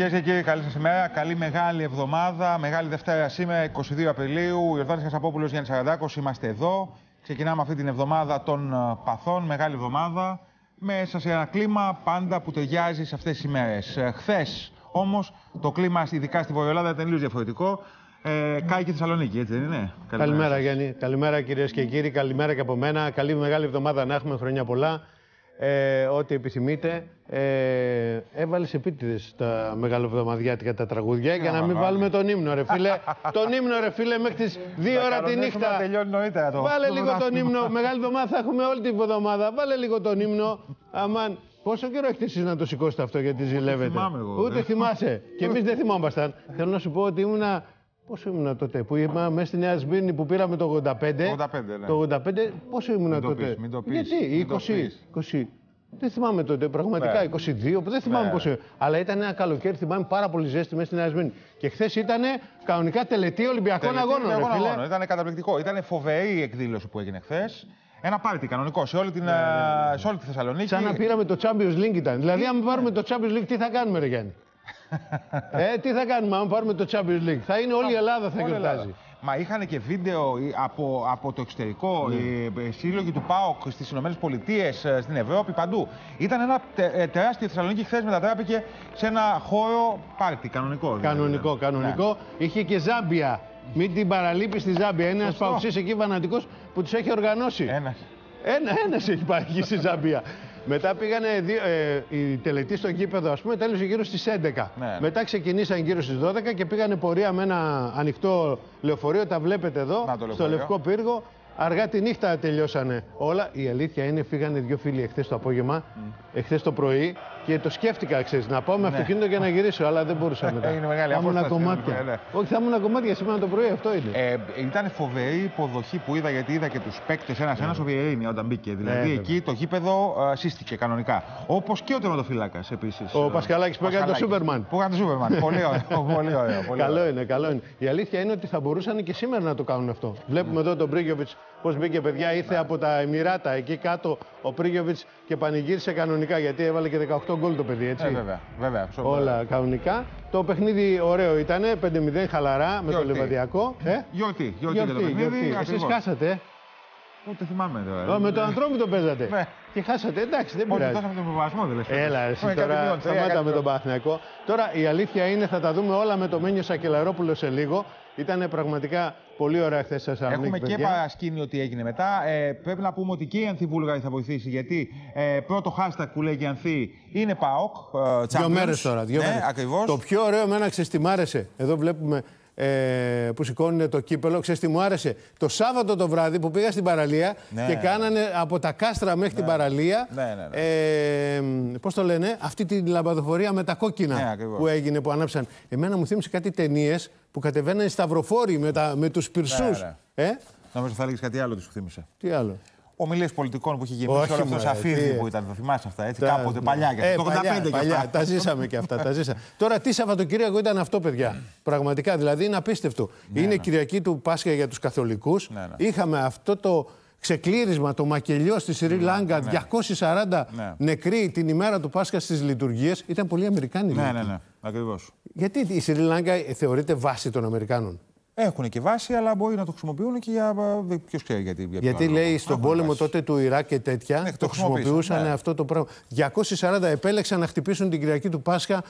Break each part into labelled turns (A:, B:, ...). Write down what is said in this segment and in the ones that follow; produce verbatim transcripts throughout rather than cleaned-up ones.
A: Κυρίες και κύριοι, καλή σας ημέρα. Καλή μεγάλη εβδομάδα. Μεγάλη Δευτέρα σήμερα, είκοσι δύο Απριλίου. Ιορδάνης Χασαπόπουλος, Γιάννης Σαραντάκος. Είμαστε εδώ. Ξεκινάμε αυτή την εβδομάδα των παθών. Μεγάλη εβδομάδα. Μέσα σε ένα κλίμα πάντα που ταιριάζει σε αυτές τις ημέρες. Χθες όμως το κλίμα, ειδικά στη Βορειοελλάδα, ήταν λίγο διαφορετικό. Ε, Κάει και Θεσσαλονίκη, έτσι δεν είναι?
B: Καλημέρα, Καλημέρα Γιάννη. Καλημέρα κυρίες και κύριοι. Καλημέρα και από μένα. Καλή μεγάλη εβδομάδα να έχουμε, χρόνια πολλά. Ε, ό,τι επιθυμείτε. Ε, Έβαλες επίτηδες τα μεγαλοβδομαδιάτικα τα τραγούδια για να μην βάλουμε τον ύμνο, ρε φίλε. Τον ύμνο, ρε φίλε, μέχρι τις δύο ώρα τη νύχτα.
A: Το
B: Βάλε λίγο τον ύμνο. Μεγάλη εβδομάδα θα έχουμε όλη την εβδομάδα. Βάλε λίγο τον ύμνο. Αμάν. Πόσο καιρό έχετε εσείς να το σηκώσετε αυτό, γιατί ζηλεύετε?
A: Εγώ,
B: Ούτε θυμάσαι. Και εμείς δεν θυμόμασταν. Θέλω να σου πω ότι ήμουνα. Πόσο ήμουνα τότε που ήμουν μέσα στη Νέα Σμύρνη που πήραμε το ογδόντα πέντε.
A: ογδόντα πέντε, ναι.
B: Το ογδόντα πέντε, πόσο ήμουνα
A: μην
B: τότε?
A: Το πεις, μην το πεις,
B: Γιατί,
A: μην
B: είκοσι, είκοσι. Δεν θυμάμαι τότε, πραγματικά,
A: Βέ.
B: είκοσι δύο, δεν θυμάμαι
A: Βέ.
B: πόσο. Αλλά ήταν ένα καλοκαίρι, θυμάμαι πάρα πολύ ζέστη μέσα στη Νέα Σμύρνη. Και χθες ήταν κανονικά τελετή Ολυμπιακών αγώνων.
A: αγώνων. Ήταν καταπληκτικό. Ήταν φοβερή η εκδήλωση που έγινε χθες. Ένα πάρτι κανονικό σε όλη, την,
B: ναι, ναι, ναι.
A: σε όλη τη Θεσσαλονίκη.
B: Σαν να πήραμε το Champions League ήταν. Δηλαδή, αν πάρουμε το Champions League, τι θα κάνουμε, ρε Γιάννη? ε, τι θα κάνουμε, αν πάρουμε το Champions League? Θα είναι όλη η Ελλάδα θα γιορτάζει.
A: Μα είχαν και βίντεο από, από το εξωτερικό, mm. οι σύλλογοι του ΠΑΟΚ στις Ηνωμένες Πολιτείες, στην Ευρώπη, παντού. Ήταν ένα τε, τεράστιο Θεσσαλονίκη, χθες μετατράπηκε σε ένα χώρο πάρτι, κανονικό.
B: Κανονικό, δηλαδή. κανονικό. Ναι. Είχε και Ζάμπια. Μην την παραλείπεις στη Ζάμπια. Είναι ένας παοξής εκεί φανατικός που τους έχει οργανώσει.
A: Ένας.
B: Ένα, ένας έχει πάει εκεί στη Ζάμπια. Μετά πήγανε δύο, ε, οι τελετοί στο γήπεδο, ας πούμε, τέλειωσε γύρω στις έντεκα. Ναι, ναι. Μετά ξεκινήσαν γύρω στις δώδεκα και πήγανε πορεία με ένα ανοιχτό λεωφορείο. Τα βλέπετε εδώ, στο Λευκό Πύργο. Αργά τη νύχτα τελειώσανε όλα. Η αλήθεια είναι, φύγανε δύο φίλοι εχθές το απόγευμα, mm. εχθές το πρωί και το σκέφτηκα, ξέρεις, να πάω με ναι. αυτοκίνητο για να γυρίσω, αλλά δεν μπορούσα μετά.
A: Είναι μεγάλη
B: θα ήμουν κομμάτια.
A: Ναι, ναι.
B: Όχι, θα ήμουν κομμάτια σήμερα το πρωί, αυτό είναι.
A: Ε, ήταν φοβερή υποδοχή που είδα, γιατί είδα και τους παίκτες ένας-ένας ο Βιερίνη όταν μπήκε. Δηλαδή ναι, εκεί το γήπεδο uh, σύστηκε κανονικά. Όπως και ο τερματοφύλακας επίσης.
B: Ο Πασχαλάκης που έκανε το Σούπερμαν.
A: Που έκανε το Σούπερμαν. Πολύ ωραίο. Πολύ ωραίο.
B: Καλό είναι, καλό είναι. Η αλήθεια είναι ότι θα μπορούσαν και σήμερα να το κάνουν αυτό. Βλέπουμε εδώ τον Μπρίγιοβιτς πώς μπήκε, παιδιά, ήρθε από τα Εμιράτα εκεί κάτω ο Πρίγιοβιτς και πανηγύρισε κανονικά, γιατί έβαλε και δεκαοκτώ γκολ το παιδί, έτσι.
A: Ε, βέβαια, βέβαια.
B: Όλα κανονικά. Το παιχνίδι ωραίο ήταν, πέντε μηδέν χαλαρά με το Λεβαδιακό.
A: Ε? Γιορτή, γιορτή για το παιχνίδι.
B: Εσείς χάσατε.
A: Ούτε θυμάμαι τώρα.
B: Με το Αντρόμητο παίζατε. Ναι. Και χάσατε, εντάξει, δεν πειράζει.
A: Όχι, δώσαμε τον προβασμό, δεν λες.
B: Έλα, εσύ τώρα σταμάτα με τον Παναθηναϊκό. Τώρα η αλήθεια είναι, θα τα δούμε όλα με το Μένιο Σακελαρόπουλο σε λίγο. Ήταν πραγματικά πολύ ωραία χθες σε Θεσσαλονίκη.
A: Έχουμε παιδιά. Και παρασκήνιο τι έγινε μετά. Ε, πρέπει να πούμε ότι και η Ανθή Βούλγαρη θα βοηθήσει, γιατί ε, πρώτο hashtag που λέει η Ανθή είναι ΠΑΟΚ. Ε,
B: δύο μέρες τώρα. Δύο
A: ναι,
B: μέρες.
A: Ακριβώς.
B: Το πιο ωραίο εμένα, ξέρεις τι μ' άρεσε. Εδώ βλέπουμε ε, που σηκώνουν το κύπελο. Ξέρεις τι μου άρεσε? Το Σάββατο το βράδυ που πήγα στην παραλία ναι, και κάνανε από τα κάστρα μέχρι ναι, την παραλία. Ναι, ναι, ναι. Ε, πώς το λένε, αυτή τη λαμπαδοφορία με τα κόκκινα ναι, που έγινε, που ανάψαν. Εμένα μου θύμισε κάτι ταινίες που κατεβαίνανε σταυροφόροι με, τα, με τους πυρσούς. Ναι, ναι. Ε?
A: Νομίζω θα έλεγες κάτι άλλο που σου θύμισε.
B: Τι άλλο?
A: Ομιλίες πολιτικών που είχε γεμίσει όλο αυτό το σαφίδι που ήταν. Το θυμάσαι αυτά, έτσι, τα, κάποτε
B: ναι.
A: παλιά.
B: Ε,
A: το
B: παλιά,
A: ογδόντα πέντε
B: παλιά,
A: και αυτά.
B: Τα ζήσαμε και αυτά. Τα ζήσαμε. Τώρα τι Σαββατοκύριακο ήταν αυτό, παιδιά? Πραγματικά, δηλαδή είναι απίστευτο. Ναι, είναι ναι. Κυριακή του Πάσχα για τους Καθολικούς. Ναι, ναι. Είχαμε αυτό το ξεκλήρισμα, το μακελιό στη Σρι Λάγκα, ναι, ναι. διακόσιοι σαράντα ναι. νεκροί την ημέρα του Πάσχα στις λειτουργίες. Ήταν πολύ Αμερικάνοι.
A: Ναι, ναι, ναι, ακριβώς.
B: Γιατί η Σρι Λάγκα θεωρείται βάση των Αμερικάνων?
A: Έχουν και βάση, αλλά μπορεί να το χρησιμοποιούν και για. Ποιος ξέρει γιατί. Για
B: γιατί λέει λόγο. Στον πόλεμο βάση. Τότε του Ιράκ και τέτοια, ναι, το, το χρησιμοποιούσαν ναι. αυτό το πράγμα. διακόσιοι σαράντα επέλεξαν να χτυπήσουν την Κυριακή του Πάσχα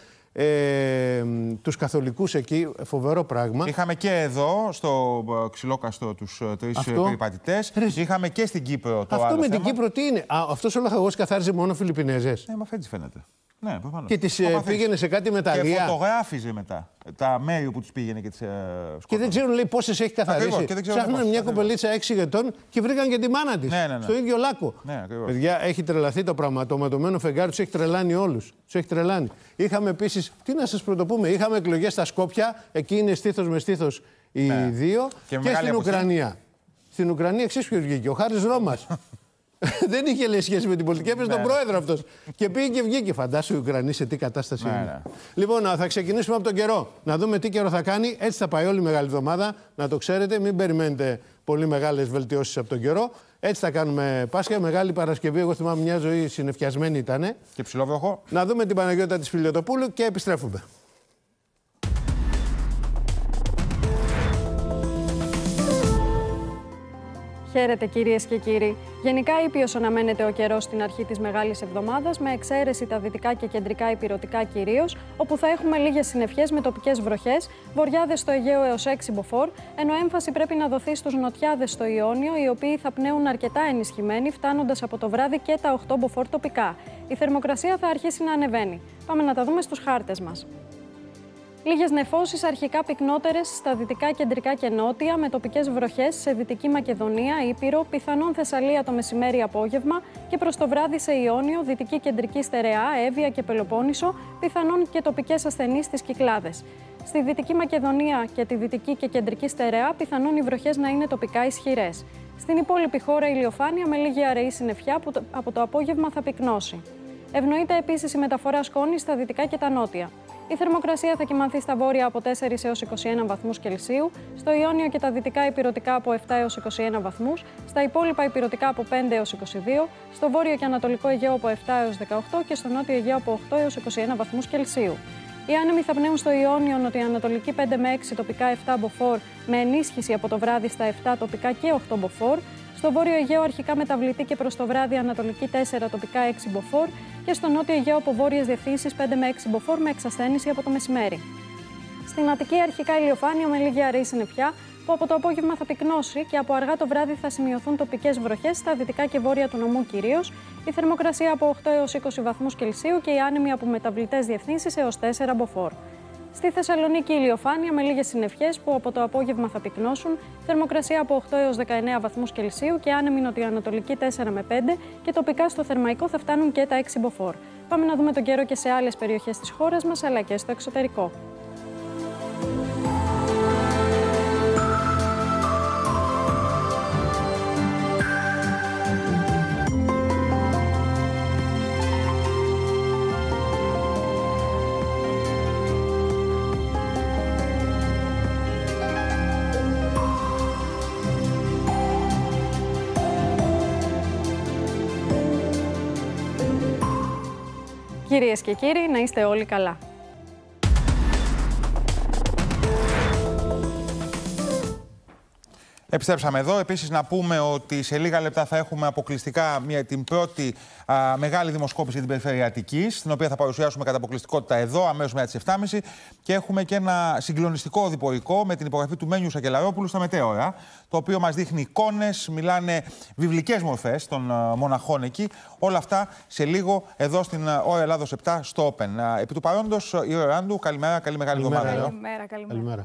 B: ε, τους καθολικούς εκεί. Φοβερό πράγμα.
A: Είχαμε και εδώ, στο Ξυλόκαστρο, τους τρεις περιπατητές. Είχαμε και στην Κύπρο το
B: αυτό
A: άλλο
B: με
A: θέμα.
B: την Κύπρο τι είναι? Α, αυτός ο λαχαγός καθάριζε μόνο Φιλιππινέζες.
A: Ναι, μα έτσι φαίνεται. Ναι,
B: και τις ε, πήγαινε σε κάτι μεταλλεία.
A: Και φωτογράφιζε μετά τα μέρη που τις πήγαινε και τις ε, σκότωνε.
B: Και δεν ξέρουν, λέει, πόσες έχει καθαρίσει. Ψάχνουν μια κοπελίτσα έξι ετών και βρήκαν και τη μάνα της.
A: Ναι, ναι, ναι.
B: Στο ίδιο λάκκο.
A: Ναι,
B: παιδιά, έχει τρελαθεί το πράγμα. Το ματωμένο φεγγάρι τους έχει τρελάνει όλους. Τους έχει τρελάνει. Είχαμε επίσης, τι να σας πρωτοπούμε, είχαμε εκλογές στα Σκόπια. Εκεί είναι στήθος με στήθος οι ναι. δύο. Και, και στην Ουκρανία. Στην Ουκρανία εξής ποιος βγήκε? Ο Χάρης Ρώμας. Δεν είχε λέει σχέση με την πολιτική, έπαιζε ναι. τον πρόεδρο αυτός. Και πήγε και βγήκε. Φαντάσου οι Ουκρανοί σε τι κατάσταση ναι, είναι. Ναι. Λοιπόν, θα ξεκινήσουμε από τον καιρό. Να δούμε τι καιρό θα κάνει. Έτσι θα πάει όλη η μεγάλη εβδομάδα. Να το ξέρετε, μην περιμένετε πολύ μεγάλες βελτιώσεις από τον καιρό. Έτσι θα κάνουμε Πάσχα. Μεγάλη Παρασκευή. Εγώ θυμάμαι μια ζωή συννεφιασμένη ήταν.
A: Και ψηλόβροχο.
B: Να δούμε την Παναγιώτα της Φιλιοτοπούλου και επιστρέφουμε.
C: Χαίρετε κυρίες και κύριοι. Γενικά ήπιος αναμένεται ο καιρός στην αρχή της Μεγάλης Εβδομάδας, με εξαίρεση τα δυτικά και κεντρικά ηπειρωτικά κυρίως, όπου θα έχουμε λίγες συννεφιές με τοπικές βροχές, βοριάδες στο Αιγαίο έως έξι μποφόρ, ενώ έμφαση πρέπει να δοθεί στους νοτιάδες στο Ιόνιο, οι οποίοι θα πνέουν αρκετά ενισχυμένοι, φτάνοντας από το βράδυ και τα οκτώ μποφόρ τοπικά. Η θερμοκρασία θα αρχίσει να ανεβαίνει. Πάμε να τα δούμε στους χάρτες μας. Λίγες νεφώσεις, αρχικά πυκνότερες στα δυτικά, κεντρικά και νότια, με τοπικές βροχές σε Δυτική Μακεδονία, Ήπειρο, πιθανόν Θεσσαλία το μεσημέρι-απόγευμα και προς το βράδυ σε Ιόνιο, Δυτική Κεντρική Στερεά, Εύβοια και Πελοπόννησο, πιθανόν και τοπικές ασθενείς στις Κυκλάδες. Στη Δυτική Μακεδονία και τη Δυτική και Κεντρική Στερεά, πιθανόν οι βροχές να είναι τοπικά ισχυρές. Στην υπόλοιπη χώρα ηλιοφάνεια με λίγη αραιή συννεφιά που από το απόγευμα θα πυκνώσει. Ευνοείται επίσης η μεταφορά σκόνης στα δυτικά και τα νότια. Η θερμοκρασία θα κυμανθεί στα βόρεια από τέσσερις έως είκοσι ένα βαθμούς Κελσίου, στο Ιόνιο και τα δυτικά ηπειρωτικά από επτά έως είκοσι ένα βαθμούς, στα υπόλοιπα ηπειρωτικά από πέντε έως είκοσι δύο, στο βόρειο και ανατολικό Αιγαίο από επτά έως δεκαοκτώ και στο νότιο Αιγαίο από οκτώ έως είκοσι ένα βαθμούς Κελσίου. Οι άνεμοι θα πνέουν στο Ιόνιο νοτιοανατολική πέντε με έξι, τοπικά επτά μποφόρ, με ενίσχυση από το βράδυ στα επτά τοπικά και οκτώ μποφόρ. Στο βόρειο Αιγαίο αρχικά μεταβλητή και προς το βράδυ ανατολική τέσσερα, τοπικά έξι μποφόρ και στο νότιο Αιγαίο από βόρειες διευθύνσεις πέντε με έξι μποφόρ με εξασθένηση από το μεσημέρι. Στην Αττική αρχικά ηλιοφάνεια με λίγη αραιή συννεφιά που από το απόγευμα θα πυκνώσει και από αργά το βράδυ θα σημειωθούν τοπικές βροχές στα δυτικά και βόρεια του νομού κυρίως. Η θερμοκρασία από οκτώ έως είκοσι βαθμούς Κελσίου και οι άνεμοι από μεταβλητές διευθύνσεις έως τέσσερα μποφόρ. Στη Θεσσαλονίκη ηλιοφάνεια με λίγες συννεφιές που από το απόγευμα θα πυκνώσουν, θερμοκρασία από οκτώ έως δεκαεννέα βαθμούς Κελσίου και άνεμοι νοτιοανατολική τέσσερα με πέντε και τοπικά στο Θερμαϊκό θα φτάνουν και τα έξι μποφόρ. Πάμε να δούμε τον καιρό και σε άλλες περιοχές της χώρας μας αλλά και στο εξωτερικό. Κυρίες και κύριοι, να είστε όλοι καλά.
A: Επιστρέψαμε εδώ. Επίσης να πούμε ότι σε λίγα λεπτά θα έχουμε αποκλειστικά μια, την πρώτη α, μεγάλη δημοσκόπηση για την περιφέρεια Αττικής, την οποία θα παρουσιάσουμε κατά αποκλειστικότητα εδώ, αμέσως μετά τις επτά και μισή. Και έχουμε και ένα συγκλονιστικό οδηπορικό με την υπογραφή του Μένιου Σακελαρόπουλου στα Μετέωρα, το οποίο μας δείχνει εικόνες, μιλάνε βιβλικές μορφές των α, μοναχών εκεί. Όλα αυτά σε λίγο εδώ στην α, Ώρα Ελλάδος επτά στο Open. Α, επί του παρόντος, η Ώρα Ράντου, καλημέρα, καλή μεγάλη εβδομάδα.
C: Καλημέρα, καλημέρα.
B: καλημέρα.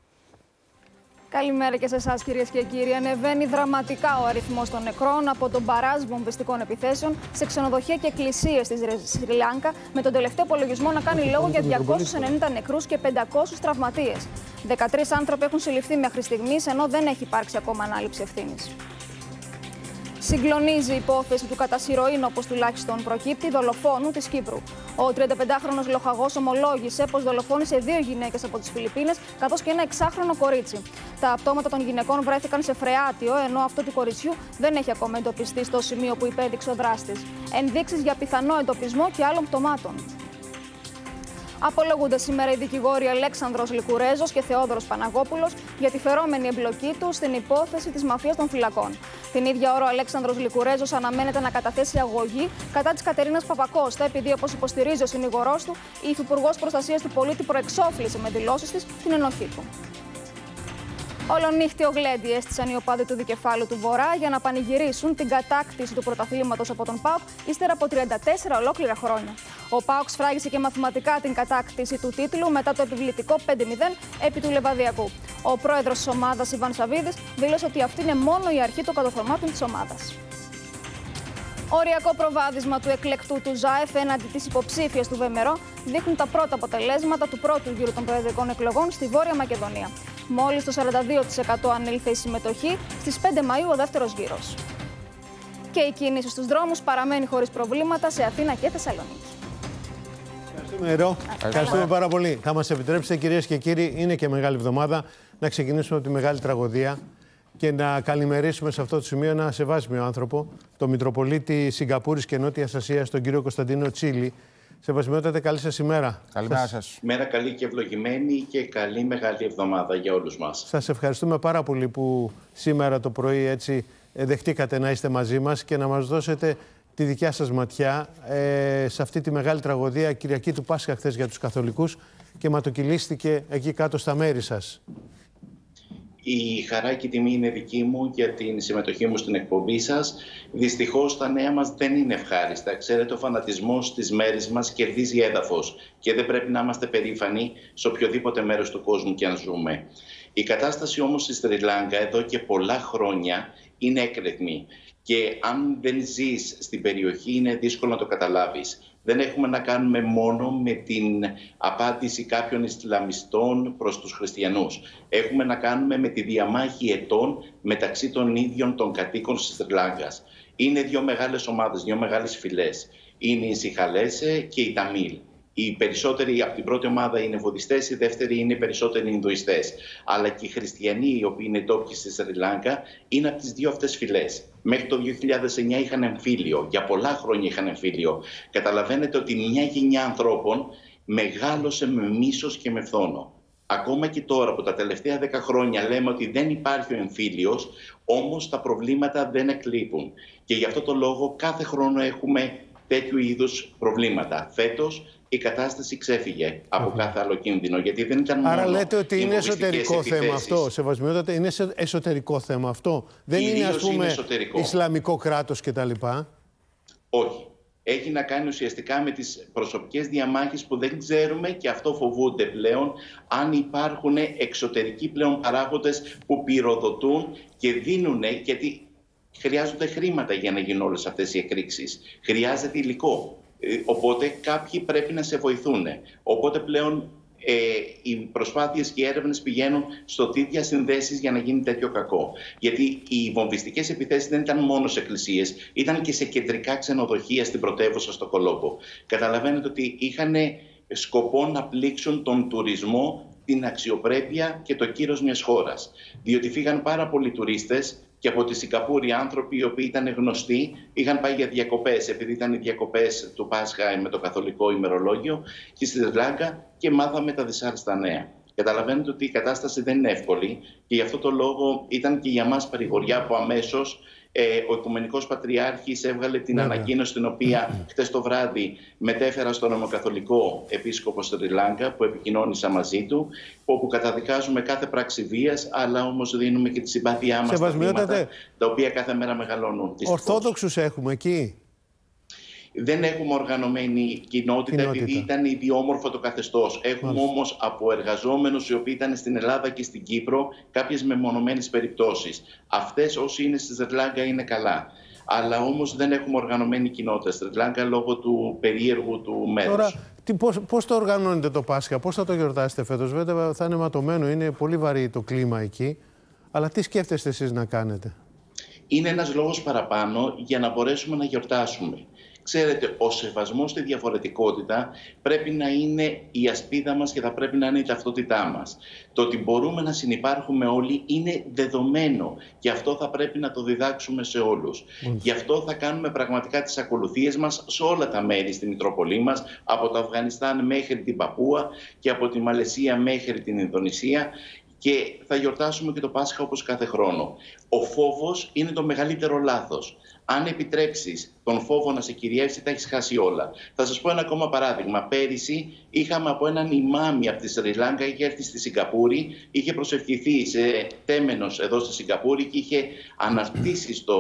D: Καλημέρα και σε εσάς κυρίες και κύριοι. Ανεβαίνει δραματικά ο αριθμός των νεκρών από τον μπαράζ βομβιστικών επιθέσεων σε ξενοδοχεία και εκκλησίες της Σρι Λάνκα, με τον τελευταίο υπολογισμό να κάνει λόγο για διακόσιους ενενήντα νεκρούς και πεντακόσιους τραυματίες. δεκατρείς άνθρωποι έχουν συλληφθεί μέχρι στιγμής, ενώ δεν έχει υπάρξει ακόμα ανάληψη ευθύνης. Συγκλονίζει η υπόθεση του κατά συρροήν, όπως τουλάχιστον προκύπτει, δολοφόνου της Κύπρου. Ο τριανταπεντάχρονος λοχαγός ομολόγησε πως δολοφόνησε δύο γυναίκες από τις Φιλιππίνες, καθώς και ένα εξάχρονο κορίτσι. Τα πτώματα των γυναικών βρέθηκαν σε φρεάτιο, ενώ αυτό του κοριτσιού δεν έχει ακόμα εντοπιστεί στο σημείο που υπέδειξε ο δράστης. Ενδείξεις για πιθανό εντοπισμό και άλλων πτωμάτων. Απολογούνται σήμερα οι δικηγόροι Αλέξανδρος Λικουρέζος και Θεόδωρος Παναγόπουλος για τη φερόμενη εμπλοκή του στην υπόθεση της μαφίας των φυλακών. Την ίδια ώρα ο Αλέξανδρος Λικουρέζος αναμένεται να καταθέσει αγωγή κατά της Κατερίνας Παπακώστα, επειδή, όπως υποστηρίζει ο συνηγορός του, η Υφυπουργός Προστασίας του Πολίτη προεξόφλησε με δηλώσεις της την ενοχή του. Ολονύχτιο γλέντι έστησαν οι οπαδοί του Δικεφάλου του Βορρά για να πανηγυρίσουν την κατάκτηση του πρωταθλήματος από τον ΠΑΟΚ ύστερα από τριάντα τέσσερα ολόκληρα χρόνια. Ο ΠΑΟΚ σφράγισε και μαθηματικά την κατάκτηση του τίτλου μετά το επιβλητικό πέντε μηδέν επί του Λεβαδιακού. Ο πρόεδρος της ομάδας, Ιβάν Σαββίδης, δήλωσε ότι αυτή είναι μόνο η αρχή των κατορθωμάτων της ομάδας. Οριακό προβάδισμα του εκλεκτού του ΖΑΕΦ έναντι της υποψήφιας του Βεμερό δείχνουν τα πρώτα αποτελέσματα του πρώτου γύρου των προεδρικών εκλογών στη Βόρεια Μακεδονία. Μόλις το σαράντα δύο τοις εκατό ανήλθε η συμμετοχή, στις πέντε Μαΐου ο δεύτερος γύρος. Και η κίνηση στους δρόμους παραμένει χωρίς προβλήματα σε Αθήνα και Θεσσαλονίκη.
B: Ευχαριστούμε, Ρο. Ευχαριστούμε πάρα πολύ. Θα μας επιτρέψετε, κυρίες και κύριοι, είναι και μεγάλη εβδομάδα, να ξεκινήσουμε από τη μεγάλη τραγωδία και να καλημερίσουμε σε αυτό το σημείο ένα σεβάσμιο άνθρωπο, τον Μητροπολίτη Σιγκαπούρης και Νότιας Ασίας, τον κύριο Κωνσταντίνο Τσίλη. Σεβασμιότατε, καλή σας ημέρα.
A: Καλημέρα σας.
E: Μέρα καλή και ευλογημένη και καλή μεγάλη εβδομάδα για όλους μας.
B: Σας ευχαριστούμε πάρα πολύ που σήμερα το πρωί έτσι δεχτήκατε να είστε μαζί μας και να μας δώσετε τη δικιά σας ματιά ε, σε αυτή τη μεγάλη τραγωδία Κυριακή του Πάσχα χθες για τους καθολικούς και ματοκυλίστηκε εκεί κάτω στα μέρη σας.
E: Η χαρά και η τιμή είναι δική μου για την συμμετοχή μου στην εκπομπή σας. Δυστυχώς τα νέα μας δεν είναι ευχάριστα. Ξέρετε, ο φανατισμός στις μέρες μας κερδίζει έδαφος και δεν πρέπει να είμαστε περήφανοι σε οποιοδήποτε μέρος του κόσμου και αν ζούμε. Η κατάσταση όμως στη Σρι Λάγκα εδώ και πολλά χρόνια είναι έκρηθμη και αν δεν ζεις στην περιοχή είναι δύσκολο να το καταλάβεις. Δεν έχουμε να κάνουμε μόνο με την απάντηση κάποιων Ισλαμιστών προς τους χριστιανούς. Έχουμε να κάνουμε με τη διαμάχη ετών μεταξύ των ίδιων των κατοίκων της Σρι Λάγκας. Είναι δύο μεγάλες ομάδες, δύο μεγάλες φυλές. Είναι οι Σιχαλέσε και οι Ταμίλ. Οι περισσότεροι από την πρώτη ομάδα είναι βουδιστές, οι δεύτεροι είναι περισσότεροι Ινδουιστές. Αλλά και οι χριστιανοί, οι οποίοι είναι ντόπιοι στη Σρι Λάγκα, είναι από τις δύο αυτές φυλές. Μέχρι το δύο χιλιάδες εννιά είχαν εμφύλιο, για πολλά χρόνια είχαν εμφύλιο. Καταλαβαίνετε ότι μια γενιά ανθρώπων μεγάλωσε με μίσος και με φθόνο. Ακόμα και τώρα, από τα τελευταία δέκα χρόνια, λέμε ότι δεν υπάρχει ο εμφύλιος, όμως τα προβλήματα δεν εκλείπουν. Και γι' αυτό το λόγο κάθε χρόνο έχουμε τέτοιου είδους προβλήματα. Φέτος η κατάσταση ξέφυγε από κάθε άλλο κίνδυνο, γιατί δεν ήταν μόνο.
B: Άρα λέτε ότι είναι εσωτερικό
E: επιθέσεις.
B: θέμα αυτό, σεβασμιότατα, είναι εσωτερικό θέμα αυτό. Δεν
E: Κυρίως
B: είναι, ας πούμε,
E: είναι
B: Ισλαμικό κράτος κτλ.
E: Όχι. Έχει να κάνει ουσιαστικά με τις προσωπικές διαμάχες που δεν ξέρουμε, και αυτό φοβούνται πλέον, αν υπάρχουν εξωτερικοί πλέον παράγοντες που πυροδοτούν και δίνουν, γιατί χρειάζονται χρήματα για να γίνουν όλες αυτές οι εκρήξεις. Χρειάζεται υλικό. Οπότε κάποιοι πρέπει να σε βοηθούν. Οπότε πλέον ε, οι προσπάθειες και οι έρευνες πηγαίνουν στο τι διασυνδέσεις για να γίνει τέτοιο κακό. Γιατί οι βομβιστικές επιθέσεις δεν ήταν μόνο σε εκκλησίες, ήταν και σε κεντρικά ξενοδοχεία στην πρωτεύουσα στο Κολόμπο. Καταλαβαίνετε ότι είχαν σκοπό να πλήξουν τον τουρισμό, την αξιοπρέπεια και το κύρος μιας χώρας. Διότι φύγαν πάρα πολλοί τουρίστες και από τη Σιγκαπούρη άνθρωποι οι οποίοι ήταν γνωστοί, είχαν πάει για διακοπές, επειδή ήταν οι διακοπές του Πάσχα με το καθολικό ημερολόγιο, και στη Σρι Λάγκα, και μάθαμε τα δυσάρεστα νέα. Καταλαβαίνετε ότι η κατάσταση δεν είναι εύκολη και γι' αυτό το λόγο ήταν και για μας παρηγοριά που αμέσως ε, ο Οικουμενικός Πατριάρχης έβγαλε την
B: Βέβαια.
E: ανακοίνωση, την οποία χτες το βράδυ μετέφερα στον Ρωμακαθολικό Επίσκοπο Σρι Λάγκα, που επικοινώνησα μαζί του, όπου καταδικάζουμε κάθε πράξη βίας, αλλά όμως δίνουμε και τη συμπάθειά μας στα θύματα, τα οποία κάθε μέρα μεγαλώνουν.
B: Ορθόδοξους έχουμε εκεί.
E: Δεν έχουμε οργανωμένη κοινότητα, κοινότητα, επειδή ήταν ιδιόμορφο το καθεστώς. Έχουμε Μάλιστα. όμως από εργαζόμενους οι οποίοι ήταν στην Ελλάδα και στην Κύπρο κάποιες μεμονωμένες περιπτώσεις. Αυτές όσοι είναι στη Σρι Λάγκα είναι καλά. Αλλά όμως δεν έχουμε οργανωμένη κοινότητα στη Σρι Λάγκα λόγω του περίεργου του μέρους.
B: Τώρα, τι, πώς, πώς το οργανώνετε το Πάσχα, πώς θα το γιορτάσετε φέτος? Βέβαια θα είναι ματωμένο, είναι πολύ βαρύ το κλίμα εκεί. Αλλά τι σκέφτεστε εσείς να κάνετε?
E: Είναι ένας λόγος παραπάνω για να μπορέσουμε να γιορτάσουμε. Ξέρετε, ο σεβασμός στη διαφορετικότητα πρέπει να είναι η ασπίδα μας και θα πρέπει να είναι η ταυτότητά μας. Το ότι μπορούμε να συνυπάρχουμε όλοι είναι δεδομένο και αυτό θα πρέπει να το διδάξουμε σε όλους. Mm. Γι' αυτό θα κάνουμε πραγματικά τις ακολουθίες μας σε όλα τα μέρη στη Μητρόπολή μας, από το Αφγανιστάν μέχρι την Παπούα και από τη Μαλαισία μέχρι την Ινδονησία. Και θα γιορτάσουμε και το Πάσχα όπως κάθε χρόνο. Ο φόβος είναι το μεγαλύτερο λάθος. Αν επιτρέψεις τον φόβο να σε κυριεύσει, τα έχεις χάσει όλα. Θα σας πω ένα ακόμα παράδειγμα. Πέρυσι είχαμε από έναν ημάμι από τη Σρι Λάγκα, είχε έρθει στη Σιγκαπούρη, είχε προσευχηθεί σε τέμενος εδώ στη Σιγκαπούρη και είχε αναρτήσει στο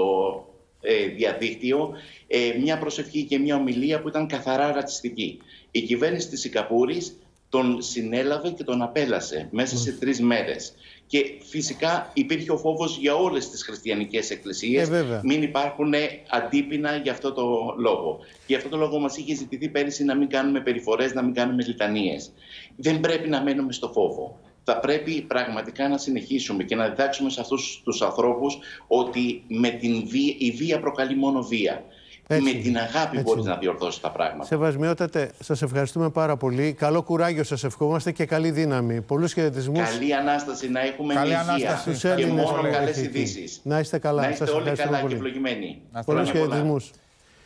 E: ε, διαδίκτυο ε, μια προσευχή και μια ομιλία που ήταν καθαρά ρατσιστική. Η κυβέρνηση της Σιγκαπούρης τον συνέλαβε και τον απέλασε μέσα σε τρεις μέρες. Και φυσικά υπήρχε ο φόβος για όλες τις χριστιανικές εκκλησίες. Ε, μην υπάρχουν αντίπεινα για αυτό το λόγο. Γι' αυτό το λόγο μας είχε ζητηθεί πέρυσι να μην κάνουμε περιφορές, να μην κάνουμε λιτανίες. Δεν πρέπει να μένουμε στο φόβο. Θα πρέπει πραγματικά να συνεχίσουμε και να διδάξουμε σε αυτούς τους ανθρώπους ότι με την βία, η βία προκαλεί μόνο βία. Έτσι, με την αγάπη έτσι. Μπορείς να διορθώσεις τα πράγματα.
B: Σεβασμιότατε, σας ευχαριστούμε πάρα πολύ. Καλό κουράγιο σας ευχόμαστε και καλή δύναμη. Πολλούς χαιρετισμούς.
E: Καλή Ανάσταση, να έχουμε
A: καλή
E: υγεία και μόνο καλές ειδήσεις.
B: Να είστε καλά.
E: Να είστε
B: σας
E: όλοι καλά
B: πολύ.
E: και ευλογημένοι.
B: Πολλούς χαιρετισμούς.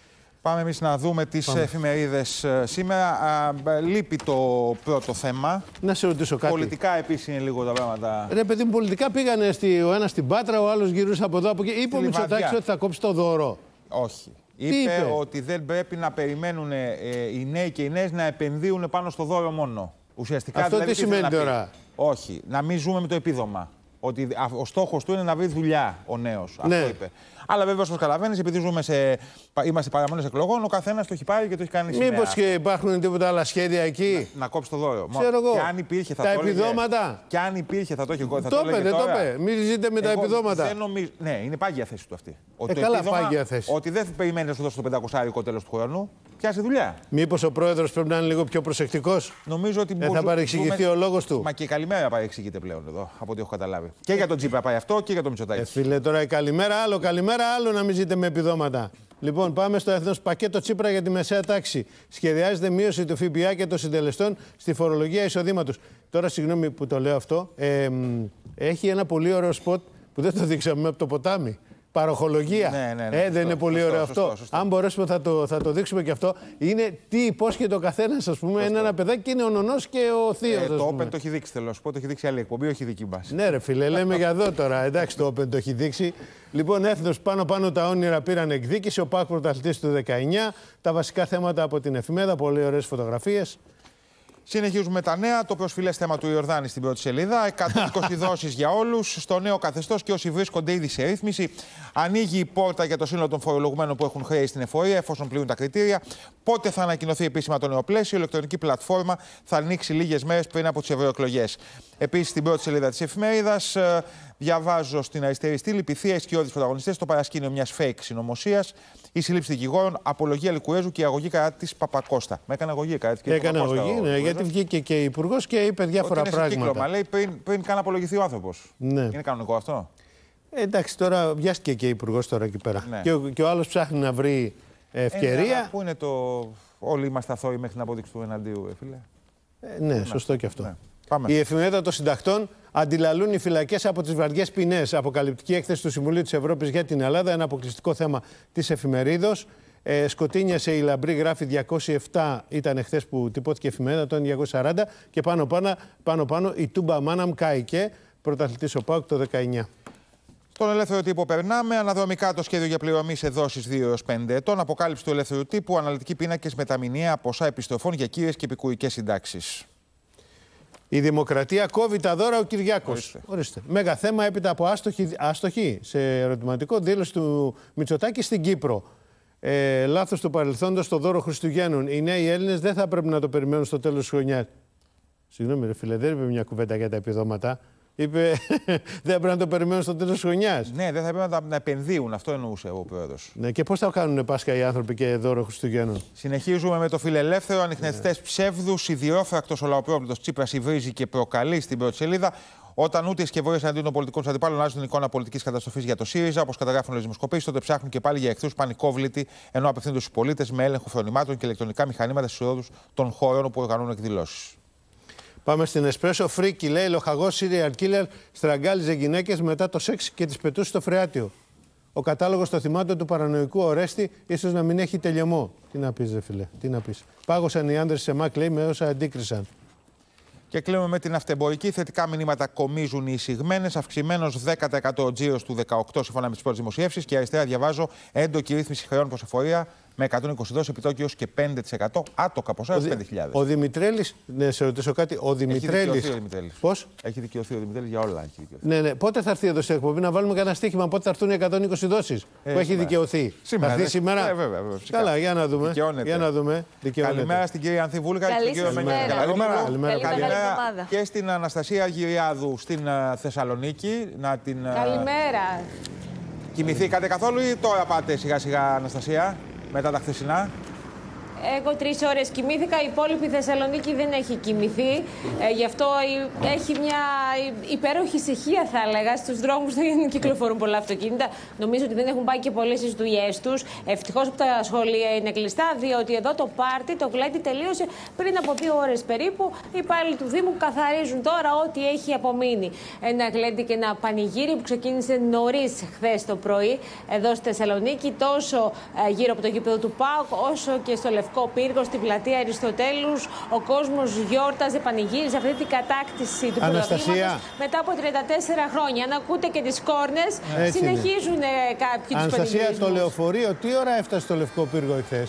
A: Πάμε εμείς να δούμε τις εφημερίδες σήμερα. Α, λείπει το πρώτο θέμα.
B: Να σε ρωτήσω κάτι.
A: Πολιτικά επίσης είναι λίγο τα πράγματα.
B: Ρε παιδί μου, πολιτικά πήγανε στη, ο ένας στην Πάτρα, ο άλλος γυρούσε από εδώ από εκεί. Είπε ο Μητσοτάκης ότι θα κόψει το δώρο.
A: Όχι. Είπε, είπε ότι δεν πρέπει να περιμένουν ε, οι νέοι και οι νέες να επενδύουν πάνω στο δώρο μόνο. Ουσιαστικά
B: αυτό
A: δηλαδή,
B: τι σημαίνει τώρα?
A: Όχι. Να μην ζούμε με το επίδομα. Ότι ο στόχος του είναι να βρει δουλειά ο νέος.
B: Ναι.
A: Αυτό είπε. Αλλά βέβαια, όπως καταλαβαίνεις, επειδή ζούμε σε... είμαστε παραμονές εκλογών, ο καθένας το έχει πάρει και το έχει κάνει σημαία.
B: Μήπως και υπάρχουν τίποτα άλλα σχέδια εκεί?
A: Να, να κόψει το δώρο.
B: Ξέρω εγώ.
A: Και αν υπήρχε, θα
B: τα
A: το
B: επιδόματα.
A: Και αν υπήρχε, θα το είχε εγώ.
B: Το είπε, δεν το είπε. Μην ζείτε με
A: εγώ
B: τα επιδόματα.
A: Δεν νομίζω... Ναι, είναι πάγια θέση του αυτή.
B: Ε, καλά, επίδομα, πάγια θέση.
A: Ότι δεν περιμένει να σου δώσει το πεντακόσια τέλος του χρόνου. Πιάσει δουλειά.
B: Μήπως ο πρόεδρος πρέπει να είναι λίγο πιο προσεκτικός?
A: Νομίζω ότι
B: ε, θα παρεξηγηθεί ο λόγος του.
A: Μα και η καλημέρα παρεξηγείται πλέον εδώ, από ό,τι έχω καταλάβει. Και για τον Τσίπρα πάει αυτό και για τον Μητσοτάκη.
B: Ε, φίλε, τώρα η καλημέρα άλλο, καλημέρα άλλο να μην ζείτε με επιδόματα. Λοιπόν, πάμε στο εθνός πακέτο Τσίπρα για τη μεσαία τάξη. Σχεδιάζεται μείωση του ΦΠΑ και των συντελεστών στη φορολογία εισοδήματος. Τώρα, συγγνώμη που το λέω αυτό, ε, έχει ένα πολύ ωραίο σποτ που δεν το δείξαμε από το ποτάμι. Παροχολογία.
A: Ναι, ναι, ναι,
B: ε,
A: σωστό,
B: δεν είναι πολύ
A: σωστό,
B: ωραίο
A: σωστό,
B: αυτό.
A: σωστό, σωστό.
B: Αν μπορέσουμε θα το, θα το δείξουμε και αυτό. Είναι τι υπόσχεται ο καθένας, ας πούμε. Σωστό. Είναι ένα παιδάκι και είναι ο νονός και ο θείος.
A: Ε, το Open το έχει δείξει, θέλω να σου πω. Το έχει δείξει άλλη εκπομπή, όχι δική μας.
B: Ναι, ρε φίλε, λέμε για εδώ τώρα. Εντάξει, το Open το έχει δείξει. Λοιπόν, έθνος πάνω-πάνω τα όνειρα πήραν εκδίκηση. Ο ΠΑΟΚ πρωταθλητής του δεκαεννιά. Τα βασικά θέματα από την εφημερίδα. Πολύ ωραίες φωτογραφίες.
A: Συνεχίζουμε τα νέα. Το προσφυλές θέμα του Ιορδάνη στην πρώτη σελίδα. εκατόν είκοσι δόσεις για όλους στο νέο καθεστώς και όσοι βρίσκονται ήδη σε ρύθμιση. Ανοίγει η πόρτα για το σύνολο των φορολογουμένων που έχουν χρέη στην εφορία, εφόσον πληρούν τα κριτήρια. Πότε θα ανακοινωθεί επίσημα το νέο πλαίσιο. Η ηλεκτρονική πλατφόρμα θα ανοίξει λίγες μέρες πριν από τις ευρωεκλογές. Επίσης, στην πρώτη σελίδα της εφημερίδας, διαβάζω στην αριστερή στήλη πυθία ισχυώδεις πρωταγωνιστές στο παρασκήνιο μιας fake συνωμοσίας. Η σύλληψη δικηγόρων, απολογία Λικουρέζου και η αγωγή κατά της Παπακώστα. Με έκανε αγωγή κατά της
B: Έκανε αγωγή, ναι, γιατί βγήκε και υπουργός και είπε διάφορα
A: ότι είναι
B: πράγματα.
A: Κύκλωμα, λέει πριν, πριν καν απολογηθεί ο άνθρωπος.
B: Ναι.
A: Είναι κανονικό αυτό?
B: Ε, εντάξει, τώρα βιάστηκε και υπουργός τώρα εκεί πέρα.
A: Ναι.
B: Και, ο, και ο άλλος ψάχνει να βρει ευκαιρία.
A: Ε, πού είναι το. Όλοι είμαστε αθώοι μέχρι την απόδειξη του εναντίου, φίλε.
B: Ε, ναι, ναι, σωστό και αυτό.
A: Ναι. Πάμε.
B: Η εφημερίδα των συντακτών αντιλαλούν οι φυλακές από τις βαριές ποινές. Αποκαλυπτική έκθεση του Συμβουλίου της Ευρώπης για την Ελλάδα. Ένα αποκλειστικό θέμα της εφημερίδος. Ε, σκοτίνιασε η Λαμπρή, γράφει διακόσια επτά, ήταν χθες που τυπώθηκε η εφημερίδα, τώρα είναι διακόσια σαράντα. Και πάνω πάνω, πάνω, πάνω η Τούμπα Μάναμ κάηκε, πρωταθλητής ο ΠΑΟΚ το δεκαεννιά.
A: Στον ελεύθερο τύπο περνάμε. Αναδρομικά το σχέδιο για πληρωμή σε δόσεις δύο έως πέντε ετών. Αποκάλυψη του ελεύθερου τύπου. Αναλυτικοί πίνακες με τα μηνιαία ποσά επιστροφών για κύριες και επικουρικές συντάξεις.
B: Η Δημοκρατία κόβει τα δώρα ο Κυριάκος.
A: Ορίστε.
B: Ορίστε. Μέγα θέμα έπειτα από άστοχη, άστοχη σε ερωτηματικό δήλωση του Μητσοτάκη στην Κύπρο. Ε, λάθος του παρελθόντος στο δώρο Χριστουγέννων. Οι νέοι Έλληνες δεν θα πρέπει να το περιμένουν στο τέλος της χρονιάς. Συγγνώμη, ρε φίλε, δεν είπε μια κουβέντα για τα επιδόματα. Είπε δεν πρέπει να το περιμένουν στο τέλος της χρονιάς.
A: Ναι, δεν θα πρέπει να, να επενδύουν. Αυτό εννοούσε ο πρόεδρος.
B: Ναι, και πώς θα κάνουν Πάσχα οι άνθρωποι και δώρο Χριστουγέννων?
A: Συνεχίζουμε με το φιλελεύθερο. Ανιχνευτές ναι. ψεύδους. Ιδιόφρακτος ο λαοπρόβλητος Τσίπρας υβρίζει και προκαλεί στην πρώτη σελίδα. Όταν ούτε οι σκευωρίες αντίον των πολιτικών του αντιπάλων αλλάζουν την εικόνα πολιτικής καταστροφής για το ΣΥΡΙΖΑ, όπως καταγράφουν οι δημοσκοπήσεις, τότε ψάχνουν και πάλι για εχθρούς πανικόβλητοι, ενώ απευθύνονται στους πολίτες με έλεγχο φρονημάτων και ηλεκτρονικά μηχανήματα στις οδούς των χωρών όπου οργανώνουν εκδηλώσεις. Πάμε στην Εσπρέσο. Φρίκι, λέει, λοχαγός serial killer στραγγάλιζε γυναίκες μετά το σεξ και τις πετούσε στο φρεάτιο. Ο κατάλογος των θυμάτων του παρανοϊκού Ορέστη ίσως να μην έχει τελειωμό. Τι να πεις, ρε φίλε, τι να πεις. Πάγωσαν οι άντρες σε ΜΑΚ, λέει, με όσα αντίκρισαν. Και κλείνουμε με την αυτεμπορική. Θετικά μηνύματα κομίζουν οι εισηγμένες. Αυξημένος δέκα τοις εκατό ο τζίρος του δεκαοκτώ σύμφωνα με τις πρώτες δημοσιεύσεις. Και αριστερά διαβάζω έντοκη ρύθμιση χρεών προς εφορία με εκατόν είκοσι δόσεις επιτόκιος και πέντε τοις εκατό άτοκα ποσά έως πέντε χιλιάδες.
B: Ο Δημητρέλης, ναι, σε ρωτήσω κάτι. Ο Δημητρέλης. Πώς?
A: Έχει δικαιωθεί ο Δημητρέλης για όλα. Έχει δικαιωθεί.
B: Ναι, ναι. Πότε θα έρθει εδώ στην εκπομπή να βάλουμε κανένα στοίχημα, πότε θα έρθουν οι εκατόν είκοσι δόσεις ε, που έχει
A: σήμερα. δικαιωθεί.
B: Σήμερα. Θα έρθει σήμερα.
A: Ε, βέβαια, βέβαια,
B: καλά, για να δούμε. Για να δούμε.
A: Καλημέρα στην κυρία Ανθιβούλικα και στον κύριο Μενιάδη.
B: Καλημέρα. Καλημέρα.
A: Καλημέρα και στην Αναστασία Γυριάδου στην Θεσσαλονίκη. Να την...
F: Καλημέρα.
A: Κοιμηθήκατε καθόλου ή τώρα πάτε σιγά σιγά, Αναστασία, μετά τα χθεσινά?
F: Εγώ τρεις ώρες κοιμήθηκα, η υπόλοιπη Θεσσαλονίκη δεν έχει κοιμηθεί. Ε, γι' αυτό έχει μια υπέροχη ησυχία, θα έλεγα. Στους δρόμους δεν κυκλοφορούν πολλά αυτοκίνητα. Νομίζω ότι δεν έχουν πάει και πολλές στις δουλειές τους. Ευτυχώς που τα σχολεία είναι κλειστά, διότι εδώ το πάρτι, το γλέντι τελείωσε πριν από δύο ώρες περίπου. Οι υπάλληλοι του Δήμου καθαρίζουν τώρα ό,τι έχει απομείνει. Ένα γλέντι και ένα πανηγύρι που ξεκίνησε νωρίς χθες το πρωί εδώ στη Θεσσαλονίκη, τόσο γύρω από το γήπεδο του ΠΑΟΚ, όσο και στο Λευκό Πύργο, στην πλατεία Αριστοτέλους. Ο κόσμος γιόρταζε, πανηγύριζε αυτή την κατάκτηση του πρωταθλήματος μετά από τριάντα τέσσερα χρόνια. Αν ακούτε και τις κόρνες, συνεχίζουν κάποιοι τους πανηγυρισμούς.
B: Αναστασία, το λεωφορείο τι ώρα έφτασε στο Λευκό Πύργο εχθές?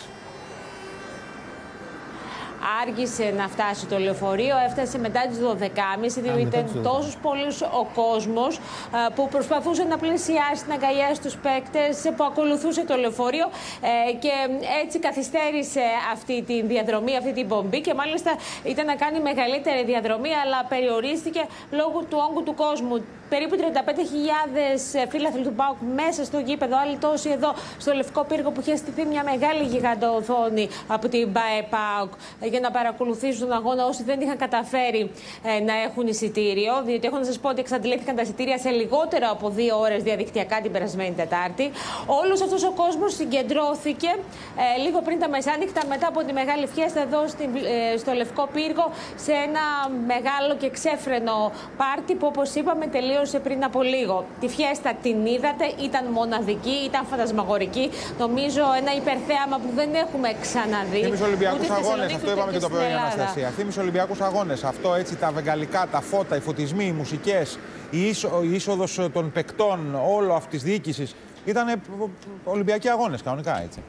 F: Άργησε να φτάσει το λεωφορείο, έφτασε μετά τις δώδεκα και μισή, διότι ήταν τόσος πολύς ο κόσμος που προσπαθούσε να πλησιάσει, να αγκαλιάσει τους παίκτες, που ακολουθούσε το λεωφορείο και έτσι καθυστέρησε αυτή τη διαδρομή, αυτή την πομπή, και μάλιστα ήταν να κάνει μεγαλύτερη διαδρομή, αλλά περιορίστηκε λόγω του όγκου του κόσμου. Περίπου τριάντα πέντε χιλιάδες φίλαθλοι του ΠΑΟΚ μέσα στο γήπεδο, άλλοι τόσοι εδώ στο Λευκό Πύργο, που είχε στηθεί μια μεγάλη γιγαντοοθόνη από την ΠΑΕ ΠΑΟΚ για να παρακολουθήσουν τον αγώνα όσοι δεν είχαν καταφέρει ε, να έχουν εισιτήριο. Διότι έχω να σας πω ότι εξαντλήθηκαν τα εισιτήρια σε λιγότερο από δύο ώρες διαδικτυακά την περασμένη Τετάρτη. Όλος αυτός ο κόσμος συγκεντρώθηκε ε, λίγο πριν τα μεσάνυχτα, μετά από τη μεγάλη φιέστα εδώ στην, ε, στο Λευκό Πύργο, σε ένα μεγάλο και ξέφρενο πάρτι που, όπως είπαμε, τελείωσε πριν από λίγο. Τη φιέστα την είδατε, ήταν μοναδική, ήταν φαντασμαγορική. Νομίζω ένα υπερθέαμα που δεν έχουμε ξαναδεί.
A: Θύμισε Ολυμπιακούς αγώνες, αυτό είπαμε και το πρωί, Αναστασία. Θύμισε Ολυμπιακούς αγώνες. Αυτό έτσι, τα βεγγαλικά, τα φώτα, οι φωτισμοί, οι μουσικές, η, είσο, η είσοδος των παικτών, όλο αυτή της διοίκησης. Ήταν Ολυμπιακοί αγώνες, κανονικά έτσι.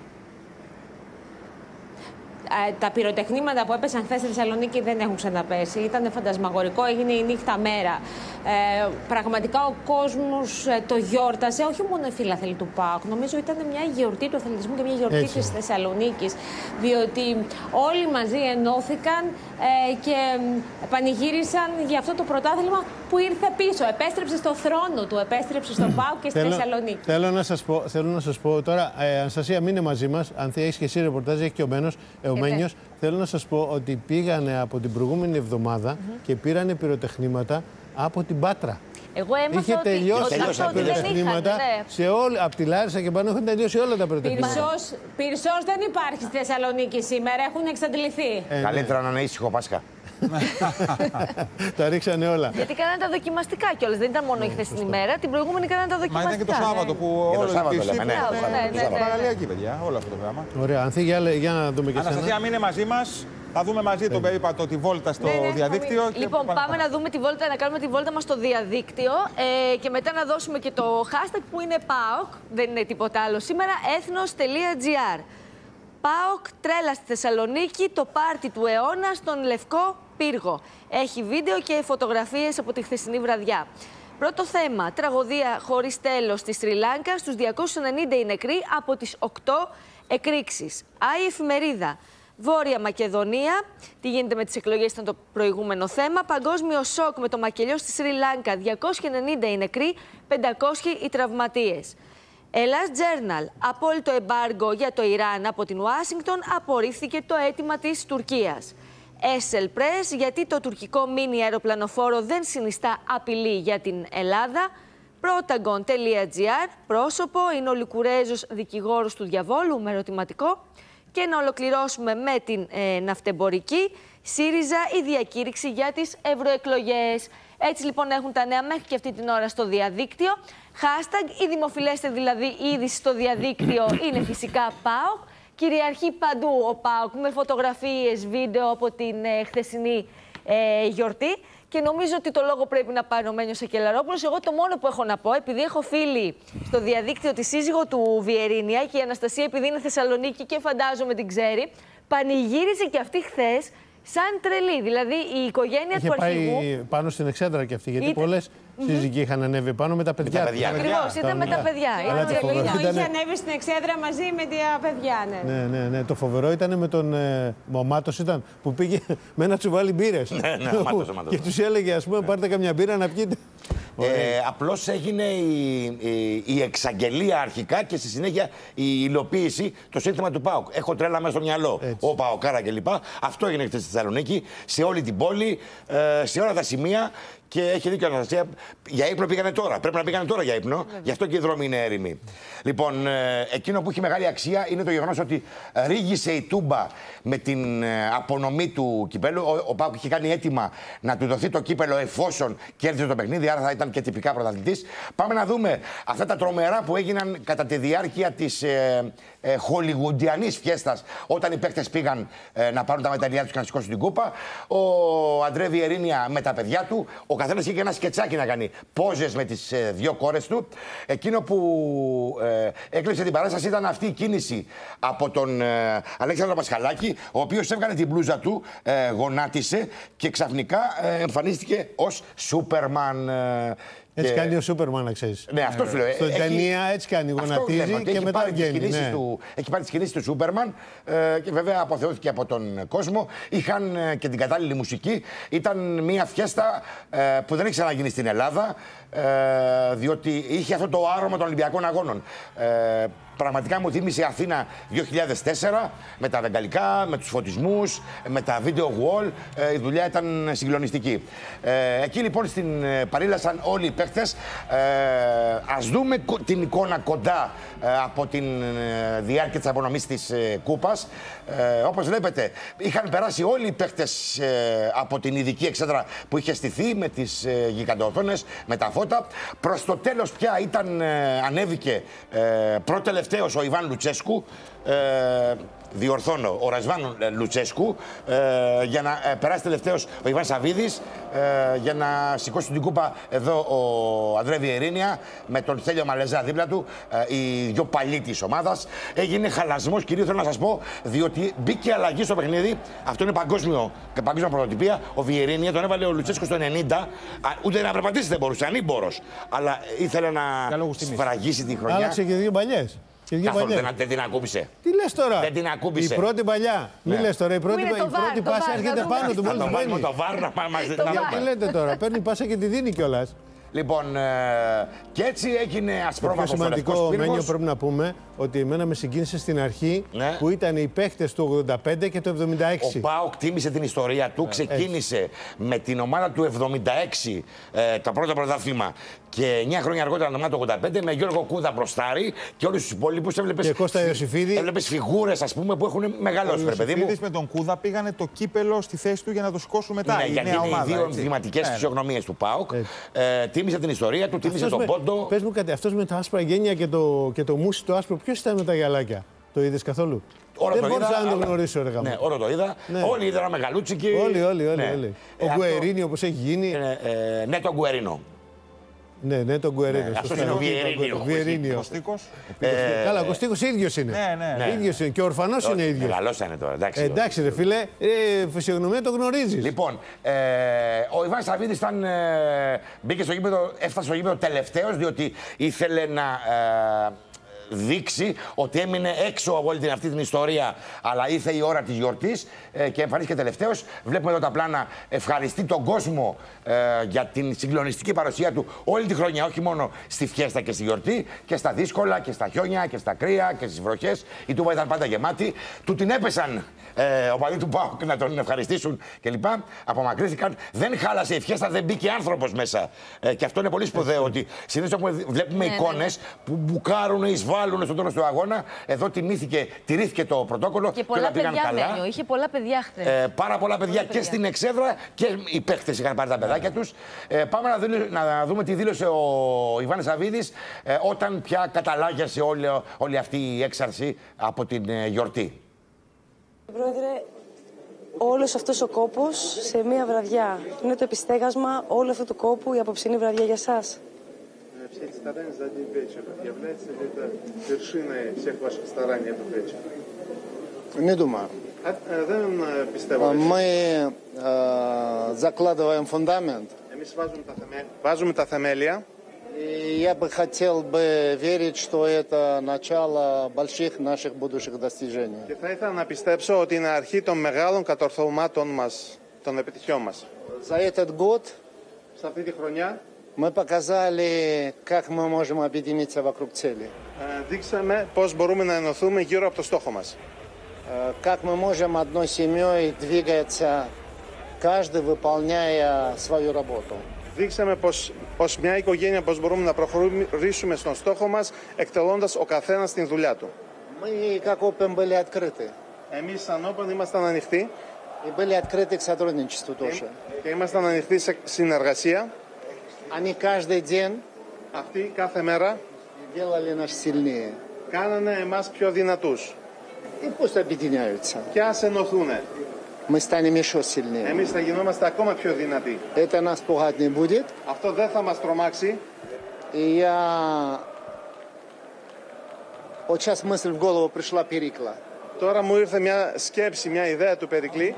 F: Τα πυροτεχνήματα που έπεσαν χθες στη Θεσσαλονίκη δεν έχουν ξαναπέσει. Ήταν φαντασμαγορικό, έγινε η νύχτα μέρα. Ε, πραγματικά ο κόσμος ε, το γιόρτασε, όχι μόνο οι φίλαθλοι του ΠΑΟΚ. Νομίζω ήταν μια γιορτή του αθλητισμού και μια γιορτή της Θεσσαλονίκης. Διότι όλοι μαζί ενώθηκαν ε, και πανηγύρισαν για αυτό το πρωτάθλημα που ήρθε πίσω. Επέστρεψε στο θρόνο του, επέστρεψε στο ΠΑΟΚ και στη
B: θέλω,
F: Θεσσαλονίκη.
B: Θέλω να σας πω, θέλω να σας πω τώρα, ε, Αναστασία, μείνε μαζί μας. Αν έχεις και εσύ ρεπορτάζ, έχει και ο Μένος. Ε, Μένιος, θέλω να σας πω ότι πήγανε από την προηγούμενη εβδομάδα mm-hmm. και πήρανε πυροτεχνήματα από την Πάτρα.
G: Εγώ έμαθα
B: είχε
G: ότι
B: τελειώσει τα πυροτεχνήματα ναι. σε όλη, από τη Λάρισα και πάνω έχουν τελειώσει όλα τα πυροτεχνήματα.
F: Πυρσός, πυρσός δεν υπάρχει στη Θεσσαλονίκη σήμερα, έχουν εξαντληθεί.
H: Ε, Καλύτερα να είναι ήσυχο Πάσχα.
B: Τα ρίξανε όλα.
G: Γιατί κάνανε τα δοκιμαστικά κιόλας. Δεν ήταν μόνο η χθεσινή ημέρα, την προηγούμενη κάνανε τα δοκιμαστικά.
A: Μα ήταν και το Σάββατο που όλο
H: το λέμε.
A: Ναι, παραλιακή, παιδιά, όλο αυτό το πράγμα.
B: Ωραία, Ανθή, για να δούμε και εσένα.
A: Αναστασία, μείνε μαζί μας. Θα δούμε μαζί τον περίπατο, τη βόλτα στο ναι, ναι, διαδίκτυο.
G: Και λοιπόν, πάμε, πάμε να δούμε τη βόλτα, να κάνουμε τη βόλτα μας στο διαδίκτυο ε, και μετά να δώσουμε και το hashtag που είναι ΠΑΟΚ, δεν είναι τίποτα άλλο σήμερα, έθνος τελεία τζι άρ. ΠΑΟΚ τρέλα στη Θεσσαλονίκη, το πάρτι του αιώνα στον Λευκό Πύργο. Έχει βίντεο και φωτογραφίες από τη χθεσινή βραδιά. Πρώτο θέμα, τραγωδία χωρίς τέλος στη Σρι Λάγκα, στους διακόσιους ενενήντα οι νεκροί από τις οκτώ εκρήξεις. Άι Εφημερίδα. Βόρεια Μακεδονία. Τι γίνεται με τις εκλογές ήταν το προηγούμενο θέμα. Παγκόσμιο σοκ με το μακελιό στη Σρι Λάγκα. διακόσιοι ενενήντα οι νεκροί, πεντακόσιοι οι τραυματίες. Ελλάς Journal. Απόλυτο εμπάργκο για το Ιράν από την Ουάσιγκτον. Απορρίφθηκε το αίτημα της Τουρκίας. Έσελ Press. Γιατί το τουρκικό μίνι αεροπλανοφόρο δεν συνιστά απειλή για την Ελλάδα. Protagon τελεία τζι άρ. Πρόσωπο είναι ο Λικουρέζος δικηγόρος του διαβόλου με ερωτηματικό. Και να ολοκληρώσουμε με την ε, ναυτεμπορική. ΣΥΡΙΖΑ, η διακήρυξη για τις ευρωεκλογές. Έτσι λοιπόν έχουν τα νέα μέχρι και αυτή την ώρα στο διαδίκτυο. Hashtag, η δημοφιλέστερη δηλαδή είδηση στο διαδίκτυο είναι φυσικά ΠΑΟΚ. Κυριαρχεί παντού ο ΠΑΟΚ με φωτογραφίες, βίντεο από την ε, χθεσινή ε, γιορτή. Και νομίζω ότι το λόγο πρέπει να πάρει ο Μένιος Ακελαρόπουλος. Εγώ το μόνο που έχω να πω, επειδή έχω φίλη στο διαδίκτυο τη σύζυγο του Βιερίνια και η Αναστασία, επειδή είναι Θεσσαλονίκη και φαντάζομαι την ξέρει, πανηγύριζε και αυτή χθες σαν τρελή. Δηλαδή η οικογένεια
B: είχε
G: του αρχηγού.
B: Πάει πάνω στην Εξέδρα και αυτή, γιατί
G: Είτε...
B: πολλές σύζυγοι είχαν ανέβει πάνω με τα παιδιά.
G: Ακριβώς, ήταν με τα παιδιά.
F: Είχε ανέβει στην εξέδρα μαζί με τα παιδιά, ναι.
B: Ναι, ναι, ναι. Το φοβερό ήταν με τον ε, Μωμάτος ήταν που πήγε με ένα τσουβάλι μπύρες.
H: Ναι, ναι, ο Μάτος, ο Μάτος.
B: Και τους έλεγε, ας πούμε, πάρτε καμιά μπύρα να πιείτε.
H: Ε, απλώς έγινε η, η, η εξαγγελία αρχικά και στη συνέχεια η υλοποίηση, το σύνθημα του ΠΑΟΚ. Έχω τρέλα μέσα στο μυαλό. Έτσι. Ο ΠΑΟΚάρα κλπ. Αυτό έγινε χθες στη Θεσσαλονίκη, σε όλη την πόλη, ε, σε όλα τα σημεία. Και έχει δίκιο η Αναστασία. Για ύπνο πήγανε τώρα. Πρέπει να πήγανε τώρα για ύπνο. Βέβαια. Γι' αυτό και οι δρόμοι είναι έρημοι. Λοιπόν, ε, εκείνο που έχει μεγάλη αξία είναι το γεγονός ότι ρίγησε η Τούμπα με την ε, απονομή του κυπέλου. Ο, ο ΠΑΟΚ είχε κάνει αίτημα να του δοθεί το κύπελο εφόσον κέρδισε το παιχνίδι, άρα θα ήταν και τυπικά πρωταθλητής. Πάμε να δούμε αυτά τα τρομερά που έγιναν κατά τη διάρκεια της ε, ε, χολιγουντιανής φιέστας, όταν οι παίκτες πήγαν ε, να πάρουν τα μεταλλιά τους και να σηκώσουν την κούπα. Ο Αντρέ Βιερίνια με τα παιδιά του. Ο καθένας είχε και ένα σκετσάκι να κάνει. Πόζες με τις ε, δύο κόρες του. Εκείνο που ε, έκλεισε την παράσταση ήταν αυτή η κίνηση από τον ε, Αλέξανδρο Πασχαλάκη, ο οποίος έβγαλε την μπλούζα του, ε, γονάτισε και ξαφνικά ε, εμφανίστηκε ως Σούπερμαν. Ε,
B: Έτσι
H: και...
B: κάνει ο Σούπερμαν, να ξέρεις.
H: Ναι, αυτό σου λέω.
B: Στην ταινία έτσι κάνει, γονατίζει και, και μετά βγαίνει. Ναι.
H: Του, έχει πάρει τις κινήσεις του Σούπερμαν ε, και βέβαια αποθεώθηκε από τον κόσμο. Είχαν ε, και την κατάλληλη μουσική. Ήταν μια φιέστα ε, που δεν έχει ξαναγίνει στην Ελλάδα, ε, διότι είχε αυτό το άρωμα των Ολυμπιακών Αγώνων. Ε, Πραγματικά μου θύμισε Αθήνα δύο χιλιάδες τέσσερα με τα βεγγαλικά, με τους φωτισμούς, με τα video wall. Ε, η δουλειά ήταν συγκλονιστική. Ε, εκεί λοιπόν στην ε, παρήλασαν όλοι οι παίχτες. Ε, ας δούμε την εικόνα κοντά ε, από τη ε, διάρκεια της απονομής της ε, κούπας. Ε, όπως βλέπετε, είχαν περάσει όλοι οι παίχτες ε, από την ειδική εξέδρα που είχε στηθεί με τις ε, γιγαντοοθόνες, με τα φώτα. Προς το τέλος πια ήταν, ε, ανέβηκε ε, πρώτο ο Ιβάν Λουτσέσκου, ε, διορθώνω, ο Ρασβάν Λουτσέσκου, ε, για να ε, περάσει τελευταίος ο Ιβάν Σαβίδης, ε, για να σηκώσει την κούπα εδώ ο Αντρέ Βιερίνια με τον Στέλιο Μαλεζά δίπλα του, ε, οι δυο παλιοί της ομάδας. Έγινε χαλασμός, κυρίως θέλω να σας πω, διότι μπήκε αλλαγή στο παιχνίδι. Αυτό είναι παγκόσμιο, παγκόσμια πρωτοτυπία. Ο Βιερίνια τον έβαλε ο Λουτσέσκου στο ενενήντα, ούτε να περπατήσει δεν μπορούσε, ανήμπορος. Αλλά ήθελε να σφραγίσει τη χρονιά.
B: Άλλαξε και δύο παλιές.
H: Καθόλου δεν, δεν την ακούμπησε.
B: Τι λες τώρα.
H: Δεν την ακούμπησε.
B: Η πρώτη παλιά. Ναι. Μην λες τώρα. Η πρώτη, η πρώτη πάσα έρχεται πάνω του.
H: Μόλις μπαίνει. Το βάρ να πάμε.
B: Τι λέτε τώρα. Παίρνει πάσα και τη δίνει κιόλας.
H: Λοιπόν, ε, και έτσι έγινε ασπρόμαχος.
B: Το πιο σημαντικό, Μένιο, πρέπει να πούμε ότι εμένα με συγκίνησε στην αρχή, ναι, που ήταν οι παίχτες του ογδόντα πέντε και του εβδομήντα έξι.
H: Ο ΠΑΟΚ τίμησε την ιστορία του, ξεκίνησε έτσι με την ομάδα του εβδομήντα έξι ε, το πρώτο πρωτάθλημα και εννιά χρόνια αργότερα την ομάδα του ογδόντα πέντε με Γιώργο Κούδα μπροστάρι και όλους τους υπόλοιπους έβλεπες.
B: Και Κώστα Ιωσήφιδη.
H: Έβλεπες φιγούρες, ας πούμε, που έχουν μεγαλώσει, ρε παιδί μου.
A: Ο με τον Κούδα πήγανε το κύπελο στη θέση του για να το σηκώσουν μετά.
H: Ναι,
A: η
H: γιατί
A: νέα
H: είναι
A: ομάδα,
H: οι δύο
A: έτσι
H: εμβληματικές
A: ναι,
H: φυσιογνωμίες του ΠΑΟΚ. Ε, τίμησε την ιστορία του, τίμησε τον
B: με,
H: πόντο.
B: Πες μου κάτι, αυτός με τα άσπρα γένια και το, και το μουσι το άσπρο, ποιος ήταν με τα γυαλάκια. Το είδες καθόλου?
H: Όλο
B: δεν
H: το
B: μπορούσα
H: είδα,
B: να το
H: αλλά...
B: γνωρίσω, ρε γαμό.
H: Ναι, όλο το είδα. Ναι. Όλοι είδαν μεγαλούτσικοι.
B: Όλοι, όλοι, όλοι.
H: Ναι.
B: όλοι.
H: Ε,
B: ο Γκουερίνι, όπως έχει γίνει.
H: Ε, ε, ναι, τον Γκουερίνο.
B: Ναι, ναι, τον Γκουερίνο.
H: Ναι, αυτός είναι ο Βιερίνιο.
A: Ο Κωστίκος.
B: Καλά, ο Κωστίκος ίδιος είναι.
A: Ναι, ναι.
B: Ίδιος είναι. Και ο Ορφανός είναι ίδιος.
H: Μεγαλός είναι τώρα. Εντάξει,
B: ε, εντάξει ρε φίλε, ε, φυσιογνωμία το γνωρίζεις.
H: Λοιπόν, ε, ο Ιβάν Σαββίδης ήταν, ε, μπήκε στο γήπεδο, έφτασε στο γήπεδο τελευταίος, διότι ήθελε να ε, δείξει ότι έμεινε έξω από όλη την, αυτή την ιστορία, αλλά ήρθε η ώρα της γιορτής ε, και εμφανίστηκε τελευταίος. Βλέπουμε εδώ τα πλάνα. Ευχαριστεί τον κόσμο ε, για την συγκλονιστική παρουσία του όλη τη χρονιά, όχι μόνο στη φιέστα και στη γιορτή, και στα δύσκολα και στα χιόνια και στα κρύα και στις βροχές. Η Τούμπα ήταν πάντα γεμάτη. Του την έπεσαν ε, οπαδοί του ΠΑΟΚ να τον ευχαριστήσουν κλπ. Απομακρύθηκαν. Δεν χάλασε η φιέστα, δεν μπήκε άνθρωπος μέσα. Ε, και αυτό είναι πολύ σπουδαίο, ότι συνήθως βλέπουμε ναι, εικόνες ναι, που μπουκάρουν, εισβάλλουν στο τέλος του αγώνα. Εδώ τιμήθηκε, τηρήθηκε το πρωτόκολλο και,
G: και πολλά
H: πήγαν
G: παιδιά,
H: καλά.
G: Μένιο, είχε πολλά παιδιά χθες.
H: Ε, πάρα πολλά παιδιά
G: πολλά
H: και
G: παιδιά.
H: στην εξέδρα και οι παίχτες είχαν πάρει τα παιδάκια τους. Ε, πάμε να, δούμε, να δούμε τι δήλωσε ο Ιβάν Σαββίδης ε, όταν πια καταλάγιασε όλη, όλη αυτή η έξαρση από την ε, γιορτή.
I: Πρόεδρε, όλος αυτός ο κόπος σε μία βραδιά είναι το επιστέγασμα όλου αυτού του κόπου η απόψινή βραδιά για σας?
J: Все эти старания за один вечер. Является ли это вершиной всех ваших стараний этот вечер?
K: Не думаю.
J: А, δεν πιστεύω.
K: Мы э, закладываем фундамент.
J: Εμείς Εμείς βάζουμε τα θεμέλια. Βάζουμε τα θεμέλια.
K: И я бы хотел бы верить, что это начало больших наших будущих достижений.
J: Και θα ήθελα να πιστέψω ότι είναι αρχή των μεγάλων κατορθωμάτων μας, των επιτυχιών μας.
K: За этот год
J: σε αυτή τη χρονιά
K: мы показали, как мы можем объединиться вокруг цели.
J: Δείξαμε πώς μπορούμε να ενωθούμε γύρω από το στόχο μας.
K: Как мы можем одной семьей двигаться, каждый выполняя свою работу.
J: Δείξαμε πως ως μια οικογένεια πώς μπορούμε να προχωρήσουμε στον στόχο μας, εκτελώντας ο καθένας την δουλειά του.
K: Мы как Open были открыты.
J: Εμείς σαν Open ήμασταν ανοιχτοί.
K: И были открыты к сотрудничеству тоже.
J: Και ήμασταν ανοιχτοί σε συνεργασία.
K: Они каждый день
J: αυτοί κάθε μέρα
K: делали нас сильнее.
J: Κάνανε εμάς πιο δυνατούς.
K: И пусть объединяются.
J: Και ας ενωθούνε.
K: Мы станем еще сильнее.
J: Εμείς θα γινόμαστε ακόμα πιο δυνατοί.
K: Это нас пугать не будет.
J: Αυτό δεν θα μας τρομάξει.
K: И я... Вот сейчас мысль в голову пришла Перикла.
J: Τώρα μου ήρθε μια σκέψη, μια ιδέα του Περικλή.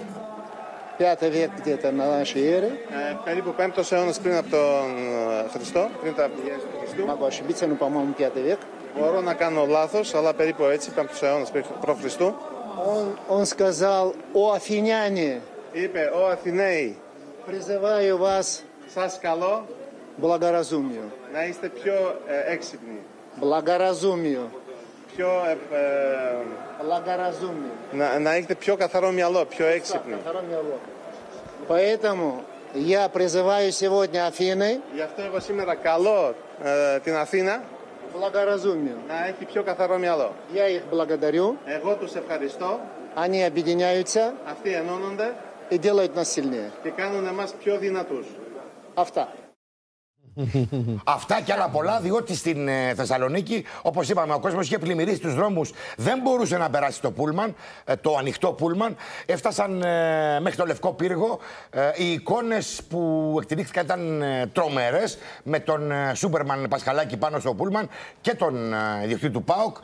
K: Πятый век где-то на нашей эре.
J: Ε, περίπου πέμπτος αιώνας πριν από τον Χριστό, πριν τα πηγές του Χριστού.
K: Могу ошибиться, но, по-моему, пятый век.
J: Μπορώ να κάνω λάθος, αλλά περίπου έτσι, πέμπτος αιώνας π.Χ.
K: Он, он сказал: «О Афиняне,
J: είπε, ο Αθηναίοι,
K: призываю вас
J: σας καλώ
K: благоразумию».
J: Να είστε πιο ε, έξυπνοι.
K: Благоразумию.
J: Πιο, ε, ε,
K: Благоразумию.
J: Να, να έχετε πιο καθαρό μυαλό, πιο έξυπνοι.
K: Καθαρό μυαλό. Поэтому я призываю сегодня Афины.
J: Γι' αυτό εγώ σήμερα καλώ ε, την Αθήνα.
K: Благоразумию.
J: Να έχει πιο καθαρό μυαλό.
K: Я их благодарю.
J: Εγώ τους ευχαριστώ.
K: Они объединяются.
J: Αυτοί ενώνονται.
K: И делают нас сильнее.
J: Και κάνουν εμάς πιο δυνατούς.
K: Αυτά.
H: Αυτά και άλλα πολλά, διότι στην ε, Θεσσαλονίκη, όπως είπαμε, ο κόσμος είχε πλημμυρίσει τους δρόμους, δεν μπορούσε να περάσει το πούλμαν, ε, το ανοιχτό πούλμαν. Έφτασαν ε, μέχρι το Λευκό Πύργο. Ε, οι εικόνες που εκτελήχθηκαν ήταν ε, τρομερές, με τον ε, Σούπερμαν Πασχαλάκη πάνω στο πούλμαν και τον ε, ιδιοκτήτη του ΠΑΟΚ,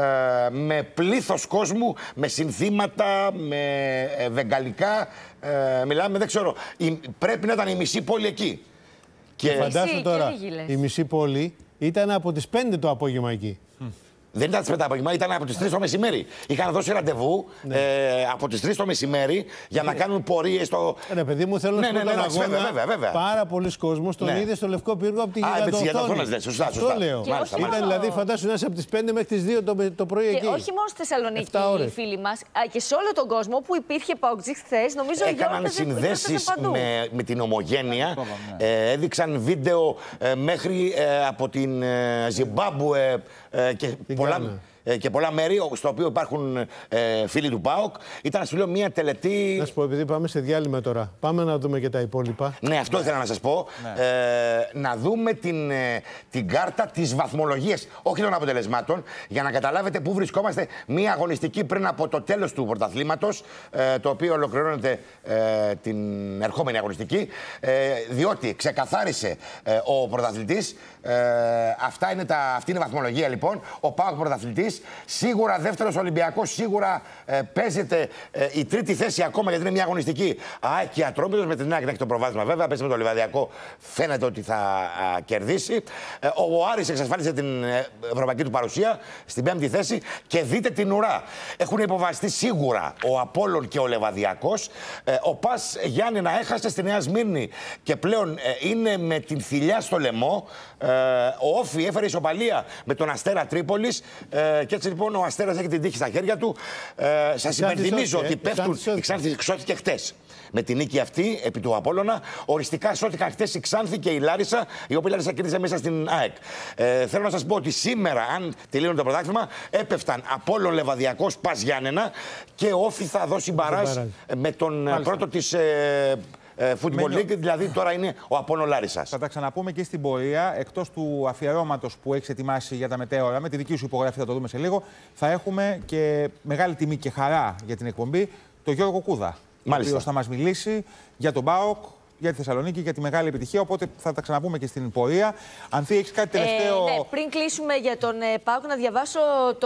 H: ε, με πλήθος κόσμου, με συνθήματα, με ε, βεγγαλικά. Ε, μιλάμε, δεν ξέρω, η, πρέπει να ήταν η μισή πόλη εκεί.
B: Και φαντάσου τώρα, η μισή πόλη ήταν από τις πέντε το απόγευμα εκεί.
H: Mm. Δεν ήταν τις πέντε το απόγευμα, ήταν από τις τρεις το μεσημέρι. Είχαν δώσει ραντεβού ναι. ε, από τις τρεις το μεσημέρι για να κάνουν πορείες στο...
B: Ναι, παιδί μου, θέλω να σου πω τον αγώνα.
H: Βέβαια, βέβαια, βέβαια.
B: Πάρα πολλοί κόσμος τον ναι. είδε στο Λευκό Πύργο από τη γιγαντοοθόνη.
H: Ναι, σωστά, σωστά.
B: Το λέω.
H: Μάλιστα,
B: ήταν
H: μάλιστα.
B: δηλαδή, φαντάσου να είσαι από τις πέντε μέχρι τις δύο το, το πρωί
G: και
B: εκεί.
G: όχι μόνο στη Θεσσαλονίκη, οι φίλοι μας, και σε όλο τον κόσμο που υπήρχε παουτζή χθες, νομίζω ότι
H: έκαναν συνδέσεις με, με την Ομογένεια. ε, έδειξαν βίντεο ε, μέχρι ε, από την ε, Ζιμπάμπουε ε, και πολλά. Και πολλά μέρη στο οποίο υπάρχουν ε, φίλοι του ΠΑΟΚ. Ήταν, σου λέω, μια τελετή.
B: Να σου πω, επειδή πάμε σε διάλειμμα τώρα, πάμε να δούμε και τα υπόλοιπα.
H: Ναι, αυτό ναι. ήθελα να σας πω. Ναι. Ε, να δούμε την, ε, την κάρτα της βαθμολογίας, όχι των αποτελεσμάτων, για να καταλάβετε πού βρισκόμαστε μία αγωνιστική πριν από το τέλος του πρωταθλήματος, ε, το οποίο ολοκληρώνεται ε, την ερχόμενη αγωνιστική. Ε, διότι ξεκαθάρισε ε, ο πρωταθλητής. Ε, αυτά είναι τα, αυτή είναι η βαθμολογία, λοιπόν. Ο ΠΑΟΚ πρωταθλητής. Σίγουρα δεύτερος Ολυμπιακός, σίγουρα ε, παίζεται ε, η τρίτη θέση ακόμα, γιατί είναι μια αγωνιστική. ΑΕΚ και Ατρόμητος με την ΑΕΚ να έχει το προβάδισμα, βέβαια. Παίζει με το Λιβαδιακό, φαίνεται ότι θα α, κερδίσει. Ε, ο Άρης εξασφάλισε την ε, ευρωπαϊκή του παρουσία στην πέμπτη θέση. Και δείτε την ουρά. Έχουν υποβαστεί σίγουρα ο Απόλλων και ο Λεβαδιακός. Ε, ο ΠΑΣ Γιάννενα έχασε στη Νέα Σμύρνη και πλέον ε, είναι με την θηλιά στο λαιμό. Ε, ο Όφι έφερε ισοπαλία με τον Αστέρα Τρίπολης. Ε, και έτσι λοιπόν ο Αστέρας έχει την τύχη στα χέρια του. Ε, σας υπενθυμίζω ότι πέφτουν. Η Ξάνθη σώθηκε χτες. Με την νίκη αυτή επί του Απόλλωνα. Οριστικά σώθηκαν χτες η Ξάνθη και η Λάρισα, η οποία η Λάρισα κέρδισε μέσα στην ΑΕΚ. Ε, θέλω να σας πω ότι σήμερα, αν τελείωνε το πρωτάθλημα, έπεφταν Απόλλων, Λεβαδιακός, ΠΑΣ Γιάννενα και ο Όφι θα δώσει μπαράζ με τον Μάλιστα. πρώτο της. Ε, Football League, δηλαδή τώρα είναι ο Απόλλων Λάρισσας.
A: Θα τα ξαναπούμε και στην πορεία. Εκτός του αφιερώματος που έχεις ετοιμάσει για τα μετέωρα, με τη δική σου υπογραφή θα το δούμε σε λίγο, θα έχουμε και μεγάλη τιμή και χαρά για την εκπομπή τον Γιώργο Κούδα. Ο οποίος θα μας μιλήσει για τον ΠΑΟΚ, για τη Θεσσαλονίκη, για τη μεγάλη επιτυχία. Οπότε θα τα ξαναπούμε και στην πορεία. Ανθή, έχεις κάτι τελευταίο.
G: Ε, ναι, πριν κλείσουμε για τον ε, ΠΑΟΚ, να διαβάσω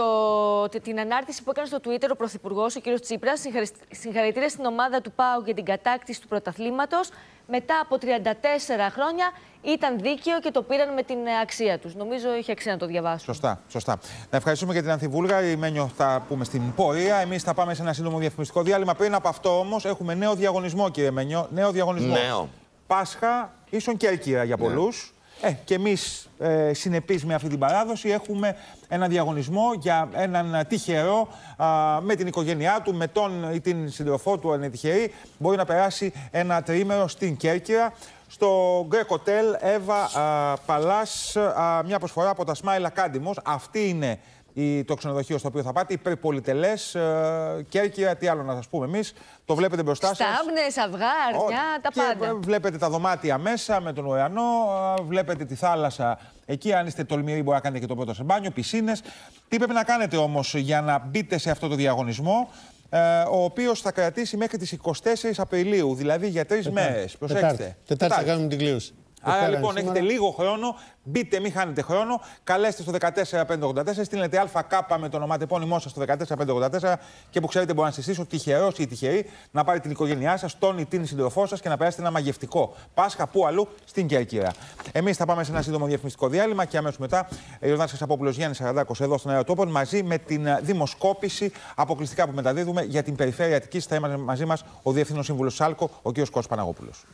G: το, την ανάρτηση που έκανε στο Twitter ο Πρωθυπουργός, ο κ. Τσίπρας. Συγχαρητήρια στην ομάδα του ΠΑΟΚ για την κατάκτηση του πρωταθλήματος. μετά από τριάντα τέσσερα χρόνια ήταν δίκαιο και το πήραν με την αξία τους. Νομίζω είχε αξία να το διαβάσουμε.
A: Σωστά, σωστά. Να ευχαριστούμε και την Ανθιβούλγα. Η Μένιο θα πούμε στην πορεία. Εμείς θα πάμε σε ένα σύντομο διαφημιστικό διάλειμμα. Πριν από αυτό όμως έχουμε νέο διαγωνισμό, κύριε Μένιο. Νέο διαγωνισμό.
H: Νέο.
A: Πάσχα, ίσον Κέρκυρα για πολλούς. Ναι. Ε, και εμείς ε, συνεπείς με αυτή την παράδοση έχουμε ένα διαγωνισμό για έναν τυχερό α, με την οικογένειά του, με τον ή την σύντροφό του, αν είναι τυχερή, μπορεί να περάσει ένα τριήμερο στην Κέρκυρα. Στο Greek Hotel Eva Palace, μια προσφορά από τα Smile Academy. Αυτή είναι η, το ξενοδοχείο στο οποίο θα πάτε. Υπερπολιτελές, Κέρκυρα, τι άλλο να σας πούμε εμείς. Το βλέπετε μπροστά σας.
G: Στάμπνες, αυγά, αρνιά, τα πάντα.
A: Βλέπετε τα δωμάτια μέσα με τον ουρανό, βλέπετε τη θάλασσα. Εκεί, αν είστε τολμηροί, μπορεί να κάνετε και το πρώτο σε μπάνιο, πισίνες. Τι πρέπει να κάνετε όμως για να μπείτε σε αυτό το διαγωνισμό, ο οποίος θα κρατήσει μέχρι τις εικοστή τέταρτη Απριλίου, δηλαδή για τρεις μέρες. Προσέξτε.
B: Τετάρτη θα κάνουμε την κλήρωση.
A: Άρα λοιπόν έχετε λίγο χρόνο, μπείτε, μην χάνετε χρόνο, καλέστε στο δεκατέσσερα πεντακόσια ογδόντα τέσσερα, στείλετε ΑΚ με το ονοματεπώνυμό σας στο δεκατέσσερα πεντακόσια ογδόντα τέσσερα και που ξέρετε μπορεί να συστήσω ο τυχερός ή η τυχερή να πάρει την οικογένειά σας, τον ή την σύντροφό σας και να περάσετε ένα μαγευτικό Πάσχα που αλλού στην Κέρκυρα. Εμείς θα πάμε σε ένα σύντομο διαφημιστικό διάλειμμα και αμέσως μετά Ιορδάνης Χασαπόπουλος, Γιάννης Σαραντάκος εδώ στον Αεροτόπων μαζί με την δημοσκόπηση αποκλειστικά που μεταδίδουμε για την περιφέρεια Αττικής. Θα είμαστε μαζί μας ο Διευθύνων Σύμβουλος ΣΑΛΚΟ, ο κ. Κώστας Παναγόπουλος.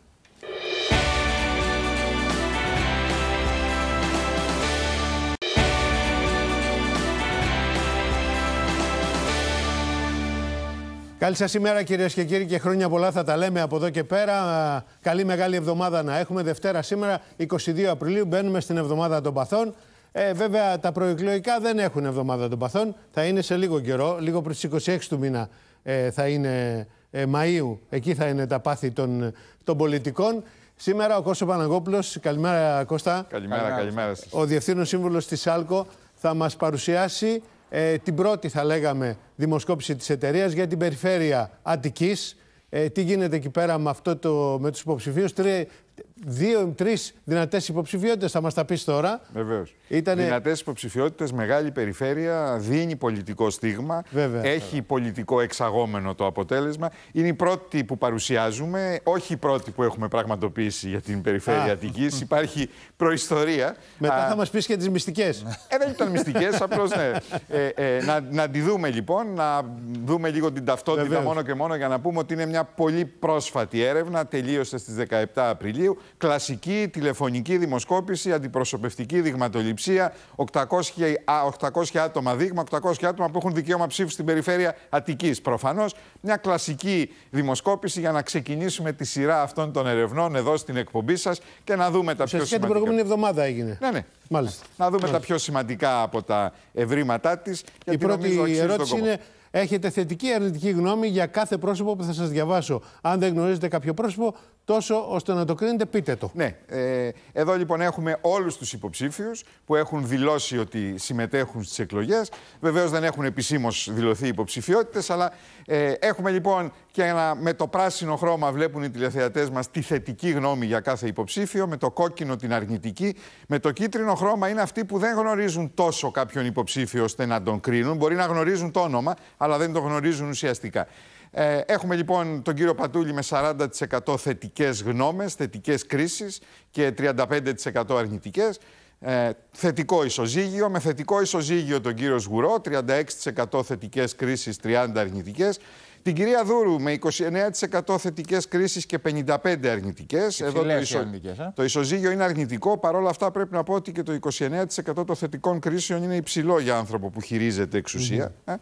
B: Καλή σας ημέρα κυρίες και κύριοι και χρόνια πολλά θα τα λέμε από εδώ και πέρα. Καλή μεγάλη εβδομάδα να έχουμε. Δευτέρα σήμερα, εικοστή δεύτερη Απριλίου, μπαίνουμε στην εβδομάδα των Παθών. Ε, βέβαια τα προεκλογικά δεν έχουν εβδομάδα των Παθών. Θα είναι σε λίγο καιρό, λίγο πριν τις είκοσι έξι του μήνα ε, θα είναι ε, Μαΐου. Εκεί θα είναι τα πάθη των, των πολιτικών. Σήμερα ο Κώστας Παναγόπουλος, καλημέρα Κώστα.
L: Καλημέρα, καλημέρα, καλημέρα σας.
B: Ο Διευθύνων Σύμβουλος της ΣΑΛΚΟ θα μας παρουσιάσει Ε, την πρώτη, θα λέγαμε, δημοσκόπηση της εταιρείας για την περιφέρεια Αττικής. Ε, τι γίνεται εκεί πέρα με, αυτό το, με τους υποψηφίους. Τρι, δύο, τρεις δυνατές υποψηφιότητες, θα μας τα πεις τώρα.
L: Βεβαίως.
B: Ήτανε...
L: Δυνατές υποψηφιότητες, μεγάλη περιφέρεια, δίνει πολιτικό στίγμα.
B: Βέβαια.
L: Έχει Βέβαια. πολιτικό εξαγόμενο το αποτέλεσμα. Είναι η πρώτη που παρουσιάζουμε, όχι η πρώτη που έχουμε πραγματοποιήσει για την περιφέρεια Αττικής. Υπάρχει προϊστορία.
B: Μετά
L: Α,
B: θα μας πεις και τις μυστικές.
L: Ε, δεν ήταν μυστικές, απλώς ναι. Ε, ε, να, να τη δούμε λοιπόν, να δούμε λίγο την ταυτότητα. Βεβαίως. Μόνο και μόνο για να πούμε ότι είναι μια πολύ πρόσφατη έρευνα, τελείωσε στις δεκαεπτά Απριλίου. Κλασική τηλεφωνική δημοσκόπηση, αντιπροσωπευτική δειγματοληψία, οκτακόσια άτομα δείγμα, οκτακόσια άτομα που έχουν δικαίωμα ψήφου στην περιφέρεια Αττικής. Προφανώς μια κλασική δημοσκόπηση για να ξεκινήσουμε τη σειρά αυτών των ερευνών εδώ στην εκπομπή σας και να δούμε τα πιο σημαντικά.
B: την προηγούμενη εβδομάδα έγινε.
L: Ναι, ναι.
B: Μάλιστα.
L: Να δούμε
B: Μάλιστα.
L: τα πιο σημαντικά από τα ευρήματά της.
B: Η πρώτη ερώτηση είναι: έχετε θετική ή αρνητική γνώμη για κάθε πρόσωπο που θα σας διαβάσω? Αν δεν γνωρίζετε κάποιο πρόσωπο, τόσο ώστε να το κρίνετε, πείτε το.
L: Ναι. Ε, εδώ λοιπόν έχουμε όλους τους υποψήφιους που έχουν δηλώσει ότι συμμετέχουν στις εκλογές. Βεβαίως δεν έχουν επισήμως δηλωθεί υποψηφιότητες, αλλά ε, έχουμε λοιπόν και ένα, με το πράσινο χρώμα βλέπουν οι τηλεθεατές μας τη θετική γνώμη για κάθε υποψήφιο, με το κόκκινο την αρνητική. Με το κίτρινο χρώμα είναι αυτοί που δεν γνωρίζουν τόσο κάποιον υποψήφιο ώστε να τον κρίνουν. Μπορεί να γνωρίζουν το όνομα, αλλά δεν το γνωρίζουν ουσιαστικά. Ε, έχουμε λοιπόν τον κύριο Πατούλη με σαράντα τοις εκατό θετικές γνώμες, θετικές κρίσεις και τριάντα πέντε τοις εκατό αρνητικές. Ε, θετικό ισοζύγιο, με θετικό ισοζύγιο τον κύριο Σγουρό, τριάντα έξι τοις εκατό θετικές κρίσεις, τριάντα αρνητικές. Την κυρία Δούρου με είκοσι εννέα τοις εκατό θετικές κρίσεις και πενήντα πέντε αρνητικές. Εδώ το, ισο... αρνητικές, ε? το ισοζύγιο είναι αρνητικό. Παρ' όλα αυτά πρέπει να πω ότι και το είκοσι εννέα τοις εκατό των θετικών κρίσεων είναι υψηλό για άνθρωπο που χειρίζεται εξουσία. Mm-hmm.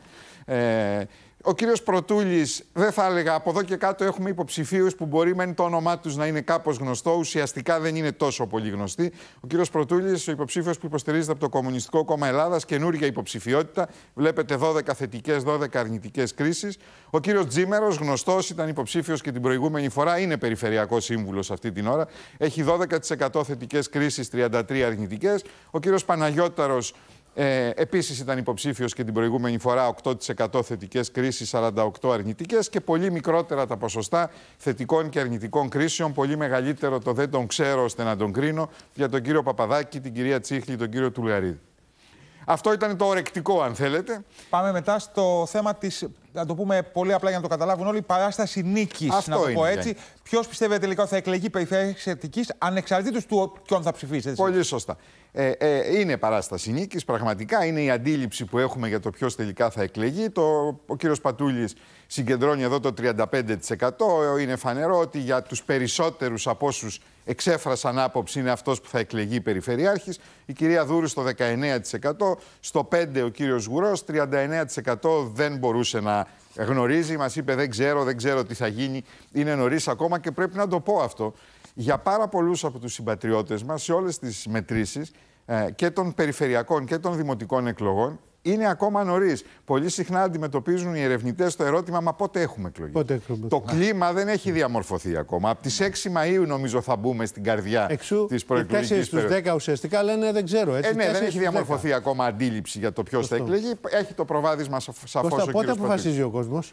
L: ε? Ε, Ο κύριος Πρωτούλης, δεν θα έλεγα, από εδώ και κάτω έχουμε υποψηφίους που μπορεί μεν το όνομά τους να είναι κάπως γνωστό, ουσιαστικά δεν είναι τόσο πολύ γνωστοί. Ο κύριος Πρωτούλης, ο υποψήφιος που υποστηρίζεται από το Κομμουνιστικό Κόμμα Ελλάδας, καινούργια υποψηφιότητα. Βλέπετε δώδεκα θετικές, δώδεκα αρνητικές κρίσεις. Ο κύριος Τζίμερος, γνωστός, ήταν υποψήφιος και την προηγούμενη φορά, είναι περιφερειακός σύμβουλος αυτή την ώρα. Έχει δώδεκα τοις εκατό θετικές κρίσεις, τριάντα τρία αρνητικές. Ο κύριος Παναγιώταρος, Ε, επίσης ήταν υποψήφιος και την προηγούμενη φορά, οκτώ τοις εκατό θετικές κρίσεις, σαράντα οκτώ αρνητικές και πολύ μικρότερα τα ποσοστά θετικών και αρνητικών κρίσεων. Πολύ μεγαλύτερο το δεν τον ξέρω ώστε να τον κρίνω για τον κύριο Παπαδάκη, την κυρία Τσίχλη, τον κύριο Τουλγαρίδη. Αυτό ήταν το ορεκτικό, αν θέλετε.
A: Πάμε μετά στο θέμα της, να το πούμε πολύ απλά για να το καταλάβουν όλοι, παράσταση νίκης. Να το πω έτσι. Ποιος πιστεύετε τελικά ότι θα εκλεγεί περιφερειακής Αττικής, ανεξαρτήτως του ποιον θα ψηφίσει?
L: Πολύ σωστά. Ε, ε, είναι παράσταση νίκης, πραγματικά. Είναι η αντίληψη που έχουμε για το ποιος τελικά θα εκλεγεί. Το, ο κύριος Πατούλης συγκεντρώνει εδώ το τριάντα πέντε τοις εκατό. Είναι φανερό ότι για τους περισσότερους από όσους εξέφρασαν άποψη είναι αυτός που θα εκλεγεί περιφερειάρχης. Η κυρία Δούρου στο δεκαεννέα τοις εκατό. Στο πέντε τοις εκατό ο κύριος Γουρός, τριάντα εννέα τοις εκατό δεν μπορούσε να γνωρίζει. Μας είπε δεν ξέρω, δεν ξέρω τι θα γίνει. Είναι νωρίς ακόμα και πρέπει να το πω αυτό. Για πάρα πολλούς από τους συμπατριώτες μας σε όλες τις μετρήσεις ε, και των περιφερειακών και των δημοτικών εκλογών είναι ακόμα νωρίς. Πολύ συχνά αντιμετωπίζουν οι ερευνητές το ερώτημα «Μα πότε έχουμε εκλογές?»
B: Πότε
L: το κλίμα δεν έχει διαμορφωθεί ακόμα. Από τις έξι Μαΐου νομίζω θα μπούμε στην καρδιά
B: Εξού,
L: της προεκλογικής περίοδου.
B: τέσσερα στους δέκα ουσιαστικά λένε δεν ξέρω. Έτσι,
L: ε, ναι, δεν έχει διαμορφωθεί
B: δέκα.
L: ακόμα αντίληψη για το ποιος θα εκλεγεί. Έχει το προβάδισμα σαφώς ο κύριος
B: Πότε αποφασίζει ο κόσμος?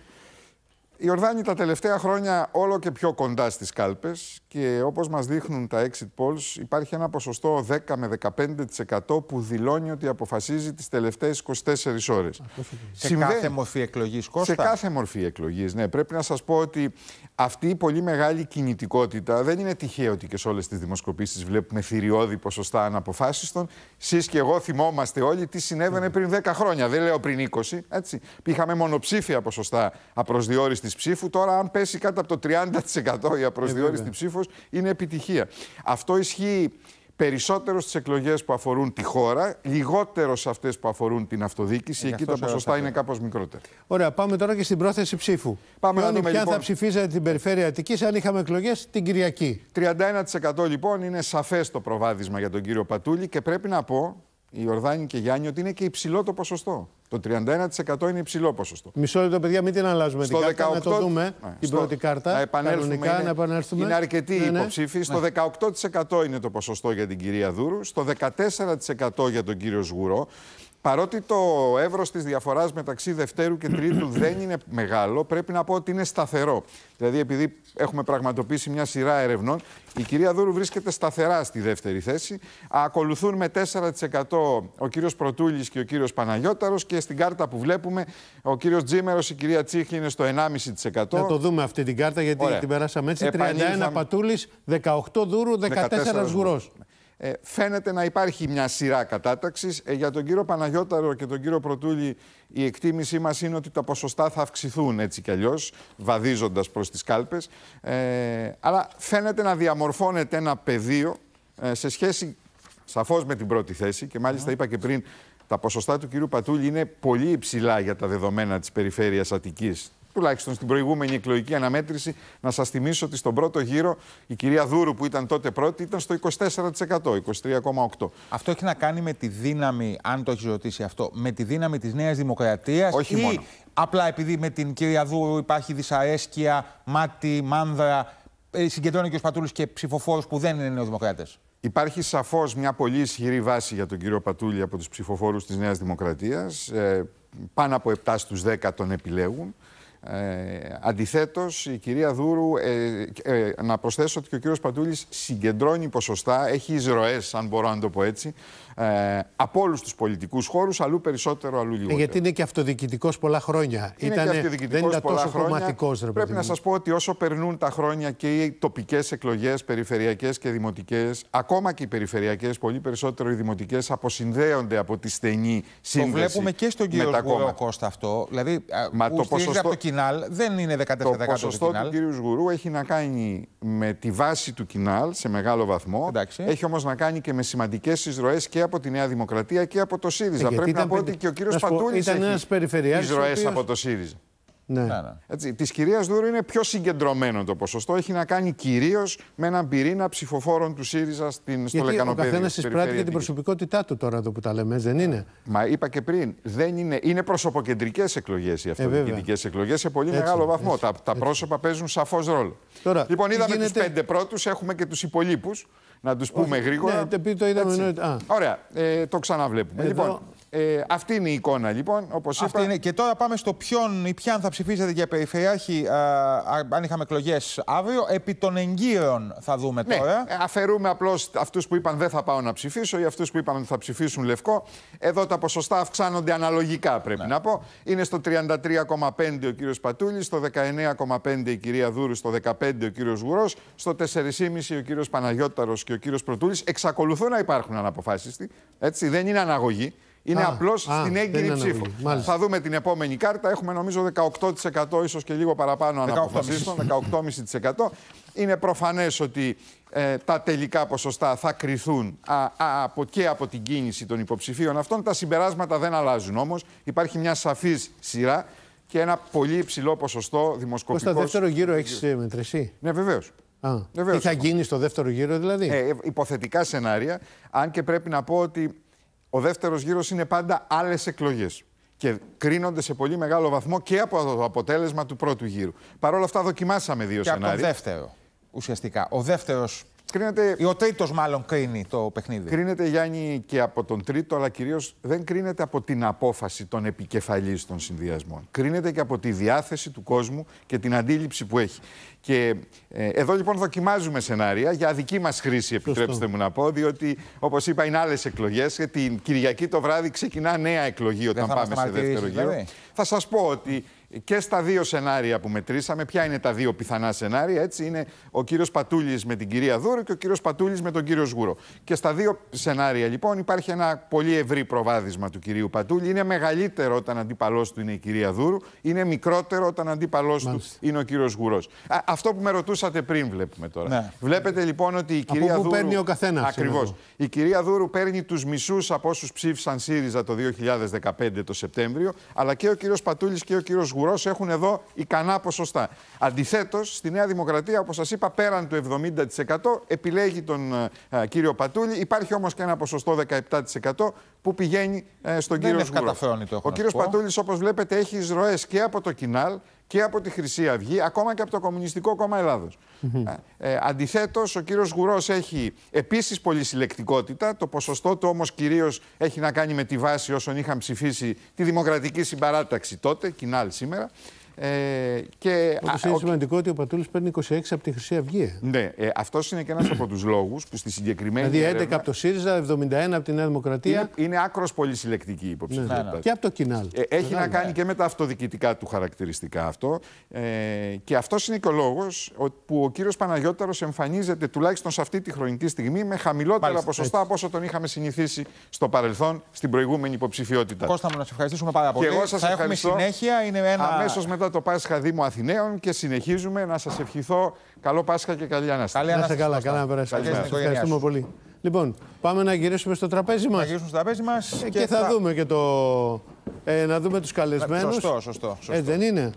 L: Η Ορδάνη τα τελευταία χρόνια όλο και πιο κοντά στις κάλπες και όπως μας δείχνουν τα exit polls υπάρχει ένα ποσοστό δέκα με δεκαπέντε τοις εκατό που δηλώνει ότι αποφασίζει τις τελευταίες είκοσι τέσσερις ώρες.
A: Σε
L: Συμβαίνει...
A: κάθε μορφή εκλογής, Κώστα.
L: Σε κάθε μορφή εκλογής, ναι. Πρέπει να σας πω ότι αυτή η πολύ μεγάλη κινητικότητα δεν είναι τυχαίο ότι και σε όλες τις δημοσκοπήσεις βλέπουμε θηριώδη ποσοστά αναποφάσιστων. Εσείς και εγώ θυμόμαστε όλοι τι συνέβαινε πριν δέκα χρόνια, δεν λέω πριν είκοσι. Έτσι. Είχαμε μονοψήφια ποσοστά απροσδιόριστης ψήφου. Τώρα, αν πέσει κάτω από το τριάντα τοις εκατό η απροσδιόριστη ψήφος, είναι επιτυχία. Αυτό ισχύει περισσότερο στις εκλογές που αφορούν τη χώρα, λιγότερο σε αυτές που αφορούν την αυτοδιοίκηση. Εκεί τα ποσοστά είναι κάπως μικρότερα.
B: Ωραία, πάμε τώρα και στην πρόθεση ψήφου.
L: Πάμε
B: Ποια
L: να δούμε,
B: λοιπόν...
L: λοιπόν...
B: θα ψηφίζετε την περιφέρεια Αττικής αν είχαμε εκλογές την Κυριακή?
L: τριάντα ένα τοις εκατό λοιπόν είναι σαφές το προβάδισμα για τον κύριο Πατούλη και πρέπει να πω, η Ορδάνη και Γιάννη, ότι είναι και υψηλό το ποσοστό. Το τριάντα ένα τοις εκατό είναι υψηλό ποσοστό.
B: Μισό λεπτό, παιδιά, μην την αλλάζουμε
L: στο
B: την κάρτα,
L: δεκαοκτώ...
B: να το δούμε
L: ναι,
B: την
L: στο...
B: πρώτη κάρτα.
L: Να επανέλθουμε,
B: κανονικά,
L: είναι...
B: να επανέλθουμε.
L: Είναι αρκετοί
B: ναι, ναι.
L: υποψήφοι. Ναι. Στο δεκαοκτώ τοις εκατό είναι το ποσοστό για την κυρία Δούρου, στο δεκατέσσερα τοις εκατό για τον κύριο Σγουρό. Παρότι το εύρος της διαφοράς μεταξύ Δευτέρου και Τρίτου δεν είναι μεγάλο, πρέπει να πω ότι είναι σταθερό. Δηλαδή, επειδή έχουμε πραγματοποιήσει μια σειρά ερευνών, η κυρία Δούρου βρίσκεται σταθερά στη δεύτερη θέση. Ακολουθούν με τέσσερα τοις εκατό ο κύριος Πρωτούλης και ο κύριος Παναγιώταρος και στην κάρτα που βλέπουμε ο κύριος Τζίμερος, η κυρία Τσίχλη είναι στο ενάμιση τοις εκατό.
B: Να το δούμε αυτή την κάρτα γιατί Ωραία. την περάσαμε έτσι.
L: Επανήλθαμε...
B: τριάντα ένα Πατούλης, δεκαοκτώ Δούρου, δεκατέσσερα Σγουρός.
L: Ε, φαίνεται να υπάρχει μια σειρά κατάταξης. Ε, για τον κύριο Παναγιώταρο και τον κύριο Πρωτούλη η εκτίμησή μας είναι ότι τα ποσοστά θα αυξηθούν έτσι κι αλλιώς, βαδίζοντας προς τις κάλπες. Ε, αλλά φαίνεται να διαμορφώνεται ένα πεδίο ε, σε σχέση σαφώς με την πρώτη θέση και μάλιστα είπα και πριν τα ποσοστά του κύριου Πατούλη είναι πολύ υψηλά για τα δεδομένα της περιφέρειας Αττικής. Τουλάχιστον στην προηγούμενη εκλογική αναμέτρηση, να σας θυμίσω ότι στον πρώτο γύρο η κυρία Δούρου που ήταν τότε πρώτη ήταν στο είκοσι τέσσερα τοις εκατό, είκοσι τρία κόμμα οκτώ.
A: Αυτό έχει να κάνει με τη δύναμη, αν το έχεις ρωτήσει αυτό, με τη δύναμη της Νέας Δημοκρατίας?
L: Όχι
A: ή
L: μόνο.
A: Απλά επειδή με την κυρία Δούρου υπάρχει δυσαρέσκεια, μάτι, μάνδρα, συγκεντρώνει και ο Πατούλης και ψηφοφόρους που δεν είναι νεοδημοκράτες?
L: Υπάρχει σαφώς μια πολύ ισχυρή βάση για τον κύριο Πατούλη από τους ψηφοφόρους της Νέας Δημοκρατίας. Ε, πάνω από επτά στους δέκα τον επιλέγουν. Ε, αντιθέτως, η κυρία Δούρου, ε, ε, να προσθέσω ότι και ο κύριος Πατούλης συγκεντρώνει ποσοστά, έχει εισρωές, αν μπορώ να το πω έτσι, ε, από όλους τους πολιτικούς χώρους, αλλού περισσότερο, αλλού λιγότερο.
B: Ε, γιατί είναι και αυτοδιοικητικός πολλά χρόνια.
L: Είναι
B: Ήτανε,
L: και αυτοδιοικητικός
B: δεν ήταν
L: πολλά
B: τόσο
L: χρόνια.
B: κομματικός. Ρε,
L: Πρέπει να σας πω ότι όσο περνούν τα χρόνια και οι τοπικές εκλογές, περιφερειακές και δημοτικές, ακόμα και οι περιφερειακές, πολύ περισσότερο οι δημοτικές, αποσυνδέονται από τη στενή σύνδεση. Το
A: βλέπουμε και στον κύριο Σγουρό, Κώστα, αυτό. Δηλαδή, Μα που το ποσοστό... από το Κινάλ δεν είναι δεκατέσσερα τοις εκατό.
L: Το ποσοστό του κύριου Σγουρού έχει να κάνει με τη βάση του Κινάλ σε μεγάλο βαθμό. Εντάξει. Έχει όμως να κάνει και με σημαντικές εισρωές και από τη Νέα Δημοκρατία και από το ΣΥΡΙΖΑ. Ε, Πρέπει να πω ότι και ο κύριος Πατούλης έχει εισρωές οποίος... από το ΣΥΡΙΖΑ.
B: Ναι.
L: Ναι, ναι. Έτσι, της κυρίας Δούρου είναι πιο συγκεντρωμένο το ποσοστό. Έχει να κάνει κυρίως με έναν πυρήνα ψηφοφόρων του ΣΥΡΙΖΑ στην, στο Λεκανοπέδιο.
B: Ο καθένας εισπράττει και την προσωπικότητά του τώρα εδώ που τα λέμε, δεν είναι?
L: Μα είπα και πριν, δεν είναι, είναι προσωποκεντρικές εκλογές οι αυτοδιοικητικές ε, εκλογές σε πολύ έτσι, μεγάλο βαθμό. Έτσι, τα, έτσι. τα πρόσωπα παίζουν σαφώς ρόλο. Τώρα, λοιπόν, είδαμε γίνεται... τους πέντε πρώτους, έχουμε και τους υπολείπους. Να τους πούμε
B: Όχι,
L: γρήγορα.
B: Ναι, το είδαμε. Α.
L: Ωραία, ε, το ξαναβλέπουμε.
B: Εδώ...
L: Λοιπόν, Ε, αυτή είναι η εικόνα λοιπόν, όπως είπα.
A: Είναι. Και τώρα πάμε στο ποιον ή ποιαν θα ψηφίσετε για περιφερειάρχη, α, α, αν είχαμε εκλογές αύριο. Επί των εγκύρων θα δούμε τώρα.
L: Ναι, αφαιρούμε απλώς αυτούς που είπαν δεν θα πάω να ψηφίσω ή αυτούς που είπαν ότι θα ψηφίσουν λευκό. Εδώ τα ποσοστά αυξάνονται αναλογικά, πρέπει ναι. να πω. Είναι στο τριάντα τρία κόμμα πέντε ο κύριος Πατούλης, στο δεκαεννέα κόμμα πέντε η κυρία Δούρου, στο δεκαπέντε ο κύριος Γουρός, στο τέσσερα κόμμα πέντε ο κύριος Παναγιώταρος και ο κύριος Πρωτούλης. Εξακολουθούν να υπάρχουν αναποφάσιστοι. Έτσι, δεν είναι αναγωγή. Είναι α, απλώς α, στην έγκυρη ψήφο. Θα δούμε την επόμενη κάρτα. Έχουμε νομίζω δεκαοκτώ τοις εκατό, ίσως και λίγο παραπάνω αναποφασίστων. δεκαοκτώ κόμμα πέντε τοις εκατό. Είναι προφανές ότι ε, τα τελικά ποσοστά θα κριθούν α, α, από, και από την κίνηση των υποψηφίων αυτών. Τα συμπεράσματα δεν αλλάζουν όμως. Υπάρχει μια σαφής σειρά και ένα πολύ υψηλό ποσοστό δημοσκοπικό.
B: Στο δεύτερο γύρο έχεις μετρήσει.
L: Ναι, βεβαίως.
B: Α, τι θα γίνει στο δεύτερο γύρο δηλαδή.
L: Ε, υποθετικά σενάρια, αν και πρέπει να πω ότι ο δεύτερος γύρος είναι πάντα άλλες εκλογές και κρίνονται σε πολύ μεγάλο βαθμό και από το αποτέλεσμα του πρώτου γύρου. Παρ' όλα αυτά δοκιμάσαμε δύο
A: και
L: σενάρια.
A: Από το δεύτερο, ουσιαστικά. Ο δεύτερος,
L: κρίνεται...
A: ή ο τρίτος μάλλον κρίνει το παιχνίδι.
L: Κρίνεται, Γιάννη, και από τον τρίτο, αλλά κυρίως δεν κρίνεται από την απόφαση των επικεφαλής των συνδυασμών. Κρίνεται και από τη διάθεση του κόσμου και την αντίληψη που έχει. Και ε, εδώ λοιπόν δοκιμάζουμε σενάρια για δική μας χρήση, επιτρέψτε Σωστό. μου να πω, διότι όπως είπα είναι άλλες εκλογές και την Κυριακή το βράδυ ξεκινά νέα εκλογή όταν πάμε σε δεύτερο γύρο. Δηλαδή. Θα σας πω ότι και στα δύο σενάρια που μετρήσαμε, ποια είναι τα δύο πιθανά σενάρια, έτσι είναι ο κύριος Πατούλης με την κυρία Δούρου και ο κύριος Πατούλης με τον κύριο Σγουρό. Και στα δύο σενάρια λοιπόν υπάρχει ένα πολύ ευρύ προβάδισμα του κυρίου Πατούλη. Είναι μεγαλύτερο όταν αντίπαλός του είναι η κυρία Δούρου, είναι μικρότερο όταν αντίπαλός Μάλιστα. του είναι ο κύριος Σγουρός. Αυτό που με ρωτούσατε πριν βλέπουμε τώρα. Ναι. Βλέπετε λοιπόν ότι η κυρία
B: από
L: Δούρου.
B: Παίρνει ο καθένας.
L: Ακριβώς. Η κυρία Δούρου παίρνει τους μισούς από όσους ψήφισαν ΣΥΡΙΖΑ το δύο χιλιάδες δεκαπέντε το Σεπτέμβριο, αλλά και ο κύριος Πατούλης και ο κύριος Γουρός έχουν εδώ ικανά ποσοστά. Αντιθέτως, στη Νέα Δημοκρατία, όπως σας είπα, πέραν του εβδομήντα τοις εκατό επιλέγει τον uh, κύριο Πατούλη. Υπάρχει όμως και ένα ποσοστό δεκαεπτά τοις εκατό που πηγαίνει uh, στον
A: Δεν
L: κύριο Γουρό. Ο κύριος Πατούλης, όπως βλέπετε, έχει εισρωές και από το Κινάλ και από τη Χρυσή Αυγή, ακόμα και από το Κομμουνιστικό Κόμμα Ελλάδος. Mm-hmm. Ε, αντιθέτως, ο κύριος Γουρός έχει επίσης πολυσυλλεκτικότητα. Το ποσοστό του όμως κυρίως έχει να κάνει με τη βάση όσων είχαν ψηφίσει τη Δημοκρατική Συμπαράταξη τότε, Κινάλ σήμερα. Ε, και
B: Όπως είναι ο... σημαντικό ότι ο Πατούλης παίρνει είκοσι έξι από τη Χρυσή Αυγή.
L: Ναι, ε, αυτός είναι και ένας από τους λόγους που στη συγκεκριμένη.
B: Δηλαδή έντεκα
L: έρευνα,
B: από το ΣΥΡΙΖΑ, εβδομήντα ένα από τη Νέα Δημοκρατία.
L: Είναι, είναι άκρος πολυσυλλεκτική η υποψηφιότητα. Ναι, ναι.
B: Και από το Κινάλ.
L: Ε, έχει
B: Μεγάλη.
L: να κάνει και με τα αυτοδιοικητικά του χαρακτηριστικά αυτό. Ε, και αυτός είναι και ο λόγος που ο κύριος Παναγιώταρος εμφανίζεται τουλάχιστον σε αυτή τη χρονική στιγμή με χαμηλότερα Μάλιστα, ποσοστά από όσο τον είχαμε συνηθίσει στο παρελθόν στην προηγούμενη υποψηφιότητα.
A: Κώστα μου, να σε ευχαριστήσουμε πάρα πολύ.
L: Και εγώ σας
A: θα έχουμε συνέχεια. Είναι ένα...
L: Αμέσως μετά το Πάσχα Δήμου Αθηναίων και συνεχίζουμε. Να σας ευχηθώ καλό Πάσχα και καλή Ανάσταση.
B: Καλή Ανάσταση. Καλά, καλά να περάσετε. Ευχαριστούμε πολύ. Λοιπόν, πάμε να γυρίσουμε στο τραπέζι μας.
A: Να γυρίσουμε στο τραπέζι μας.
B: Και, και θα, θα δούμε και το... Ε, να δούμε τους καλεσμένους.
A: Σωστό, σωστό. σωστό.
B: Έτσι δεν είναι.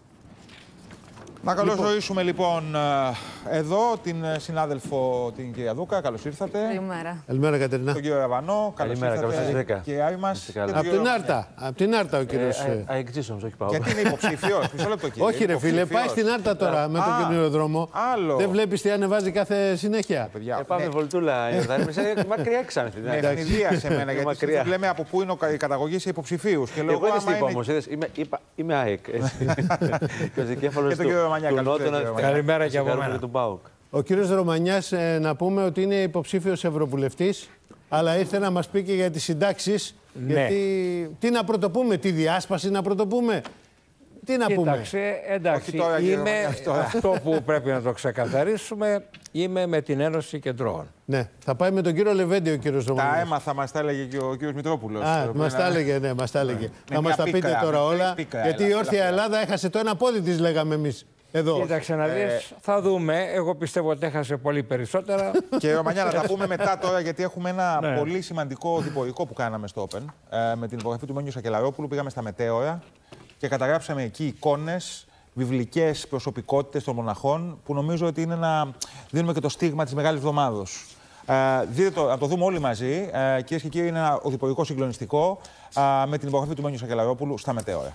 A: Να καλωσορίσουμε λοιπόν, λοιπόν εδώ την συνάδελφο την κυρία Δούκα. Καλώς ήρθατε.
M: Καλημέρα.
B: Καλημέρα, Κατερίνα.
A: Τον κύριο Ραβανό. Καλώς ήρθατε. Και Άρη μας.
B: Από την Άρτα. Από την Άρτα ο κύριος.
M: Αεκτζής όμως, όχι πάω.
A: Γιατί είναι υποψήφιος. Μισό λεπτό, κύριε.
B: Όχι, ρε φίλε, πάει στην Άρτα τώρα με τον καινούριο δρόμο. Δεν βλέπεις τι ανεβάζει κάθε συνέχεια.
M: Πάμε βολτούλα. Μακριά έξαμε.
A: Με ευνηδία σε μένα. Γιατί λέμε από πού είναι η καταγωγή σε υποψηφίους.
M: Εγώ δεν είπα όμως. Είμαι ΑΕΚ. Και ο δικέφαλος του.
B: Καλημέρα και από μένα. Ο κύριος Ρωμανιάς, ε, να πούμε ότι είναι υποψήφιος ευρωβουλευτής, αλλά ήρθε να μας πει και για τις συντάξεις. Ναι. Γιατί τι να πρωτοπούμε, τι διάσπαση να πρωτοπούμε. Τι να
N: Κοίταξε,
B: πούμε.
N: εντάξει,
A: τώρα,
N: είμαι αυτό που πρέπει να το ξεκαθαρίσουμε, είμαι με την Ένωση Κεντρών.
B: Ναι, θα πάει με τον κύριο Λεβέντη ο κύριος Ρωμανιάς.
A: Τα έμαθα, μας τα έλεγε και ο κύριος Μητρόπουλος.
B: Α, μας τα έλεγε, ναι, μας τα έλεγε. Ναι. Θα μας τα πείτε πίκρα, τώρα όλα, πίκρα, γιατί έλα, η όρθια έλα, Ελλάδα έχασε το ένα πόδι της, λέγαμε εμείς. Εδώ.
N: Κοίταξε να δεις, ε... θα δούμε. Εγώ πιστεύω ότι έχασε πολύ περισσότερα.
A: Και Ρωμανιά, να τα πούμε μετά τώρα, γιατί έχουμε ένα ναι. πολύ σημαντικό διπορικό που κάναμε στο Open. Ε, με την υπογραφή του Μένιου Σακελαρόπουλου πήγαμε στα Μετέωρα και καταγράψαμε εκεί εικόνες, βιβλικές προσωπικότητες των μοναχών, που νομίζω ότι είναι να δίνουμε και το στίγμα της Μεγάλης Εβδομάδος. Ε, δείτε το, να το δούμε όλοι μαζί. Ε, κυρίες και κύριοι, είναι ένα οδηπορικό συγκλονιστικό ε, με την υπογραφή του Μένιου Σακελαρόπουλου στα Μετέωρα.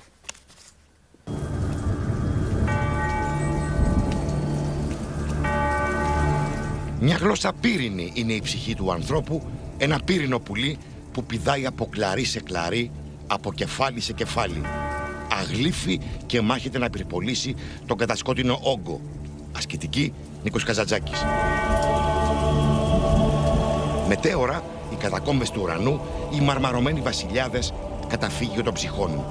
H: Μια γλώσσα πύρινη είναι η ψυχή του ανθρώπου, ένα πύρινο πουλί που πηδάει από κλαρί σε κλαρί, από κεφάλι σε κεφάλι. Αγλύφει και μάχεται να πυρπολίσει τον κατασκότεινο όγκο. Ασκητική, Νίκος Καζαντζάκης. Μετέωρα, οι κατακόμβες του ουρανού, οι μαρμαρωμένοι βασιλιάδες, καταφύγιο των ψυχών.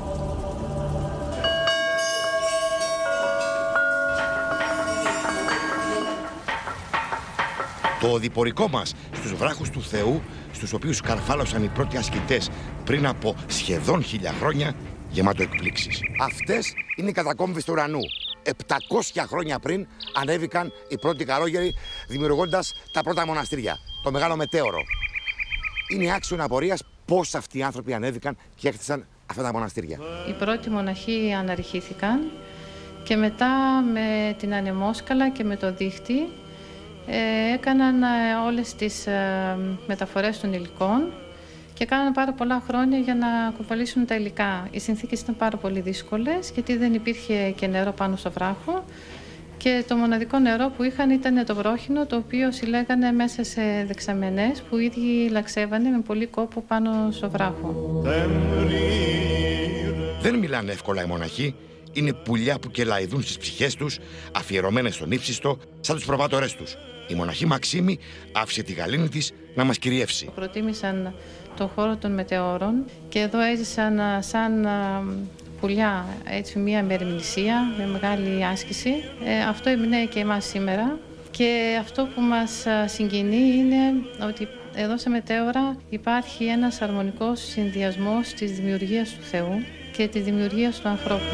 H: Το οδηπορικό μας στους βράχους του Θεού, στους οποίους καρφάλωσαν οι πρώτοι ασκητές πριν από σχεδόν χίλια χρόνια, γεμάτο εκπλήξεις. Αυτές είναι οι κατακόμβες του ουρανού. επτακόσια χρόνια πριν ανέβηκαν οι πρώτοι καρόγεροι, δημιουργώντας τα πρώτα μοναστήρια. Το Μεγάλο Μετέωρο. Είναι άξιον απορίας πώς αυτοί οι άνθρωποι ανέβηκαν και έκτισαν αυτά τα μοναστήρια.
O: Οι πρώτοι μοναχοί αναρριχήθηκαν και μετά με την ανεμόσκαλα και με το δίχτυ ε, έκαναν ε, όλες τις ε, μεταφορές των υλικών και κάνανε πάρα πολλά χρόνια για να κουβαλήσουν τα υλικά. Οι συνθήκες ήταν πάρα πολύ δύσκολες γιατί δεν υπήρχε και νερό πάνω στο βράχο και το μοναδικό νερό που είχαν ήταν το βρόχινο, το οποίο συλλέγανε μέσα σε δεξαμενές που οι ίδιοι λαξεύανε με πολύ κόπο πάνω στο βράχο.
H: Δεν μιλάνε εύκολα οι μοναχοί. Είναι πουλιά που κελαηδούν στις ψυχές τους, αφιερωμένες στον ύψιστο, σαν τους προβάτορές τους. Η μοναχή Μαξίμη άφησε τη γαλήνη της να μας κυριεύσει.
O: Προτίμησαν τον χώρο των μετεώρων και εδώ έζησαν σαν πουλιά, έτσι, μια μεριμνησία, με μεγάλη άσκηση. Ε, αυτό εμπνέει και εμάς σήμερα και αυτό που μας συγκινεί είναι ότι εδώ σε Μετέωρα υπάρχει ένας αρμονικός συνδυασμός της δημιουργίας του Θεού και της δημιουργίας του ανθρώπου.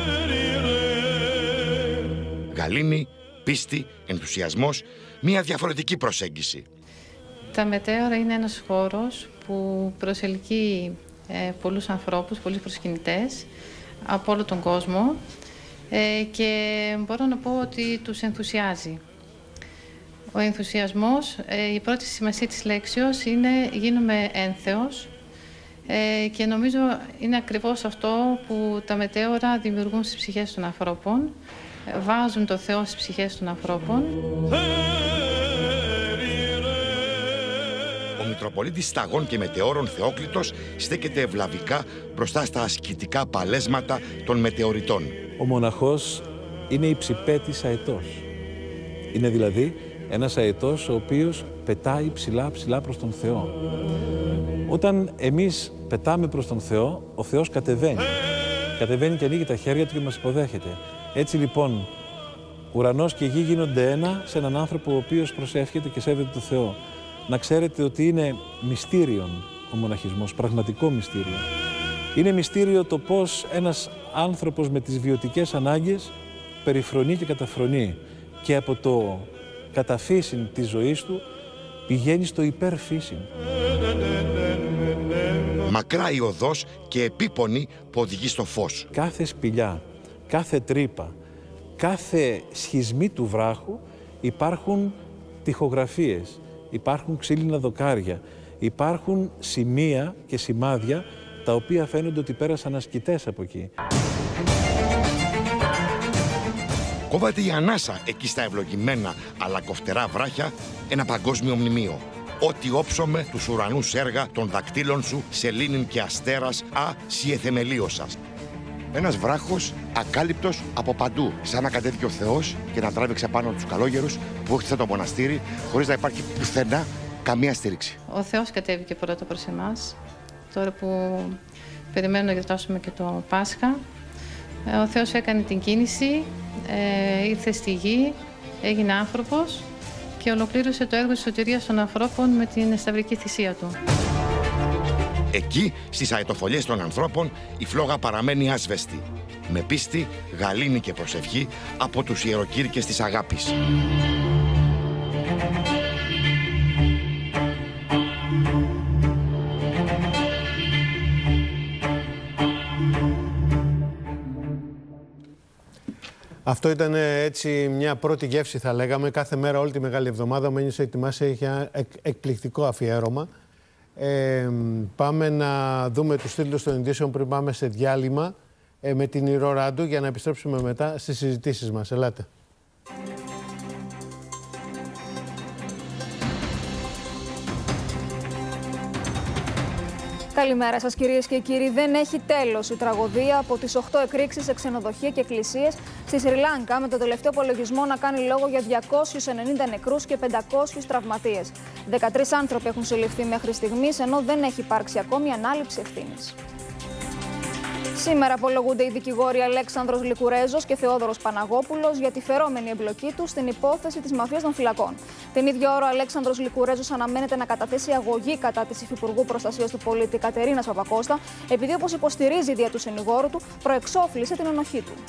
H: Γαλήνη, πίστη, ενθουσιασμός, μια διαφορετική προσέγγιση.
O: Τα Μετέωρα είναι ένας χώρος που προσελκύει ε, πολλούς ανθρώπους, πολλούς προσκυνητές από όλο τον κόσμο ε, και μπορώ να πω ότι τους ενθουσιάζει. Ο ενθουσιασμός, ε, η πρώτη σημασία της λέξεως είναι γίνομαι ένθεος ε, και νομίζω είναι ακριβώς αυτό που τα μετέωρα δημιουργούν στις ψυχές των ανθρώπων, ε, βάζουν το Θεό στις ψυχές των ανθρώπων.
H: Ο Μητροπολίτης Σταγών και Μετεώρων Θεόκλητος στέκεται ευλαβικά μπροστά στα ασκητικά παλέσματα των μετεωρητών.
M: Ο μοναχός είναι υψηπέτης αετός. Είναι δηλαδή ένας αετός ο οποίος πετάει ψηλά ψηλά προς τον Θεό. Όταν εμείς πετάμε προς τον Θεό, ο Θεός κατεβαίνει. Κατεβαίνει και ανοίγει τα χέρια του και μας υποδέχεται. Έτσι λοιπόν, ουρανός και γη γίνονται ένα σε έναν άνθρωπο ο οποίος προσεύχεται και σέβεται τον Θεό. Να ξέρετε ότι είναι μυστήριον ο μοναχισμός, πραγματικό μυστήριο. Είναι μυστήριο το πώς ένας άνθρωπος με τις βιωτικές ανάγκες περιφρονεί και καταφρονεί και από το καταφύσιν της ζωής του πηγαίνει στο υπερφύσιν.
H: Μακρά η οδός και επίπονη που οδηγεί στο φως.
M: Κάθε σπηλιά, κάθε τρύπα, κάθε σχισμή του βράχου υπάρχουν τοιχογραφίες, υπάρχουν ξύλινα δοκάρια, υπάρχουν σημεία και σημάδια τα οποία φαίνονται ότι πέρασαν ασκητές από εκεί.
H: Κόβεται η ανάσα εκεί στα ευλογημένα αλλά κοφτερά βράχια ένα παγκόσμιο μνημείο. Ό,τι όψομε τους ουρανούς έργα των δακτύλων σου, σελήνην και αστέρας, α, σιεθεμελίωσας. Ένας βράχος ακάλυπτος από παντού, σαν να κατέβηκε ο Θεός και να τράβηξε πάνω τους καλόγερους που έχτισαν το μοναστήρι, χωρίς να υπάρχει πουθενά καμία στήριξη.
O: Ο Θεός κατέβηκε πρώτα προς εμάς, τώρα που περιμένουμε να γιορτάσουμε και το Πάσχα. Ο Θεός έκανε την κίνηση, ε, ήρθε στη γη, έγινε άνθρωπος και ολοκλήρωσε το έργο της σωτηρίας των ανθρώπων με την σταυρική θυσία του.
H: Εκεί, στις αετοφολιές των ανθρώπων, η φλόγα παραμένει άσβεστη. Με πίστη, γαλήνη και προσευχή από τους ιεροκήρυκες της αγάπης.
B: Αυτό ήταν έτσι μια πρώτη γεύση, θα λέγαμε. Κάθε μέρα, όλη τη Μεγάλη Εβδομάδα, ο Μένιος ετοιμάσει, έχει ένα εκπληκτικό αφιέρωμα. Ε, πάμε να δούμε τους τίτλους των ειδήσεων πριν πάμε σε διάλειμμα ε, με την Ηρώ Ράντου για να επιστρέψουμε μετά στις συζητήσεις μας. Ελάτε.
D: Καλημέρα σας κυρίες και κύριοι. Δεν έχει τέλος η τραγωδία από τις οκτώ εκρήξεις σε ξενοδοχεία και εκκλησίες στη Σρι Λάνκα, με το τελευταίο απολογισμό να κάνει λόγο για διακόσιους ενενήντα νεκρούς και πεντακόσιους τραυματίες. δεκατρείς άνθρωποι έχουν συλληφθεί μέχρι στιγμής, ενώ δεν έχει υπάρξει ακόμη ανάληψη ευθύνης. Σήμερα απολογούνται οι δικηγόροι Αλέξανδρος Λικουρέζος και Θεόδωρος Παναγόπουλος για τη φερόμενη εμπλοκή τους στην υπόθεση της μαφίας των φυλακών. Την ίδια ώρα, ο Αλέξανδρος Λικουρέζος αναμένεται να καταθέσει αγωγή κατά της Υφυπουργού Προστασίας του Πολίτη Κατερίνας Παπακώστα, επειδή, όπως υποστηρίζει δια του συνηγόρου του, προεξόφλησε την ενοχή του.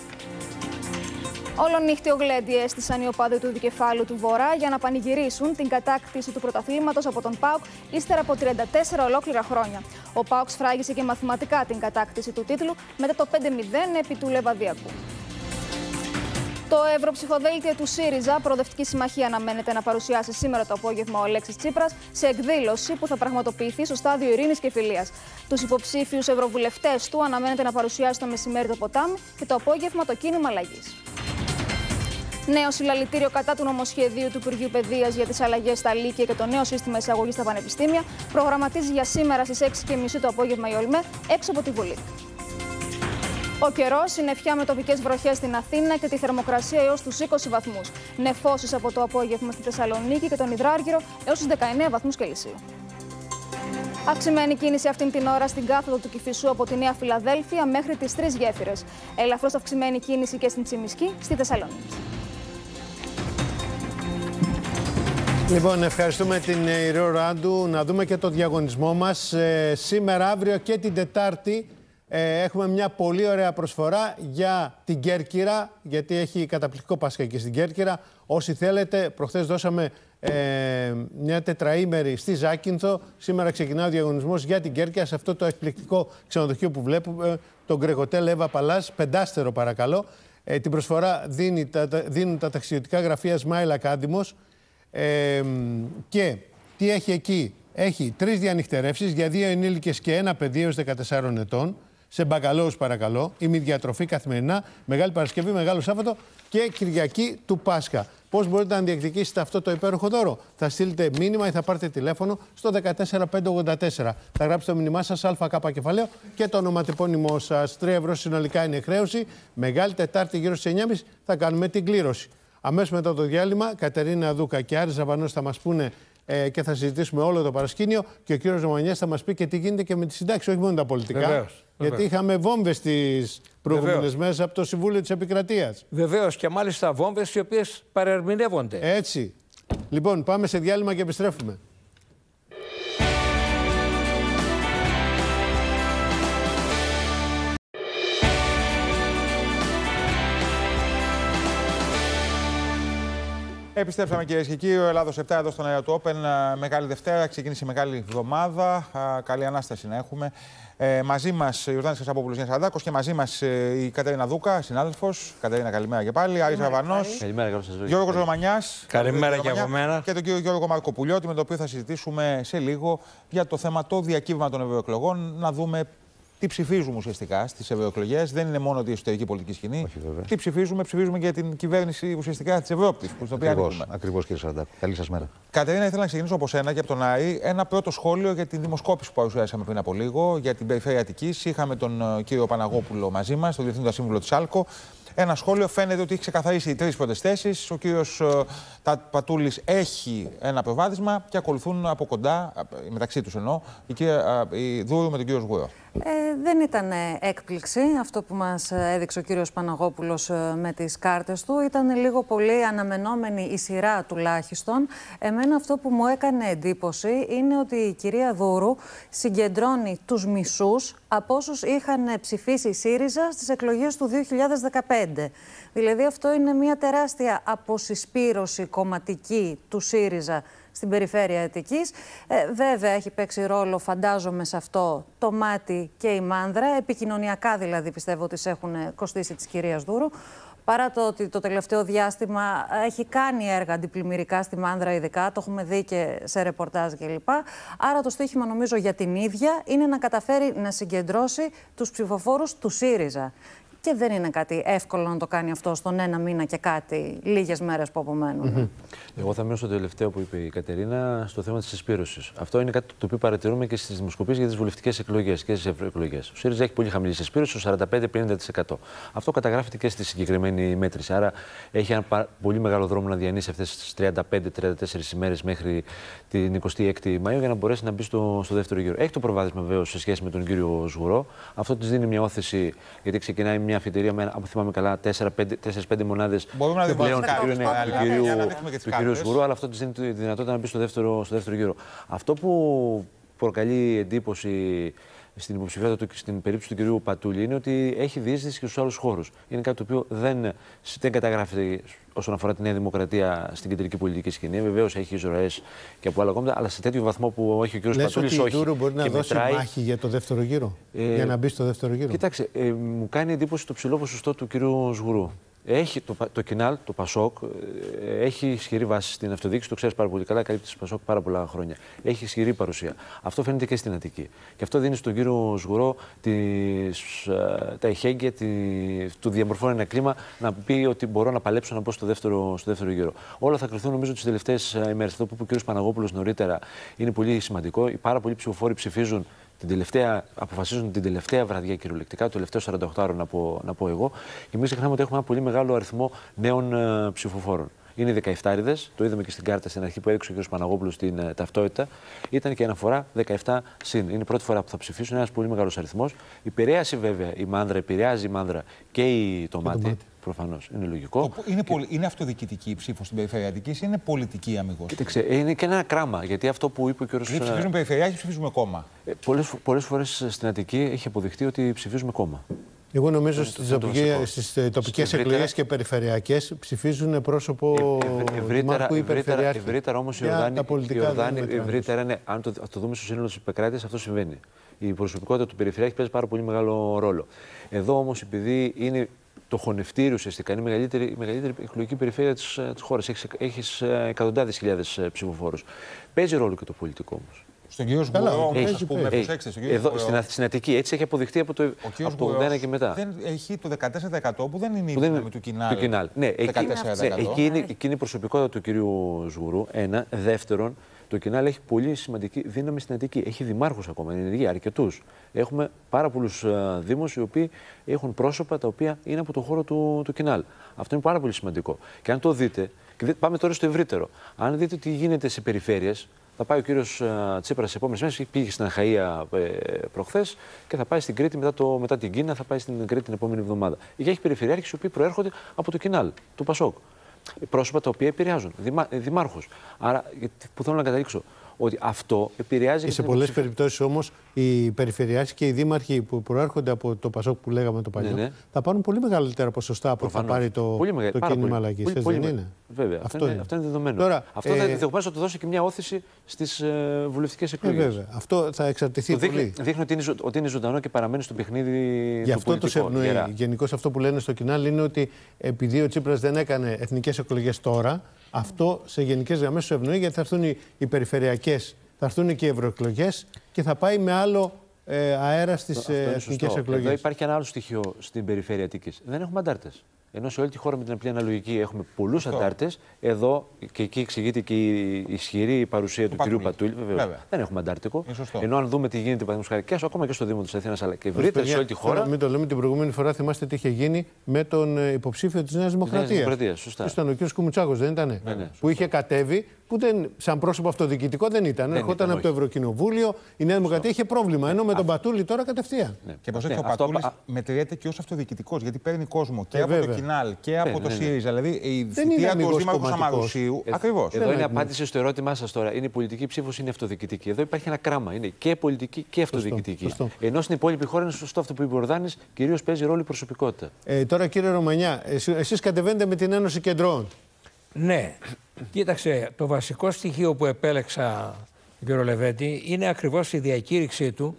D: Όλο γλέντι έστησαν οι οπαδοί του δικεφάλου του Βορρά για να πανηγυρίσουν την κατάκτηση του πρωταθλήματος από τον ΠΑΟΚ ύστερα από τριάντα τέσσερα ολόκληρα χρόνια. Ο ΠΑΟΚ σφράγισε και μαθηματικά την κατάκτηση του τίτλου μετά το πέντε μηδέν επί του Λεβαδιακού. Το Ευρωψηφοδέλτιο του ΣΥΡΙΖΑ, Προοδευτική Συμμαχία, αναμένεται να παρουσιάσει σήμερα το απόγευμα ο Αλέξης Τσίπρας σε εκδήλωση που θα πραγματοποιηθεί στο στάδιο Ειρήνης και Φιλίας. Τους υποψήφιους ευρωβουλευτές του αναμένεται να παρουσιάσει το μεσημέρι το ποτάμι και το απόγευμα το κίνημα αλλαγής. Νέο συλλαλητήριο κατά του νομοσχεδίου του Υπουργείου Παιδείας για τις αλλαγές στα λύκεια και το νέο σύστημα εισαγωγής στα πανεπιστήμια προγραμματίζει για σήμερα στις έξι και μισή το απόγευμα η ΟΛΜΕ έξω από τη Βουλή. Ο καιρός, συννεφιά με τοπικές βροχές στην Αθήνα και τη θερμοκρασία έως τους είκοσι βαθμούς. Νεφώσεις από το απόγευμα στη Θεσσαλονίκη και τον Ιδράργυρο έως τους δεκαεννέα βαθμούς Κελσίου. Αυξημένη κίνηση αυτήν την ώρα στην κάθοδο του Κηφισού από τη Νέα Φιλαδέλφια μέχρι τις τρεις γέφυρες. Ελαφρώς αυξημένη κίνηση και στην Τσιμισκή στη Θεσσαλονίκη.
B: Λοιπόν, ευχαριστούμε την Ηρώ Ράντου. Να δούμε και το διαγωνισμό μας. Ε, σήμερα, αύριο και την Τετάρτη ε, έχουμε μια πολύ ωραία προσφορά για την Κέρκυρα, γιατί έχει καταπληκτικό Πάσχα εκεί στην Κέρκυρα. Όσοι θέλετε, προχθές δώσαμε ε, μια τετραήμερη στη Ζάκυνθο. Σήμερα ξεκινά ο διαγωνισμός για την Κέρκυρα σε αυτό το εκπληκτικό ξενοδοχείο που βλέπουμε, το Γκρεγοτέλ Εύα Παλάς, πεντάστερο παρακαλώ. Ε, την προσφορά δίνει, τα, δίνουν τα ταξιδιωτικά γραφεία Smile Academos. Ε, και τι έχει εκεί? Έχει τρεις διανυχτερεύσεις για δύο ενήλικες και ένα παιδί έως δεκατεσσάρων ετών, σε μπακαλώους παρακαλώ, ημιδιατροφή καθημερινά, Μεγάλη Παρασκευή, Μεγάλο Σάββατο και Κυριακή του Πάσχα. Πώς μπορείτε να διεκδικήσετε αυτό το υπέροχο δώρο? Θα στείλετε μήνυμα ή θα πάρετε τηλέφωνο στο δεκατέσσερα πεντακόσια ογδόντα τέσσερα. Θα γράψετε το μήνυμά σας ΑΚ κεφαλαίο και το ονοματεπώνυμό σας. τρία ευρώ συνολικά είναι η χρέωση. Μεγάλη Τετάρτη γύρω στις εννιά και μισή θα κάνουμε την κλήρωση. Αμέσως μετά το διάλειμμα, Κατερίνα Δούκα και Άρης Ζαβανός θα μας πούνε ε, και θα συζητήσουμε όλο το παρασκήνιο και ο κύριος Ρωμανιάς θα μας πει και τι γίνεται και με τη συντάξη, όχι μόνο τα πολιτικά.
N: Βεβαίως,
B: γιατί
N: βεβαίως.
B: είχαμε βόμβες τις προηγούμενες μέρες από το Συμβούλιο της Επικρατείας.
N: Βεβαίως, και μάλιστα βόμβες οι οποίες παρερμηνεύονται.
B: Έτσι. Λοιπόν, πάμε σε διάλειμμα και επιστρέφουμε.
A: Επιστρέψαμε κυρίες και κύριοι. Ο Ελλάδος επτά εδώ στον αέρα του Open. Μεγάλη Δευτέρα, ξεκίνησε μεγάλη εβδομάδα. Καλή ανάσταση να έχουμε. Ε, μαζί μας ο Ιορδάνης Χασαπόπουλος, Γιάννης Σαραντάκος και μαζί μας ε, η Κατερίνα Δούκα, συνάδελφος. Κατερίνα, καλημέρα και πάλι. Άρης Ραβανός.
P: Καλημέρα, καλώς σας βρήκα.
A: Γιώργος Ρωμανιάς.
N: Καλημέρα και από μένα.
A: Και τον κύριο Γιώργο Μαρκοπουλιώτη, με τον οποίο θα συζητήσουμε σε λίγο για το θέμα το διακύβευμα των ευρωεκλογών. Να δούμε τι ψηφίζουμε ουσιαστικά στις ευρωεκλογές. Δεν είναι μόνο η εσωτερική πολιτική σκηνή.
P: Όχι, βέβαια.
A: Τι ψηφίζουμε, ψηφίζουμε για την κυβέρνηση ουσιαστικά της Ευρώπης.
P: Ακριβώς, ακριβώς κύριε Σαραντάκο. Καλή σας μέρα.
A: Κατερίνα, ήθελα να ξεκινήσω από σένα και από τον Άρη. Ένα πρώτο σχόλιο για την δημοσκόπηση που παρουσιάσαμε πριν από λίγο για την περιφέρεια Αττικής. Είχαμε τον uh, κύριο Παναγόπουλο μαζί μας, τον Διευθύνοντα Σύμβουλο της ΑΛΚΟ. Ένα σχόλιο, φαίνεται ότι έχει ξεκαθαρίσει οι τρεις πρώτες θέσεις. Ο κύριος uh, Πατούλης έχει ένα προβάδισμα και ακολουθούν από κοντά, μεταξύ τους εννοώ, η κυρία uh, η Δούρου με τον κύριο Σγουρό.
Q: Ε, δεν ήταν έκπληξη αυτό που μας έδειξε ο κύριος Παναγόπουλος με τις κάρτες του. Ήταν λίγο πολύ αναμενόμενη η σειρά τουλάχιστον. Εμένα αυτό που μου έκανε εντύπωση είναι ότι η κυρία Δούρου συγκεντρώνει τους μισούς από όσους είχαν ψηφίσει ΣΥΡΙΖΑ στις εκλογές του δύο χιλιάδες δεκαπέντε. Δηλαδή αυτό είναι μια τεράστια αποσυσπήρωση κομματική του ΣΥΡΙΖΑ στην περιφέρεια Αττικής. Ε, βέβαια έχει παίξει ρόλο, φαντάζομαι, σε αυτό το μάτι και η μάνδρα. Επικοινωνιακά δηλαδή πιστεύω ότι σε έχουν κοστίσει της κυρίας Δούρου. Παρά το ότι το τελευταίο διάστημα έχει κάνει έργα αντιπλημμυρικά στη μάνδρα ειδικά, το έχουμε δει και σε ρεπορτάζ κλπ. Άρα το στοίχημα νομίζω για την ίδια είναι να καταφέρει να συγκεντρώσει τους ψηφοφόρους του ΣΥΡΙΖΑ. Και δεν είναι κάτι εύκολο να το κάνει αυτό στον ένα μήνα και κάτι, λίγες μέρες που απομένουν.
M: Mm-hmm. Εγώ θα μείνω στο τελευταίο που είπε η Κατερίνα, στο θέμα της συσπήρωσης. Αυτό είναι κάτι το οποίο παρατηρούμε και στις δημοσκοπήσεις για τις βουλευτικές εκλογές και στις ευρωεκλογές. Ο ΣΥΡΙΖΑ έχει πολύ χαμηλή συσπήρωση, στο σαράντα πέντε με πενήντα τοις εκατό. Αυτό καταγράφεται και στη συγκεκριμένη μέτρηση. Άρα έχει ένα πολύ μεγάλο δρόμο να διανύσει αυτές τις τριάντα πέντε με τριάντα τέσσερις ημέρες μέχρι την εικοστή έκτη Μαΐου για να μπορέσει να μπει στο, στο δεύτερο γύρο. Έχει το προβάδισμα βεβαίως σε σχέση με τον κύριο Σγουρό. Αυτό της δίνει μια όθηση, γιατί ξεκινάει μια αφιτηρία με, αν θυμάμαι καλά, τέσσερις πέντε μονάδες πλέον του κυρίου Σγουρού, αλλά αυτό της δίνει τη δυνατότητα να μπει στο δεύτερο, στο δεύτερο γύρο. Αυτό που προκαλεί εντύπωση στην υποψηφιότητα του, στην περίπτωση του κυρίου Πατούλη, είναι ότι έχει διείσδυση και στους άλλους χώρους. Είναι κάτι το οποίο δεν, δεν καταγράφεται όσον αφορά τη Νέα Δημοκρατία στην κεντρική πολιτική σκηνή. Βεβαίως έχει εισρωές και από άλλα κόμματα, αλλά σε τέτοιο βαθμό που έχει ο κύριος Πατούλης, όχι.
B: Ότι η Ντούρου μπορεί να δώσει
M: μετράει...
B: μάχη για το δεύτερο γύρο, ε... για να μπει στο δεύτερο γύρο.
M: Κοιτάξτε, ε, μου κάνει εντύπωση το ψηλό ποσοστό του κυρίου Σγουρού. Έχει το, το Κινάλ, το Πασόκ, ε, έχει ισχυρή βάση στην αυτοδιοίκηση, το ξέρει πάρα πολύ καλά, καλύπτει το Πασόκ πάρα πολλά χρόνια. Έχει ισχυρή παρουσία. Αυτό φαίνεται και στην Αττική. Και αυτό δίνει στον κύριο Σγουρό τις, ε, τα εχέγγυα, τη, του διαμορφώνει ένα κλίμα να πει ότι μπορώ να παλέψω να μπω στο δεύτερο, στο δεύτερο γύρο. Όλα θα κρυθούν νομίζω τις τελευταίες ημέρες. Αυτό που είπε ο κύριος Παναγόπουλος νωρίτερα είναι πολύ σημαντικό. Οι πάρα πολλοί ψηφοφόροι ψηφίζουν. Την τελευταία, αποφασίζουν την τελευταία βραδιά κυριολεκτικά, το τελευταίο σαράντα οκτώ ώρο να πω, να πω εγώ. Και μην ξεχνάμε ότι έχουμε ένα πολύ μεγάλο αριθμό νέων uh, ψηφοφόρων. Είναι δεκαεφτάριδες, το είδαμε και στην κάρτα στην αρχή που έδειξε ο κ. Παναγόπουλος την uh, ταυτότητα. Ήταν και αναφορά δεκαεπτά συν. Είναι η πρώτη φορά που θα ψηφίσουν, ένας πολύ μεγάλος αριθμός. Επηρέασε βέβαια η Μάνδρα, επηρεάζει η Μάνδρα και η το μάτι. Προφανώς. Είναι λογικό.
A: Είναι,
M: και...
A: πολυ... είναι αυτοδιοικητική η ψήφο στην περιφερειατική ή είναι πολιτική αμυγός?
M: Κοίταξε, είναι και ένα κράμα. Γιατί αυτό που είπε ο κ.
A: Γιατί ψηφίζουμε περιφερειάρχη, ψηφίζουμε κόμμα.
M: Ε, πολλές, πολλές φορές στην Αττική έχει αποδειχτεί ότι ψηφίζουμε κόμμα.
B: Εγώ νομίζω στις τοπικές εκλογές και περιφερειακές ψηφίζουν πρόσωπο δημάρχου ή περιφερειάρχη.
M: Ευρύτερα όμως οι Ιορδάνοι, ευρύτερα, ναι, αν το, το δούμε στο σύνολο της επικράτειας, αυτό συμβαίνει. Η προσωπικότητα του περιφερειάρχη παίζει πάρα πολύ μεγάλο ρόλο. Εδώ όμως, επειδή είναι το χωνευτήριο ουσιαστικά, είναι η μεγαλύτερη, η μεγαλύτερη εκλογική περιφέρεια της, της χώρας, έχεις, έχεις εκατοντάδες χιλιάδες ψηφοφόρους. Παίζει ρόλο και το πολιτικό όμως.
A: Στον κύριο Σγουρό,
M: έχει, πούμε, έχει, εδώ, στην, στην Αττική, έτσι έχει αποδειχτεί από το, από το ογδόντα και μετά.
A: Δεν, έχει το δεκατέσσερα τοις εκατό που δεν είναι η δύναμη του Κινάλ.
M: Του Κινάλ. Ναι, εκεί, ναι, εκεί, είναι, εκεί είναι η προσωπικότητα του κυρίου Σγουρού. Ένα. Δεύτερον, το Κινάλ έχει πολύ σημαντική δύναμη στην Αττική. Έχει δημάρχους ακόμα, είναι ενεργοί, αρκετούς. Έχουμε πάρα πολλούς uh, δήμους οι οποίοι έχουν πρόσωπα τα οποία είναι από το χώρο του, του Κινάλ. Αυτό είναι πάρα πολύ σημαντικό. Και αν το δείτε, και δείτε, πάμε τώρα στο ευρύτερο. Αν δείτε τι γίνεται σε περιφέρειες. Θα πάει ο κύριος Τσίπρας σε επόμενες μέρες, πήγε στην Αχαΐα ε, προχθές και θα πάει στην Κρήτη μετά, το, μετά την Κίνα, θα πάει στην Κρήτη την επόμενη εβδομάδα. Και έχει περιφερειάρχες οι οποίοι προέρχονται από το Κινάλ, του Πασόκ. Πρόσωπα τα οποία επηρεάζουν, δημά, δημάρχους. Άρα, που θέλω να καταλήξω, ότι αυτό επηρεάζει.
B: Και σε πολλές περιπτώσεις όμως οι περιφερειάρχες και οι δήμαρχοι που προέρχονται από το Πασόκ που λέγαμε το παλιό, ναι, ναι, θα πάρουν πολύ μεγαλύτερα ποσοστά από ό,τι θα πάρει το, μεγα... το κίνημα αλλαγής. Δεν είναι?
M: Βέβαια. Αυτό, αυτό, είναι, αυτό είναι δεδομένο. Τώρα, αυτό ε... θα, θα το δώσει και μια όθηση στις ε, βουλευτικές εκλογές.
B: Ε, βέβαια. Αυτό θα εξαρτηθεί
M: το
B: πολύ.
M: Δείχνει, δείχνει ότι, είναι, ότι είναι ζωντανό και παραμένει στο παιχνίδι.
B: Γι' αυτό το σε ευνοεί. Γενικώς αυτό που λένε στο Κινάλ είναι ότι επειδή ο Τσίπρας δεν έκανε εθνικές εκλογές τώρα, αυτό σε γενικές γραμμές σου ευνοεί, γιατί θα έρθουν οι, οι περιφερειακές, θα έρθουν και οι ευρωεκλογές και θα πάει με άλλο ε, αέρα στις ε, εθνικές εκλογές.
M: Εδώ υπάρχει ένα άλλο στοιχείο στην περιφέρεια Αττικής. Δεν έχουμε αντάρτες. Ενώ σε όλη τη χώρα με την απλή αναλογική έχουμε πολλούς αντάρτες, εδώ και εκεί εξηγείται και η ισχυρή παρουσία του, του κυρίου Πατούλη. Βεβαίως. Δεν έχουμε αντάρτικο. Ενώ αν δούμε τι γίνεται παραδείγματος χάρη και ακόμα και στο Δήμο της Αθήνας, αλλά και ευρύτερα σε όλη τη χώρα.
B: Μην το λέμε, την προηγούμενη φορά θυμάστε τι είχε γίνει με τον υποψήφιο της Νέας Δημοκρατίας. Ήταν ο κ. Κουμουτσάκος, δεν ήταν? Ναι, ναι, που είχε κατέβει, που δεν, σαν πρόσωπο αυτοδιοικητικό δεν ήταν. Ερχόταν από το Ευρωκοινοβούλιο, η Νέα Δημοκρατία είχε πρόβλημα. Ενώ με τον Πατούλη τώρα κατευθείαν.
A: Και προσέξτε, ο Πατούλης μετριέται και ως αυτοδιοικητικός, γιατί παίρνει κόσμο και από το Κινάλ και από το ΣΥΡΙΖΑ. Δηλαδή η θητεία του Δήμαρχου Σαμαρουσίου. Ακριβώς.
M: Εδώ είναι απάντηση στο ερώτημά σας τώρα. Είναι η πολιτική ψήφος, είναι αυτοδιοικητική. Εδώ υπάρχει ένα κράμα. Είναι και πολιτική και αυτοδιοικητική. Ενώ στην υπόλοιπη χώρα είναι σωστό αυτό που είπε ο Ιορδάνης, κυρίως παίζει ρόλο η προσωπικότητα.
B: Ε, τώρα κύριε Ρωμανιά, εσείς κατεβαίνετε με την Ένωση Κεντρών.
N: Ναι. Κοίταξε, το βασικό στοιχείο που επέλεξα, κύριο Λεβέντη, είναι ακριβώς η διακήρυξή του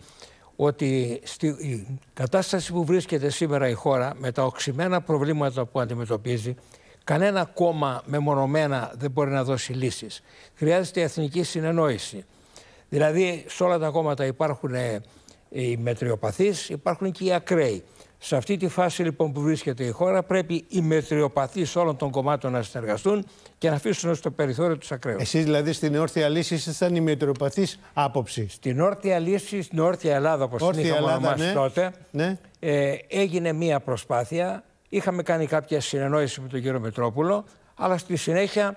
N: ότι στη κατάσταση που βρίσκεται σήμερα η χώρα, με τα οξυμένα προβλήματα που αντιμετωπίζει, κανένα κόμμα μεμονωμένα δεν μπορεί να δώσει λύσεις. Χρειάζεται εθνική συνεννόηση. Δηλαδή, σε όλα τα κόμματα υπάρχουν οι μετριοπαθείς, υπάρχουν και οι ακραίοι. Σε αυτή τη φάση λοιπόν που βρίσκεται η χώρα, πρέπει οι μετριοπαθείς όλων των κομμάτων να συνεργαστούν και να αφήσουν στο περιθώριο τους ακραίους.
B: Εσείς δηλαδή στην όρθια λύση ήσασταν η μετριοπαθής άποψη.
N: Στην όρθια λύση, στην όρθια Ελλάδα, όπως την είχαμε ονομάσει ναι. τότε, ναι. Ε, έγινε μία προσπάθεια. Είχαμε κάνει κάποια συνεννόηση με τον κύριο Μητρόπουλο, αλλά στη συνέχεια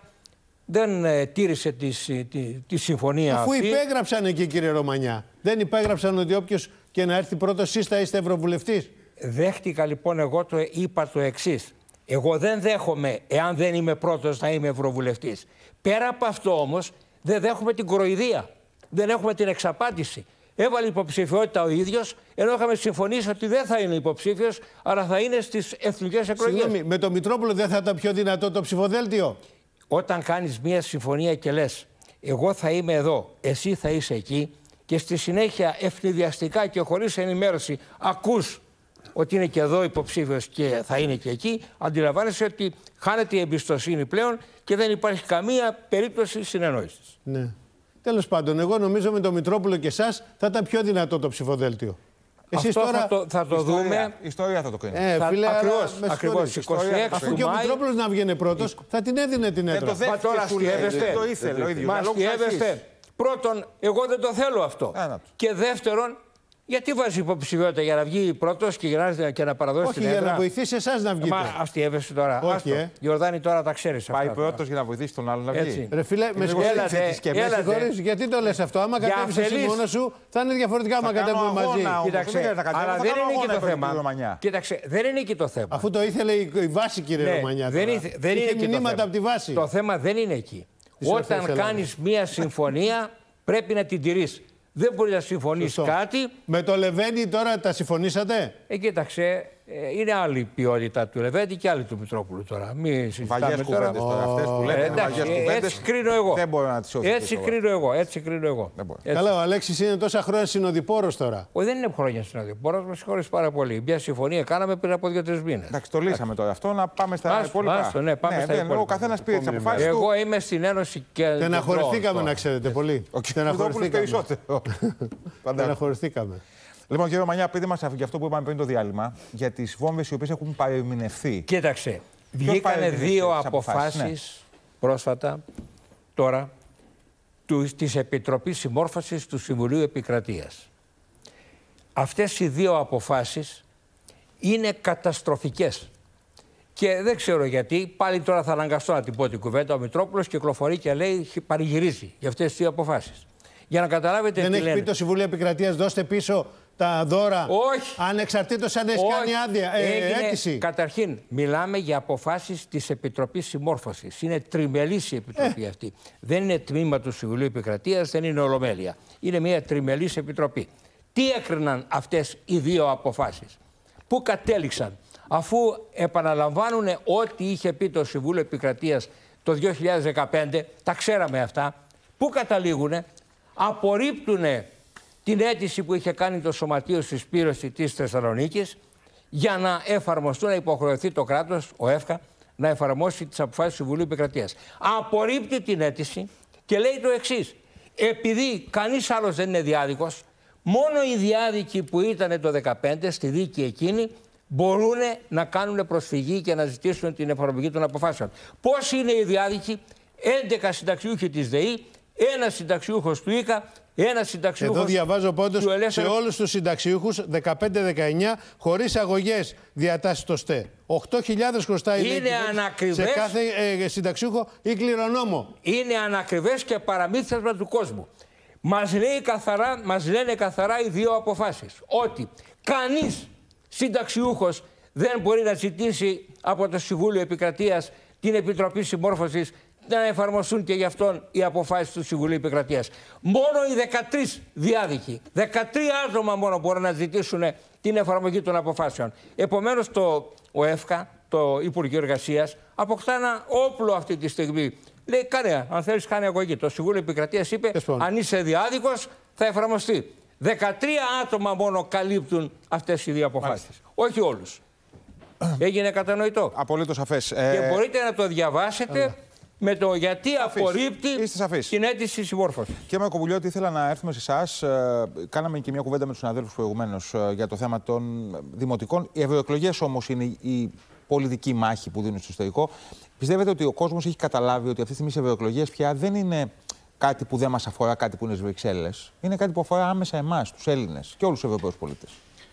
N: δεν ε, τήρησε τη, τη, τη συμφωνία
B: Αφού
N: αυτή.
B: Αφού υπέγραψαν εκεί, κύριε Ρωμανιά. Δεν υπέγραψαν ότι όποιος και να έρθει πρώτος, εσείς θα είστε ευρωβουλευτής.
N: Δέχτηκα λοιπόν, εγώ το είπα το εξής. Εγώ δεν δέχομαι, εάν δεν είμαι πρώτος, να είμαι ευρωβουλευτής. Πέρα από αυτό όμως, δεν δέχομαι την κοροϊδία. Δεν έχουμε την εξαπάτηση. Έβαλε υποψηφιότητα ο ίδιος, ενώ είχαμε συμφωνήσει ότι δεν θα είναι υποψήφιος, αλλά θα είναι στις εθνικές εκλογές.
B: Συγγνώμη, με τον Μητρόπουλο δεν θα ήταν πιο δυνατό το ψηφοδέλτιο?
N: Όταν κάνεις μία συμφωνία και λες, εγώ θα είμαι εδώ, εσύ θα είσαι εκεί, και στη συνέχεια ευνηδιαστικά και χωρίς ενημέρωση ακούς ότι είναι και εδώ υποψήφιος και θα είναι και εκεί, αντιλαμβάνεσαι ότι χάνεται η εμπιστοσύνη πλέον και δεν υπάρχει καμία περίπτωση συνεννόησης.
B: Ναι. Τέλος πάντων, εγώ νομίζω με τον Μητρόπουλο και εσάς θα ήταν πιο δυνατό το ψηφοδέλτιο. Εσείς
N: Αυτό
B: τώρα...
N: θα το, θα το
A: ιστορία,
N: δούμε.
A: Η ιστορία θα το κρίνει.
B: Ε,
N: θα...
B: φίλε,
N: ακριβώς, ακριβώς.
B: Αφού και ο Μητρόπουλος να βγαίνει πρώτος, θα την έδινε την έδρα.
N: Μα τώρα αστιεύεστε.
A: Το ήθελε ο ίδιος.
N: Μα αστιεύεστε. Πρώτον, εγώ δεν το θέλω αυτό.
A: Άνα.
N: Και δεύτερον, γιατί βάζει υποψηφιότητα, για να βγει πρώτος και, και να παραδώσει
B: Όχι,
N: την έδρα?
B: για να βοηθήσει εσάς να βγείτε.
N: Μα αστιεύεσαι τώρα.
B: Όχι,
N: Άστο.
B: ε.
N: Γιορδάνη, τώρα τα ξέρεις αυτά.
A: Πάει πρώτος για να βοηθήσει τον άλλον να βγει.
N: Έτσι.
B: Ρε φίλε, με συγχωρείς, γιατί το λες αυτό? Άμα κατέβεις εσύ μόνος σου, θα είναι διαφορετικά άμα κατέβουμε μαζί.
N: Κοίταξε, αλλά δεν είναι εκεί το θέμα. Κοίταξε, δεν είναι εκεί το θέμα.
B: Αφού το ήθελε η βάση, κύριε Ρωμανιά.
N: Δεν είναι
B: μηνύματα από τη βάση.
N: Το θέμα δεν είναι εκεί. Όταν κάνεις μία συμφωνία, πρέπει να την τηρείς. Δεν μπορεί να συμφωνείς κάτι.
B: Με το Λεβέντη τώρα τα συμφωνήσατε?
N: Ε, κοίταξε, ε, είναι άλλη η ποιότητα του Λεβέντη και άλλη του Μητρόπουλου τώρα. Μην συζητάμε τώρα.
A: τώρα αυτές που λέτε,
N: ε, εντάξει, έτσι κρίνω εγώ.
A: Δεν μπορώ να τις σώσω.
N: Έτσι κρίνω εγώ. Έτσι κρίνω εγώ. Έτσι.
B: Καλά, ο Αλέξης είναι τόσα χρόνια συνοδοιπόρος τώρα.
N: Όχι, δεν είναι χρόνια συνοδοιπόρος, με συγχωρείς πάρα πολύ. Μια συμφωνία κάναμε πριν από δύο-τρεις μήνες.
A: Εντάξει, το λύσαμε τώρα αυτό, να πάμε στα υπόλοιπα.
N: Ναι, πάμε στα υπόλοιπα.
A: Ο καθένας πήρε τις αποφάσεις του.
N: Εγώ είμαι στην Ένωση και.
B: Στεναχωρηθήκαμε, να ξέρετε πολύ.
A: Στεναχωρηθήκαμε. Λοιπόν, κύριε Ρωμανιά, πείτε μας για αυτό που είπαμε πριν το διάλειμμα, για τις βόμβες οι οποίες έχουν παρεμηνευθεί.
N: Κοίταξε, βγήκανε δύο αποφάσεις ναι. πρόσφατα, τώρα, του, της Επιτροπής Συμμόρφωσης του Συμβουλίου Επικρατείας. Αυτές οι δύο αποφάσεις είναι καταστροφικές. Και δεν ξέρω γιατί, πάλι τώρα θα αναγκαστώ να την πω την κουβέντα. Ο Μητρόπουλος κυκλοφορεί και λέει, παρηγυρίζει για αυτές τις δύο αποφάσεις. Για να καταλάβετε
B: δεν
N: τι
B: έχει
N: λένε.
B: πει το Συμβούλιο Επικρατείας, δώστε πίσω τα δώρα.
N: Όχι.
B: Ανεξαρτήτως αν έχει κάνει άδεια, ε,
N: Έγινε,
B: αίτηση.
N: Καταρχήν, μιλάμε για αποφάσεις της Επιτροπής Συμμόρφωσης. Είναι τριμελής η Επιτροπή ε. αυτή. Δεν είναι τμήμα του Συμβουλίου Επικρατείας, δεν είναι ολομέλεια. Είναι μια τριμελής Επιτροπή. Τι έκριναν αυτές οι δύο αποφάσεις? Πού κατέληξαν? Αφού επαναλαμβάνουν ό,τι είχε πει το Συμβούλιο Επικρατείας το δύο χιλιάδες δεκαπέντε, τα ξέραμε αυτά. Πού καταλήγουνε? Απορρίπτουν την αίτηση που είχε κάνει το Σωματείο Συσπήρωση της Θεσσαλονίκης για να εφαρμοστούν, να υποχρεωθεί το κράτος, ο ΕΦΚΑ, να εφαρμόσει τις αποφάσεις του Συμβουλίου Επικρατείας. Απορρίπτει την αίτηση και λέει το εξής: επειδή κανείς άλλος δεν είναι διάδικος, μόνο οι διάδικοι που ήταν το δύο χιλιάδες δεκαπέντε στη δίκη εκείνη μπορούν να κάνουν προσφυγή και να ζητήσουν την εφαρμογή των αποφάσεων. Πώς είναι οι διάδικοι? έντεκα συνταξιούχοι της ΔΕΗ, ένας συνταξιούχος του ΙΚΑ, ένας συνταξιούχος.
B: Εδώ διαβάζω πάντως
N: ελεύθερου...
B: σε όλους τους συνταξιούχους δεκαπέντε δεκαεννιά χωρίς αγωγές διατάσσει το ΣΤΕ. οκτώ χιλιάδες χρωστάει η
N: είναι ανακριβές,
B: σε κάθε ε, συνταξιούχο ή κληρονόμο.
N: Είναι ανακριβές και παραμύθισμα του κόσμου. Μας, λέει καθαρά, μας λένε καθαρά οι δύο αποφάσεις ότι κανείς συνταξιούχος δεν μπορεί να ζητήσει από το Συμβούλιο Επικρατείας, την Επιτροπή Συμμόρφωσης, να εφαρμοστούν και γι' αυτόν οι αποφάσεις του Συμβουλίου Επικρατείας. Μόνο οι δεκατρείς διάδικοι, δεκατρία άτομα μόνο μπορούν να ζητήσουν την εφαρμογή των αποφάσεων. Επομένως, το ο ΕΦΚΑ, το Υπουργείο Εργασίας, αποκτά ένα όπλο αυτή τη στιγμή. Λέει, κάνε, αν θέλεις, κάνε αγωγή. Το Συμβούλιο Επικρατείας είπε, αν είσαι διάδικος, θα εφαρμοστεί. δεκατρία άτομα μόνο καλύπτουν αυτές οι δύο αποφάσεις. Μάλιστα. Όχι όλους. Έγινε κατανοητό?
A: Απολύτως σαφές.
N: Και μπορείτε να το διαβάσετε. με το γιατί απορρίπτει την αίτηση συμμόρφωσης.
A: Κύριε Μαρκοπουλιώτη, ήθελα να έρθουμε σε εσάς. Κάναμε και μια κουβέντα με τους συναδέλφους προηγουμένως για το θέμα των δημοτικών. Οι ευρωεκλογές όμως είναι η πολιτική μάχη που δίνουν στο εσωτερικό. Πιστεύετε ότι ο κόσμος έχει καταλάβει ότι αυτή τη στιγμή οι ευρωεκλογές πια δεν είναι κάτι που δεν μας αφορά, κάτι που είναι στις Βρυξέλλες? Είναι κάτι που αφορά άμεσα εμάς, τους Έλληνες και όλους τους Ευρωπαίους πολίτες.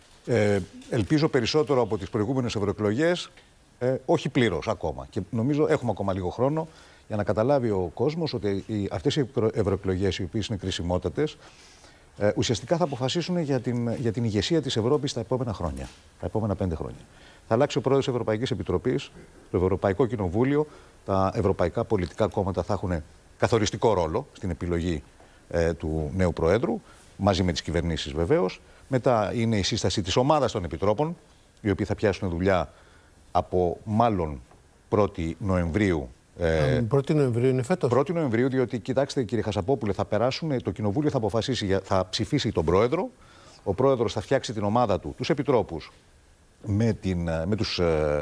P: Ε, ελπίζω περισσότερο από τις προηγούμενες ευρωεκλογές, ε, όχι πλήρως ακόμα. Και νομίζω έχουμε ακόμα λίγο χρόνο για να καταλάβει ο κόσμος ότι οι, αυτές οι ευρωεκλογές, οι οποίες είναι κρισιμότατες, ε, ουσιαστικά θα αποφασίσουν για την, για την ηγεσία της Ευρώπης τα επόμενα χρόνια, τα επόμενα πέντε χρόνια. Θα αλλάξει ο πρόεδρος της Ευρωπαϊκής Επιτροπής, το Ευρωπαϊκό Κοινοβούλιο, τα ευρωπαϊκά πολιτικά κόμματα θα έχουν καθοριστικό ρόλο στην επιλογή ε, του νέου Προέδρου, μαζί με τις κυβερνήσεις βεβαίως. Μετά είναι η σύσταση της ομάδας των επιτρόπων, οι οποίοι θα πιάσουν δουλειά από μάλλον πρώτη Νοεμβρίου.
B: Ε, πρώτη Νοεμβρίου είναι φέτος.
P: πρώτη Νοεμβρίου, διότι κοιτάξτε κύριε Χασαπόπουλε, θα περάσουν, το Κοινοβούλιο θα αποφασίσει, θα ψηφίσει τον Πρόεδρο, ο Πρόεδρος θα φτιάξει την ομάδα του, τους επιτρόπους, με, την, με, τους,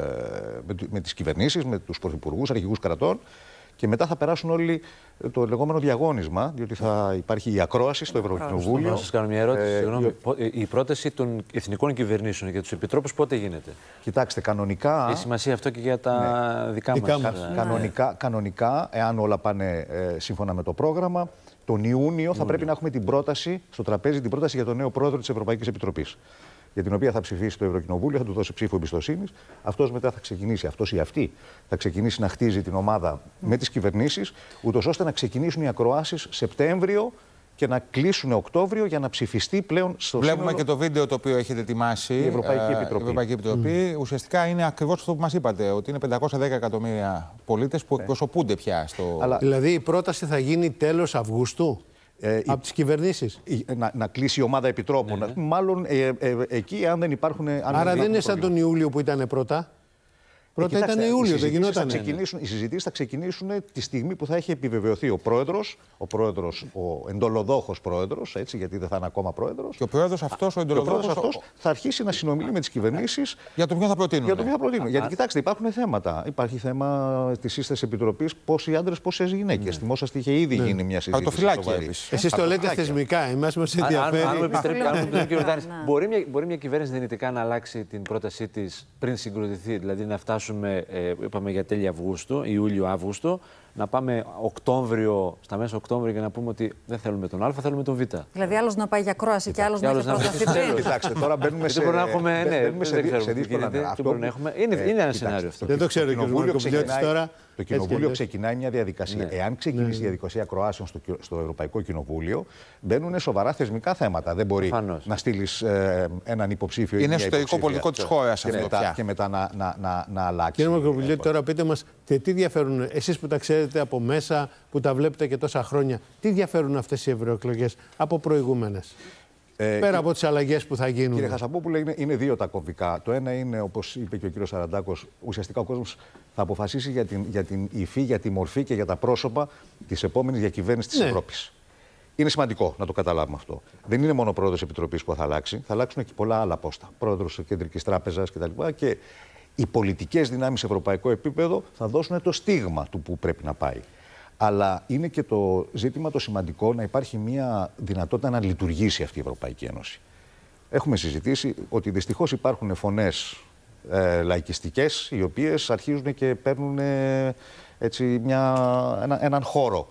P: με, με τις κυβερνήσεις, με τους πρωθυπουργούς, αρχηγούς κρατών. Και μετά θα περάσουν όλοι το λεγόμενο διαγώνισμα, διότι θα υπάρχει η ακρόαση στο Ευρωκοινοβούλιο.
R: Να σας κάνω μια ερώτηση. Ε, Συγγνώμη, η... η πρόταση των εθνικών κυβερνήσεων για τους επιτρόπους πότε γίνεται?
P: Κοιτάξτε, κανονικά.
R: Έχει σημασία αυτό και για τα ναι. δικά,
P: δικά
R: μας.
P: μας. Κανονικά, κανονικά, εάν όλα πάνε ε, σύμφωνα με το πρόγραμμα, τον Ιούνιο θα πρέπει να έχουμε την πρόταση στο τραπέζι, την πρόταση για τον νέο πρόεδρο της Ευρωπαϊκής Επιτροπής, για την οποία θα ψηφίσει το Ευρωκοινοβούλιο, θα του δώσει ψήφο εμπιστοσύνης. Αυτός μετά θα ξεκινήσει, αυτός ή αυτή, θα ξεκινήσει να χτίζει την ομάδα mm. με τις κυβερνήσεις, ούτως ώστε να ξεκινήσουν οι ακροάσεις Σεπτέμβριο και να κλείσουν Οκτώβριο για να ψηφιστεί πλέον στο
A: Βλέπουμε
P: σύνολο...
A: και το βίντεο το οποίο έχετε ετοιμάσει.
P: Η Ευρωπαϊκή
A: ε,
P: Επιτροπή.
A: Η Ευρωπαϊκή Επιτροπή. Mm. Ουσιαστικά είναι ακριβώς αυτό που μας είπατε, ότι είναι πεντακόσια δέκα εκατομμύρια πολίτες που εκπροσωπούνται πια στο.
B: Αλλά... Δηλαδή η πρόταση θα γίνει τέλος Αυγούστου. Ε, από τις κυβερνήσεις.
P: Να, να κλείσει η ομάδα επιτρόπων. Ναι, ναι. Μάλλον ε, ε, ε, εκεί, αν δεν υπάρχουν. Αν
B: Άρα δεν, δεν είναι σαν τον Ιούλιο που ήταν πρώτα. Πρώτα ε, ήταν Ιούλιο, δεν γινόταν.
P: Οι συζητήσεις θα ξεκινήσουν τη στιγμή που θα έχει επιβεβαιωθεί ο πρόεδρος, ο πρόεδρος, ο εντολοδόχος πρόεδρος, έτσι, γιατί δεν θα είναι ακόμα πρόεδρος.
A: Και ο πρόεδρος αυτός, ο εντολοδόχος
P: αυτός, ο... θα αρχίσει να συνομιλεί με τις κυβερνήσεις.
A: Για το ποιο θα προτείνουν.
P: Για το ποιο θα προτείνουν. Γιατί κοιτάξτε, υπάρχουν θέματα. Υπάρχει θέμα τη σύσταση επιτροπής, πόσοι άντρες, πόσες γυναίκες. Θυμόσαστε, είχε ήδη γίνει μια συζήτηση.
B: Εσείς το λέτε θεσμικά, εμάς μας ενδιαφέρει.
R: Αν μου επιτρέπει, μπορεί μια κυβέρνηση δυνητικά να αλλάξει την πρότασή της πριν συγκροτηθεί, δηλαδή να φτάσουμε. Ε, είπαμε για τέλη Αυγούστου, Ιούλιο-Αύγουστο, να πάμε Οκτώβριο, στα μέσα Οκτώβριο και να πούμε ότι δεν θέλουμε τον Α, θέλουμε τον Β.
Q: Δηλαδή, άλλος να πάει για κρόαση και άλλος να έχει προταθεί πριν.
P: Κοιτάξτε, τώρα μπαίνουμε σε.
R: Δεν μπορούμε να έχουμε. Ναι, δεν ξέρουμε
P: τι γίνεται.
R: Είναι ένα σενάριο αυτό.
B: Δεν το ξέρω, κύριε Μαρκοπουλιώτη, τώρα.
P: Το Κοινοβούλιο ξεκινάει μια διαδικασία. Ναι. Εάν ξεκινήσει ναι. η διαδικασία ακροάσεων στο, στο Ευρωπαϊκό Κοινοβούλιο, μπαίνουν σοβαρά θεσμικά θέματα. Δεν μπορεί Φανώς. να στείλει ε, έναν υποψήφιο.
A: Είναι εσωτερικό πολιτικό τη χώρα αυτό πια.
P: Και μετά να, να, να, να αλλάξει.
B: Κύριε Μαρκοπουλιώτη, τώρα πείτε μας τι διαφέρουν, εσείς που τα ξέρετε από μέσα, που τα βλέπετε και τόσα χρόνια, τι διαφέρουν αυτές οι ευρωεκλογές από προηγούμενες? Ε, Πέρα από τις αλλαγές που θα γίνουν.
P: Κύριε Χασαπόπουλε, είναι, είναι δύο τα κομβικά. Το ένα είναι, όπως είπε και ο κύριος Σαραντάκος, ουσιαστικά ο κόσμος θα αποφασίσει για την, για την υφή, για τη μορφή και για τα πρόσωπα της επόμενης διακυβέρνησης της ναι. Ευρώπης. Είναι σημαντικό να το καταλάβουμε αυτό. Δεν είναι μόνο ο πρόεδρος Επιτροπής που θα αλλάξει, θα αλλάξουν και πολλά άλλα πόστα. Πρόεδρος της Κεντρικής Τράπεζας κτλ. Και οι πολιτικές δυνάμεις σε ευρωπαϊκό επίπεδο θα δώσουν το στίγμα του που πρέπει να πάει. Αλλά είναι και το ζήτημα το σημαντικό να υπάρχει μια δυνατότητα να λειτουργήσει αυτή η Ευρωπαϊκή Ένωση. Έχουμε συζητήσει ότι δυστυχώς υπάρχουν φωνές ε, λαϊκιστικές, οι οποίες αρχίζουν και παίρνουν ε, έτσι μια, ένα, έναν χώρο.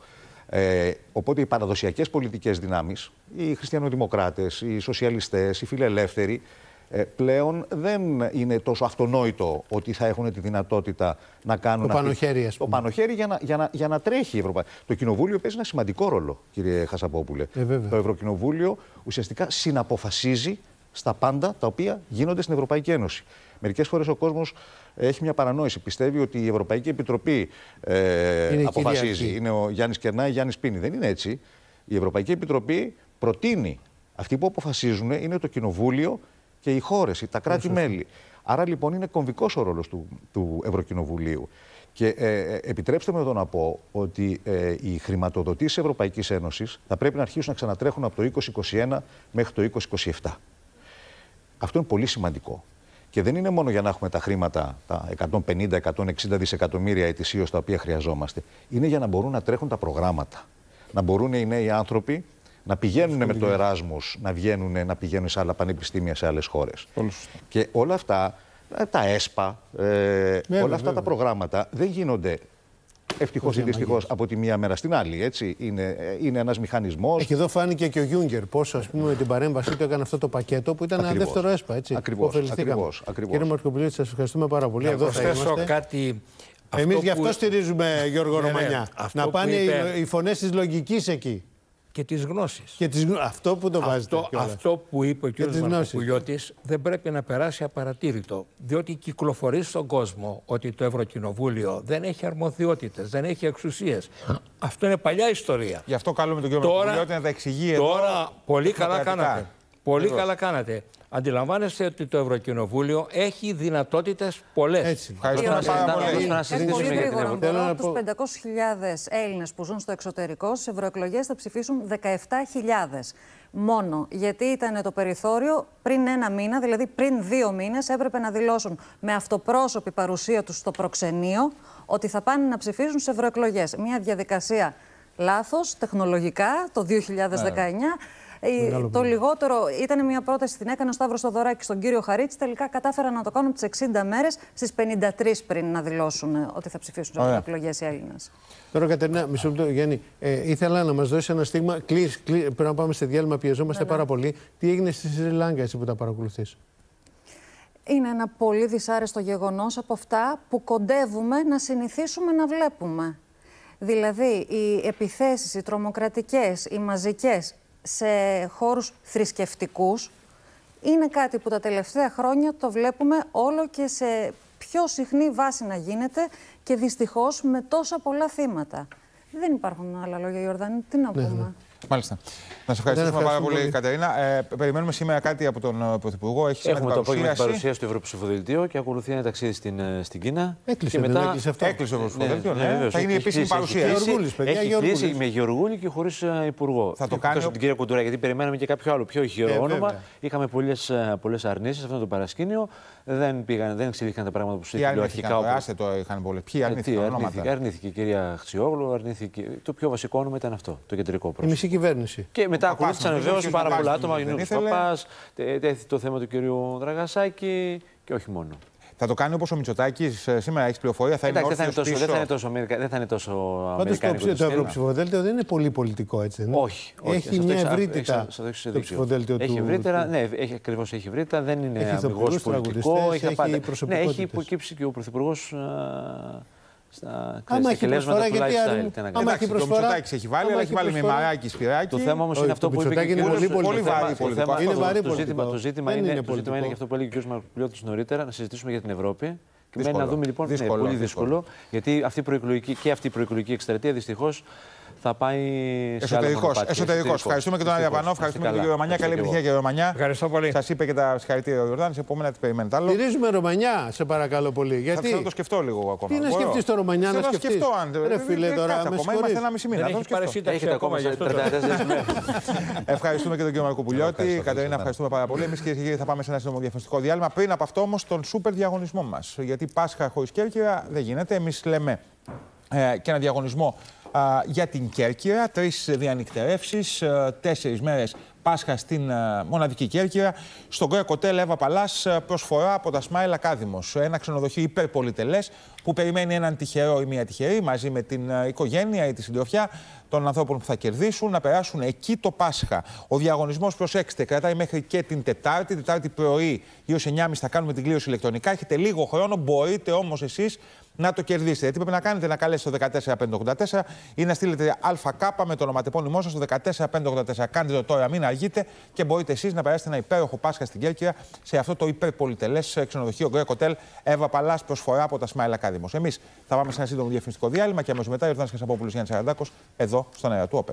P: Ε, οπότε οι παραδοσιακές πολιτικές δυνάμεις, οι χριστιανοδημοκράτες, οι σοσιαλιστές, οι φιλελεύθεροι, Ε, πλέον δεν είναι τόσο αυτονόητο ότι θα έχουν τη δυνατότητα να κάνουν
B: το πανοχέρι,
P: αυτή, το πανοχέρι για, να, για, να, για να τρέχει η Ευρωπαϊκή. Το Κοινοβούλιο παίζει ένα σημαντικό ρόλο, κύριε Χασαπόπουλε.
B: Ε,
P: το Ευρωκοινοβούλιο ουσιαστικά συναποφασίζει στα πάντα τα οποία γίνονται στην Ευρωπαϊκή Ένωση. Μερικές φορές ο κόσμος έχει μια παρανόηση. Πιστεύει ότι η Ευρωπαϊκή Επιτροπή ε, είναι αποφασίζει. Κυρίαρχη. Είναι ο Γιάννης Κερνάη, Γιάννης Πίνη. Δεν είναι έτσι. Η Ευρωπαϊκή Επιτροπή προτείνει. Αυτοί που αποφασίζουν είναι το Κοινοβούλιο και οι χώρες, τα κράτη-μέλη. Άρα λοιπόν είναι κομβικός ο ρόλος του, του Ευρωκοινοβουλίου. Και ε, επιτρέψτε με εδώ να πω ότι ε, οι χρηματοδοτήσεις της Ευρωπαϊκής Ένωσης θα πρέπει να αρχίσουν να ξανατρέχουν από το είκοσι είκοσι ένα μέχρι το είκοσι είκοσι επτά. Αυτό είναι πολύ σημαντικό. Και δεν είναι μόνο για να έχουμε τα χρήματα, τα εκατόν πενήντα με εκατόν εξήντα δισεκατομμύρια ετησίως τα οποία χρειαζόμαστε. Είναι για να μπορούν να τρέχουν τα προγράμματα. Να μπορούν οι νέοι άνθρωποι να πηγαίνουν με το Εράσμους, να βγαίνουν, να πηγαίνουν σε άλλα πανεπιστήμια, σε άλλες χώρες. Και όλα αυτά, τα ΕΣΠΑ, ε, βέβαια, όλα αυτά βέβαια. τα προγράμματα δεν γίνονται ευτυχώς ή δυστυχώς από τη μία μέρα στην άλλη. Έτσι. Είναι, είναι ένας μηχανισμός. Και
B: εδώ φάνηκε και ο Γιούγκερ πώς, ας πούμε, με την παρέμβασή του έκανε αυτό το πακέτο που ήταν ακριβώς. ένα δεύτερο ΕΣΠΑ. Έτσι.
P: Ακριβώς. Ακριβώς, ακριβώς.
B: Κύριε Μαρκοπουλίτη, σας ευχαριστούμε πάρα πολύ. Εδώ θα είμαστε.
N: Κάτι...
B: Εμείς γι' αυτό που... στηρίζουμε, Γιώργο Ρωμανιά. Να πάνε είπε... οι φωνές της λογικής εκεί.
N: Και της γνώσης.
B: Και της... Αυτό που το βάζετε.
N: Αυτό, αυτό που είπε ο κ. Μαρκοπουλιώτης δεν πρέπει να περάσει απαρατήρητο. Διότι κυκλοφορεί στον κόσμο ότι το Ευρωκοινοβούλιο δεν έχει αρμοδιότητες, δεν έχει εξουσίες. Αυτό είναι παλιά ιστορία.
A: Γι' αυτό καλούμε τον κ. Μαρκοπουλιώτη να τα εξηγεί εδώ.
N: Τώρα πολύ καλά κάνατε. Πολύ καλά κάνατε. Αντιλαμβάνεστε ότι το Ευρωκοινοβούλιο έχει δυνατότητες πολλές.
B: Έτσι.
Q: Ευχαριστούμε πάρα πολύ. Πολύ γρήγορα. Μπορώ από τους πεντακόσιες χιλιάδες Έλληνες που ζουν στο εξωτερικό, στις ευρωεκλογές θα ψηφίσουν δεκαεπτά χιλιάδες. Μόνο γιατί ήταν το περιθώριο πριν ένα μήνα, δηλαδή πριν δύο μήνες, έπρεπε να δηλώσουν με αυτοπρόσωπη παρουσία τους στο προξενείο ότι θα πάνε να ψηφίσουν στις ευρωεκλογές. Μια διαδικασία λάθος, τεχνολογικά, το δύο χιλιάδες δεκαεννιά. Ε, το λιγότερο ήταν μια πρόταση, την έκανε ο Σταύρος Θοδωράκης στον κύριο Χαρίτση. Τελικά κατάφεραν να το κάνουν τις εξήντα μέρες, στις πενήντα τρεις πριν να δηλώσουν ότι θα ψηφίσουν στις εκλογές οι Έλληνες.
B: Τώρα, Κατερίνα, μισό λεπτό, Γιάννη, ε, ήθελα να μας δώσει ένα στίγμα. Κλείς, κλείς, πρέπει να πάμε σε διάλειμμα, πιεζόμαστε πάρα πολύ. Τι έγινε στη Σρι Λάγκα, εσύ που τα παρακολουθείς?
Q: Είναι ένα πολύ δυσάρεστο γεγονός από αυτά που κοντεύουμε να συνηθίσουμε να βλέπουμε. Δηλαδή, οι επιθέσεις, οι τρομοκρατικές, οι μαζικές, σε χώρους θρησκευτικούς, είναι κάτι που τα τελευταία χρόνια το βλέπουμε όλο και σε πιο συχνή βάση να γίνεται και δυστυχώς με τόσα πολλά θύματα. Δεν υπάρχουν άλλα λόγια, Ιορδάνη, τι να πούμε. Ναι, ναι.
A: Μάλιστα. Να σε ευχαριστήσουμε πάρα πολύ, πολύ. Κατερίνα. Ε, περιμένουμε σήμερα κάτι από τον Πρωθυπουργό. Έχει
R: Έχουμε το απόγευμα την παρουσίαση του Ευρωψηφοδελτίου και ακολουθεί ένα ταξίδι στην, στην Κίνα.
B: Έκλεισε,
R: και μετά...
B: έκλεισε αυτό.
A: Έκλεισε το Ευρωψηφοδέλτιο. Ναι, ναι, ναι. Θα γίνει επίσημη παρουσίαση.
R: Έχει κλείσει με Γεωργούλη και χωρίς υπουργό.
A: Θα το κάνει.
R: Την κυρία Κουντουρά, γιατί περιμέναμε και κάποιο άλλο πιο ηχηρό όνομα. Είχαμε πολλές αρνήσεις σε αυτό το παρασκήνιο. Δεν, πήγαν, δεν εξελίχθηκαν τα πράγματα που σου είχε αρχικά.
A: Άστε το είχαν πολλοί. Ποιοι αρνήθηκαν?
R: Αρνήθηκε η κυρία Χτσιόγλου, αρνήθηκε. Το πιο βασικό όνομα ήταν αυτό, το κεντρικό πρόσωπο.
B: Η μισή κυβέρνηση.
R: Και μετά ακολούθησαν βεβαίως πάρα πολλά άτομα. Ο Γιάννης Παπάς, τέθη το θέμα του κυρίου Δραγασάκη και όχι μόνο.
A: Θα το κάνει όπως ο Μητσοτάκης σήμερα, έχει πληροφορία, θα είναι
R: όρθιος πίσω. Δεν θα είναι τόσο, δεν θα είναι τόσο αμερικάνικο.
B: Πάντως το Ευρωψηφοδέλτιο δεν είναι πολύ πολιτικό, έτσι, δεν είναι?
R: Όχι.
B: Έχει μια ευρύτητα το ψηφοδέλτιο του.
R: Έχει ευρύτερα, ναι, ακριβώς έχει ευρύτητα, δεν είναι αμυγός πολιτικό. Έχει υποκύψει και ο Πρωθυπουργός στα
B: τελέσματα του lifestyle.
A: Άμα έχει προσφορά, το Μητσοτάκης έχει βάλει, αλλά έχει βάλει με Μαράκι, Σπυράκι.
R: Το θέμα όμως είναι αυτό που είπε και ο κ.
B: Πολύ βαρύ πολιτικό.
R: Το ζήτημα είναι και αυτό που έλεγε ο κ. Μαρκοπουλιώτης νωρίτερα, να συζητήσουμε για την Ευρώπη. Και μένει να δούμε λοιπόν, ναι, πολύ δύσκολο, γιατί αυτή η και αυτή η προεκλογική εκστρατεία δυστυχώς θα πάει σε άλλα μονοπάτια.
A: Εσωτερικός. Ευχαριστούμε και τον Άρη Αβανό, ευχαριστούμε και τον κύριο Ρωμανιά. Καλή επιτυχία, κύριε Ρωμανιά.
N: Ευχαριστώ πολύ.
A: Σας είπε και τα συγχαρητήρια ο Ιορδάνης. Επόμενα τι περιμένετε άλλο.
B: Στηρίζουμε Ρωμανιά, σε παρακαλώ πολύ. Γιατί...
A: Θα το σκεφτώ λίγο ακόμα.
B: Τι να σκεφτείς το Ρωμανιά, να σκεφτείς?
A: σκεφτώ αν.
B: Ρε φίλε, τώρα με
A: συγχωρείς. Είμαστε ένα μισή μήνα.
N: Έχετε ακόμα για αυτό.
A: Ευχαριστούμε και τον κύριο Μαρκοπουλιώτη. Κατερίνα, ευχαριστούμε πάρα πολύ. Εμείς, κυρίες και κύριοι, θα πάμε σε ένα σύντομο διαφημιστικό διάλειμμα. Πριν από αυτό όμως τον σούπερ διαγωνισμό μας. Γιατί Πάσχα χωρίς Κέρκυρα δεν γίνεται. Εμείς λέμε και ένα διαγωνισμό Uh, για την Κέρκυρα, τρεις διανυκτερεύσεις, uh, τέσσερις μέρες Πάσχα στην uh, μοναδική Κέρκυρα. Στον Greek Hotel Εύα Παλάς, uh, προσφορά από τα Smile Academos. Ένα ξενοδοχείο υπερπολιτελές που περιμένει έναν τυχερό ή μία τυχερή μαζί με την uh, οικογένεια ή τη συντροφιά των ανθρώπων που θα κερδίσουν να περάσουν εκεί το Πάσχα. Ο διαγωνισμός, προσέξτε, κρατάει μέχρι και την Τετάρτη. Τετάρτη πρωί έως εννιά και μισή θα κάνουμε την κλήρωση ηλεκτρονικά. Έχετε λίγο χρόνο, μπορείτε όμως εσείς να το κερδίσετε. Τι πρέπει να κάνετε? Να καλέσετε το δεκατέσσερα πεντακόσια ογδόντα τέσσερα ή να στείλετε ΑΚ με το ονοματεπώνυμό σας στο δεκατέσσερα πεντακόσια ογδόντα τέσσερα. Κάντε το τώρα, μην αργείτε και μπορείτε εσείς να περάσετε ένα υπέροχο Πάσχα στην Κέρκυρα σε αυτό το υπερπολιτελές ξενοδοχείο Greek Hotel Εύα Παλάς, προσφορά από τα Smile Academos. Εμείς θα πάμε σε ένα σύντομο διαφημιστικό διάλειμμα και αμέσως μετά ο Ιορδάνης Χασαπόπουλος, Γιάννης Σαραντάκος, εδώ στον αέρα του Open.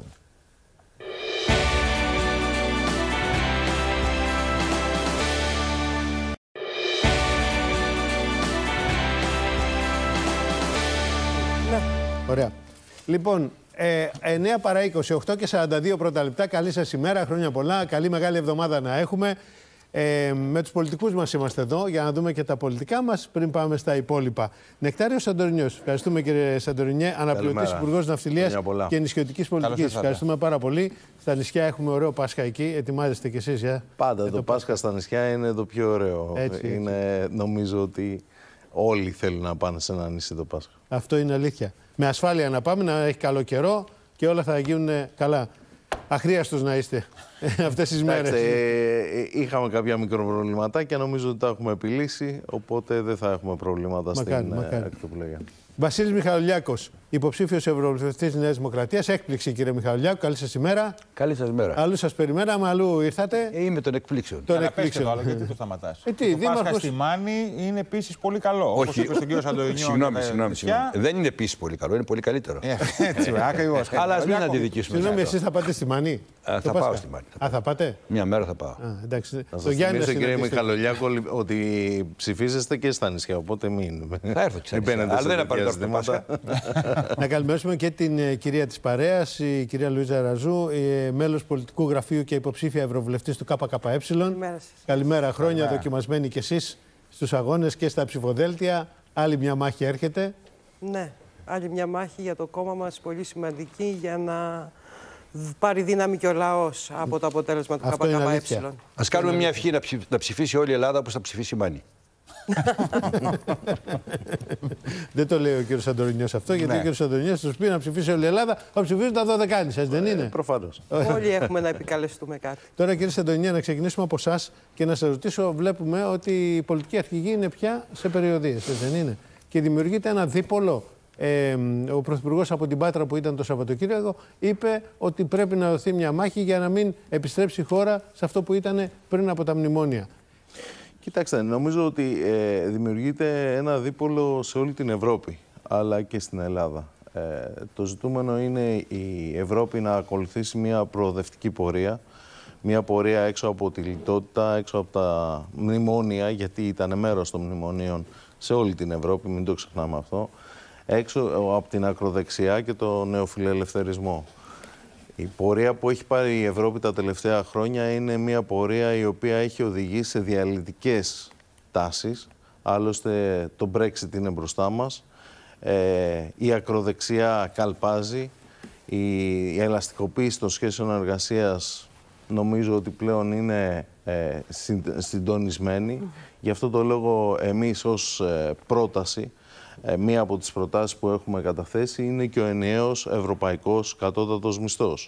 B: Ωραία. Λοιπόν, ε, εννέα παρά είκοσι, οκτώ και σαράντα δύο πρώτα λεπτά. Καλή σας ημέρα, χρόνια πολλά. Καλή μεγάλη εβδομάδα να έχουμε. Ε, με τους πολιτικούς μας είμαστε εδώ για να δούμε και τα πολιτικά μας πριν πάμε στα υπόλοιπα. Νεκτάριος Σαντορινιός. Ευχαριστούμε κύριε Σαντορινιέ, αναπληρωτής Υπουργός Ναυτιλίας και Νησιωτικής Πολιτικής. Ευχαριστούμε πάρα πολύ. Στα νησιά έχουμε ωραίο Πάσχα εκεί. Ετοιμάζεστε κι εσείς, για
S: Πάντα το,
B: το
S: Πάσχα στα νησιά είναι το πιο ωραίο.
B: Έτσι,
S: είναι, έτσι. Νομίζω ότι όλοι θέλουν να πάνε σε ένα νησί το Πάσχα.
B: Αυτό είναι αλήθεια. Με ασφάλεια να πάμε, να έχει καλό καιρό και όλα θα γίνουν καλά. Αχρίαστος να είστε αυτές τις μέρες.
S: Ε, είχαμε κάποια μικροπροβληματάκια, νομίζω ότι τα έχουμε επιλύσει, οπότε δεν θα έχουμε προβλήματα μακάρι, στην ακτοπλογία.
B: Βασίλης Μιχαλολιάκος, υποψήφιος ευρωβουλευτής της Νέας Δημοκρατίας. Έκπληξη, κύριε Μιχαλολιάκο. Καλή σας ημέρα.
T: Καλή σας ημέρα.
B: Αλλού σας περιμέναμε, αλλού ήρθατε.
T: Ε, είμαι των εκπλήξεων.
A: Τον εκπλήξεων. Αλλά γιατί το σταματάς. Ε, τι, το δήμαρχος... Πάσχα στη Μάνη είναι επίσης πολύ καλό.
T: Όχι,
A: όπως είπε στον κύριο Σαντορινιό.
T: Συγγνώμη, συγγνώμη. Δεν είναι επίσης πολύ καλό, είναι πολύ καλύτερο.
A: Έτσι, ακριβώς.
T: Αλλά ας μην αντιδικήσουμε.
B: Συγγνώμη, εσείς θα πάτε στη Μάνη.
T: Α, θα πάω στη Μάνη.
B: Α, θα πάτε.
T: Μια μέρα θα πάω.
B: Α, εντάξει.
S: Θα σας θυμίσω, κύριε Μιχαλολιάκο, ότι ψηφίζεστε και στα νησιά, οπότε μην.
T: Θα έρθω και στα νησιά. Αλλά δεν απαραίτητο το Πάσχα.
B: Να καλημερίσουμε και την ε, κυρία της παρέας, η κυρία Λουίζα Ραζού, ε, μέλος πολιτικού γραφείου και υποψήφια ευρωβουλευτής του ΚΚΕ. Καλημέρα σας. Καλημέρα, χρόνια Καλημέρα. Δοκιμασμένοι κι εσείς στους αγώνες και στα ψηφοδέλτια. Άλλη μια μάχη έρχεται.
U: Ναι, άλλη μια μάχη για το κόμμα μας, πολύ σημαντική, για να πάρει δύναμη και ο λαός από το αποτέλεσμα του ΚΚΕ.
T: Ας κάνουμε μια ευχή να, ψηφ... να ψηφίσει όλη η Ελλάδα όπως θα ψηφίσει η Μάνη.
B: Δεν το λέει ο κύριος Σαντορινιός αυτό, γιατί ναι. ο κύριος Σαντορινιός τους πει να ψηφίσει όλη η Ελλάδα, θα ψηφίσουν τα δωδεκάνησα, δεν είναι?
S: Ε, προφανώς.
U: Όλοι έχουμε να επικαλεστούμε κάτι.
B: Τώρα, κύριε Σαντορινιέ, να ξεκινήσουμε από εσάς και να σας ρωτήσω, βλέπουμε ότι η πολιτική αρχηγή είναι πια σε περιοδίες, δεν είναι? Και δημιουργείται ένα δίπολο. Ε, ο Πρωθυπουργός από την Πάτρα που ήταν το Σαββατοκύριακο είπε ότι πρέπει να δοθεί μια μάχη για να μην επιστρέψει η χώρα σε αυτό που ήταν πριν από τα μνημόνια.
S: Κοιτάξτε, νομίζω ότι ε, δημιουργείται ένα δίπολο σε όλη την Ευρώπη, αλλά και στην Ελλάδα. Ε, το ζητούμενο είναι η Ευρώπη να ακολουθήσει μια προοδευτική πορεία, μια πορεία έξω από τη λιτότητα, έξω από τα μνημόνια, γιατί ήταν μέρος των μνημονίων σε όλη την Ευρώπη, μην το ξεχνάμε αυτό, έξω από την ακροδεξιά και το νεοφιλελευθερισμό. Η πορεία που έχει πάρει η Ευρώπη τα τελευταία χρόνια είναι μια πορεία η οποία έχει οδηγήσει σε διαλυτικές τάσεις. Άλλωστε το Brexit είναι μπροστά μας. Ε, η ακροδεξιά καλπάζει. Η ελαστικοποίηση των σχέσεων εργασίας νομίζω ότι πλέον είναι ε, συντονισμένη. Γι' αυτό το λόγο εμείς ως ε, πρόταση, μία από τις προτάσεις που έχουμε καταθέσει είναι και ο ενιαίος ευρωπαϊκός κατώτατος μισθός.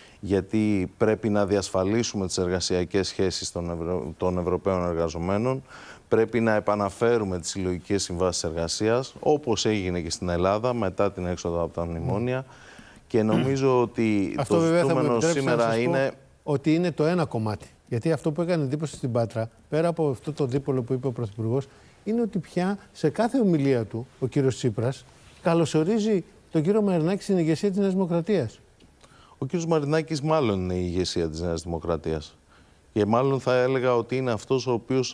S: Γιατί πρέπει να διασφαλίσουμε τις εργασιακές σχέσεις των, Ευρω... των Ευρωπαίων εργαζομένων, πρέπει να επαναφέρουμε τις συλλογικές συμβάσεις εργασίας, όπως έγινε και στην Ελλάδα μετά την έξοδο από τα μνημόνια. Και νομίζω ότι
B: αυτό
S: το
B: βέβαια
S: ζητούμενο σήμερα είναι...
B: ότι είναι το ένα κομμάτι. Γιατί αυτό που έκανε εντύπωση στην Πάτρα, πέρα από αυτό το δίπολο που είπε ο Πρωθυπουργός, είναι ότι πια σε κάθε ομιλία του ο κύριος Τσίπρας καλωσορίζει τον κύριο Μαρινάκη στην ηγεσία της Νέας Δημοκρατίας.
S: Ο κύριος Μαρινάκης μάλλον είναι η ηγεσία της Νέας Δημοκρατίας. Και μάλλον θα έλεγα ότι είναι αυτός ο οποίος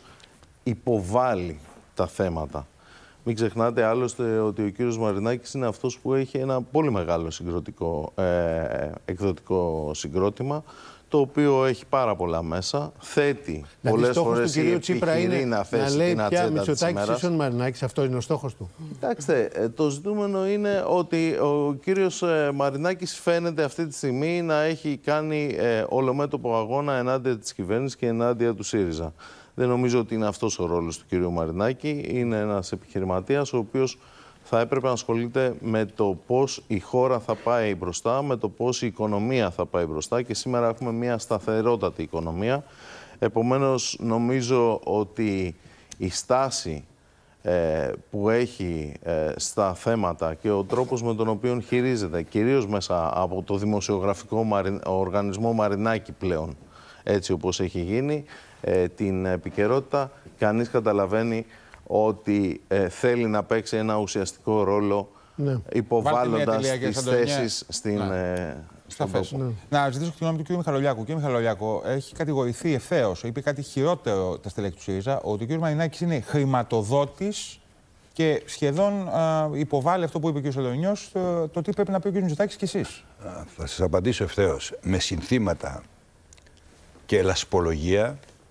S: υποβάλλει τα θέματα. Μην ξεχνάτε άλλωστε ότι ο κύριος Μαρινάκης είναι αυτός που έχει ένα πολύ μεγάλο συγκροτικό, ε, εκδοτικό συγκρότημα, το οποίο έχει πάρα πολλά μέσα, θέτει
B: δηλαδή,
S: πολλές φορές
B: η επιχειρή
S: να θέσει
B: να λέει
S: την ατζέντα της ημέρας.
B: Μητσοτάκης ίσον Μαρινάκης, αυτό είναι ο στόχος του.
S: Κοιτάξτε, το ζητούμενο είναι ότι ο κύριος Μαρινάκης φαίνεται αυτή τη στιγμή να έχει κάνει ε, ολομέτωπο αγώνα ενάντια της κυβέρνησης και ενάντια του ΣΥΡΙΖΑ. Δεν νομίζω ότι είναι αυτός ο ρόλος του κύριου Μαρινάκη. Είναι ένας επιχειρηματίας ο οποίος θα έπρεπε να ασχολείται με το πώς η χώρα θα πάει μπροστά, με το πώς η οικονομία θα πάει μπροστά και σήμερα έχουμε μια σταθερότατη οικονομία. Επομένως, νομίζω ότι η στάση ε, που έχει ε, στα θέματα και ο τρόπος με τον οποίο χειρίζεται, κυρίως μέσα από το δημοσιογραφικό μαρι... οργανισμό Μαρινάκη πλέον, έτσι όπως έχει γίνει, ε, την επικαιρότητα, κανείς καταλαβαίνει ότι ε, θέλει να παίξει ένα ουσιαστικό ρόλο, ναι, υποβάλλοντας τις θέσεις στην... Ναι. Ε, στον τόπο.
A: Ναι. Να ζητήσω τη γνώμη του κ. Μιχαλολιάκου. Κ. Μιχαλολιάκου, έχει κατηγορηθεί ευθέως, είπε κάτι χειρότερο τα στελέχη του ΣΥΡΙΖΑ, ότι ο κ. Μαρινάκης είναι χρηματοδότης και σχεδόν α, υποβάλλει αυτό που είπε ο κ. Σαντορινιός, το, το τι πρέπει να πει ο κ. Μητσοτάκης και εσείς.
T: Θα σας απαντήσω ευθέως. Με συνθήματα και λασπολογία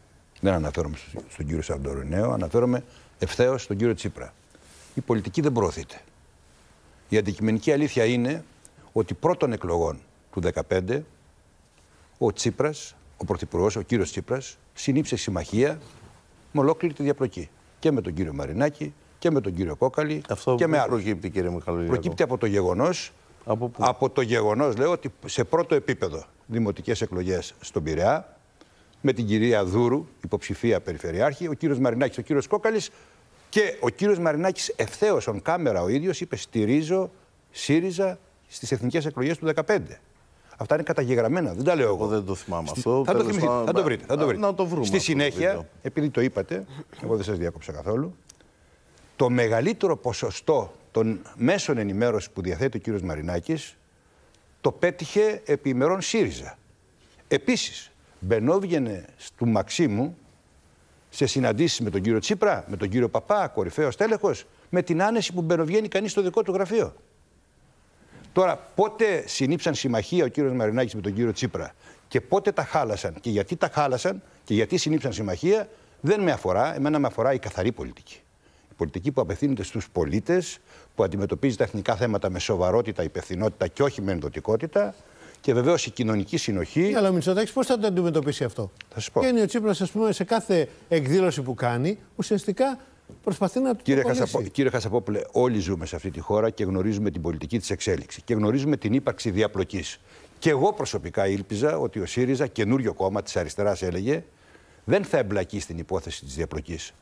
T: Δεν αναφέρομαι στον κύριο Σαντορινέο, αναφέρομαι ευθέως στον κύριο Τσίπρα. Η πολιτική δεν προωθείται. Η αντικειμενική αλήθεια είναι ότι πρώτων εκλογών του δύο χιλιάδες δεκαπέντε ο Τσίπρας, ο Πρωθυπουργός, ο κύριος Τσίπρας, συνήψε συμμαχία με ολόκληρη τη διαπλοκή. Και με τον κύριο Μαρινάκη και με τον κύριο Κόκαλη.
S: Αυτό
T: και με άλλους.
S: Προκύπτει, κύριε Μιχαλολιάκο?
T: Προκύπτει από το γεγονός,
S: από,
T: από το γεγονός, λέω, ότι σε πρώτο επίπεδο δημοτικές εκλογές στον Πειραιά, με την κυρία Δούρου, υποψηφία περιφερειάρχη, ο κύριος Μαρινάκης, ο κύριος Κόκαλης, και ο κύριος Μαρινάκης ευθέως on camera ο ίδιος είπε: στηρίζω ΣΥΡΙΖΑ στις εθνικές εκλογές του δύο χιλιάδες δεκαπέντε. Αυτά είναι καταγεγραμμένα, δεν τα λέω εγώ.
S: Εγώ δεν το θυμάμαι Στη... αυτό.
T: Θα το, θυμηθεί... θα το βρείτε. Θα το βρείτε.
S: Να το βρούμε.
T: Στη συνέχεια, επειδή το είπατε, εγώ δεν σας διάκοψα καθόλου, το μεγαλύτερο ποσοστό των μέσων ενημέρωσης που διαθέτει ο κύριος Μαρινάκης το πέτυχε επί ημερών ΣΥΡΙΖΑ. Επίσης, μπαινόβγαινε του Μαξίμου σε συναντήσεις με τον κύριο Τσίπρα, με τον κύριο Παπά, κορυφαίος τέλεχος, με την άνεση που μπαινοβγαίνει κανείς στο δικό του γραφείο. Τώρα, πότε συνήψαν συμμαχία ο κύριος Μαρινάκης με τον κύριο Τσίπρα και πότε τα χάλασαν και γιατί τα χάλασαν και γιατί συνήψαν συμμαχία, δεν με αφορά. Εμένα με αφορά η καθαρή πολιτική. Η πολιτική που απευθύνεται στους πολίτες, που αντιμετωπίζει τα εθνικά θέματα με σοβαρότητα, υπευθυνότητα και όχι με ενδοτικότητα. Και βεβαίως η κοινωνική συνοχή.
B: Αλλά ο Μητσοτάκης πώς θα το αντιμετωπίσει αυτό?
T: Θα σας πω.
B: Και είναι ο Τσίπρας, ας πούμε, σε κάθε εκδήλωση που κάνει, ουσιαστικά προσπαθεί να του
T: κύριε, Χασαπό, κύριε Χασαπόπουλε, όλοι ζούμε σε αυτή τη χώρα και γνωρίζουμε την πολιτική της εξέλιξη και γνωρίζουμε την ύπαρξη διαπλοκής. Και εγώ προσωπικά ήλπιζα ότι ο ΣΥΡΙΖΑ, καινούριο κόμμα της αριστεράς, έλεγε, δεν θα εμπλακεί στην υπόθεση της διαπλοκής.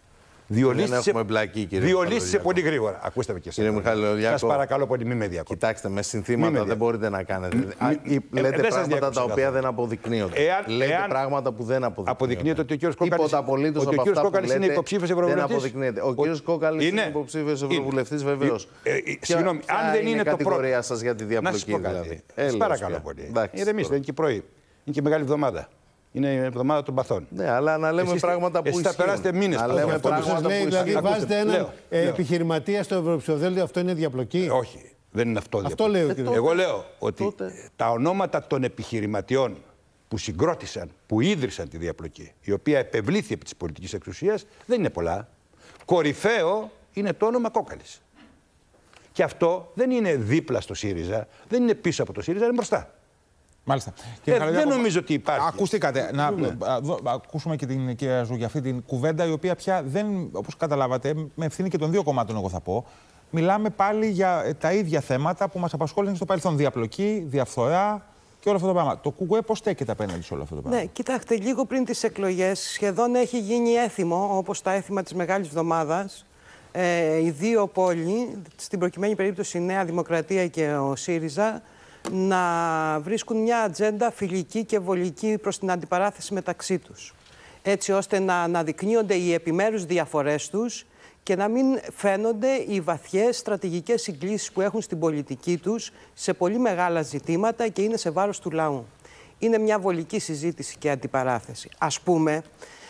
T: Διολύστησε πολύ γρήγορα. Ακούστε με και εσείς. Σας παρακαλώ πολύ, μην με διακόπτετε.
S: Κοιτάξτε, με συνθήματα δεν μπορείτε να κάνετε. Μη, μη, λέτε ε, πράγματα τα οποία δεν αποδεικνύονται.
T: Εάν,
S: λέτε
T: εάν
S: πράγματα που δεν αποδεικνύονται.
T: Αποδεικνύεται ότι ο κύριος Κόκαλης,
S: τίποτα απολύτως από αυτά που λέτε
T: είναι υποψήφιος ευρωβουλευτής.
S: Δεν αποδεικνύεται. Ο κύριος Κόκαλης είναι υποψήφιος ευρωβουλευτής, βεβαίως.
T: Συγγνώμη, αν δεν είναι το πρώτο.
S: Κατηγορία σας για τη διαπλοκή, δηλαδή.
T: Σας παρακαλώ πολύ. Ηρεμήστε, είναι και πρωί. Είναι και μεγάλη εβδομάδα. Είναι η εβδομάδα των παθών.
S: Ναι, αλλά να λέμε εσείς, πράγματα που
T: εσείς
S: ισχύουν.
T: θα περάσετε μήνες.
S: Να λέμε πράγματα
B: λέει,
S: που
B: δηλαδή βάζετε έναν
T: λέω,
B: επιχειρηματία λέω. στο ευρωψηφοδέλτιο, αυτό είναι διαπλοκή?
T: Όχι, δεν είναι αυτό,
B: αυτό
T: διαπλοκή.
B: Λέω,
T: Εγώ λέω ότι τότε... τα ονόματα των επιχειρηματιών που συγκρότησαν, που ίδρυσαν τη διαπλοκή, η οποία επευλήθη επί της πολιτικής εξουσίας, δεν είναι πολλά. Κορυφαίο είναι το όνομα Κόκαλης. Και αυτό δεν είναι δίπλα στο ΣΥΡΙΖΑ, δεν είναι πίσω από το ΣΥΡΙΖΑ, είναι μπροστά.
A: Μάλιστα.
T: Ε, δεν νομίζω ότι υπάρχει.
A: Ακουστήκατε. Να ναι. ακούσουμε και την κυρία Ζου για αυτή την κουβέντα, η οποία πια δεν, όπως καταλάβατε, με ευθύνη και των δύο κομμάτων, εγώ θα πω. Μιλάμε πάλι για τα ίδια θέματα που μας απασχόλησαν στο παρελθόν. Διαπλοκή, διαφθορά και όλο αυτό το πράγμα. Το ΚΚΕ πώς στέκεται απέναντι σε όλο αυτό το πράγμα?
U: Ναι, κοιτάξτε, λίγο πριν τις εκλογές σχεδόν έχει γίνει έθιμο, όπως τα έθιμα της Μεγάλης Εβδομάδας. Ε, οι δύο πόλοι, στην προκειμένη περίπτωση η Νέα Δημοκρατία και ο ΣΥΡΙΖΑ, να βρίσκουν μια ατζέντα φιλική και βολική προς την αντιπαράθεση μεταξύ τους. Έτσι ώστε να αναδεικνύονται οι επιμέρους διαφορές τους και να μην φαίνονται οι βαθιές στρατηγικές συγκλήσεις που έχουν στην πολιτική τους σε πολύ μεγάλα ζητήματα και είναι σε βάρος του λαού. Είναι μια βολική συζήτηση και αντιπαράθεση. Ας πούμε,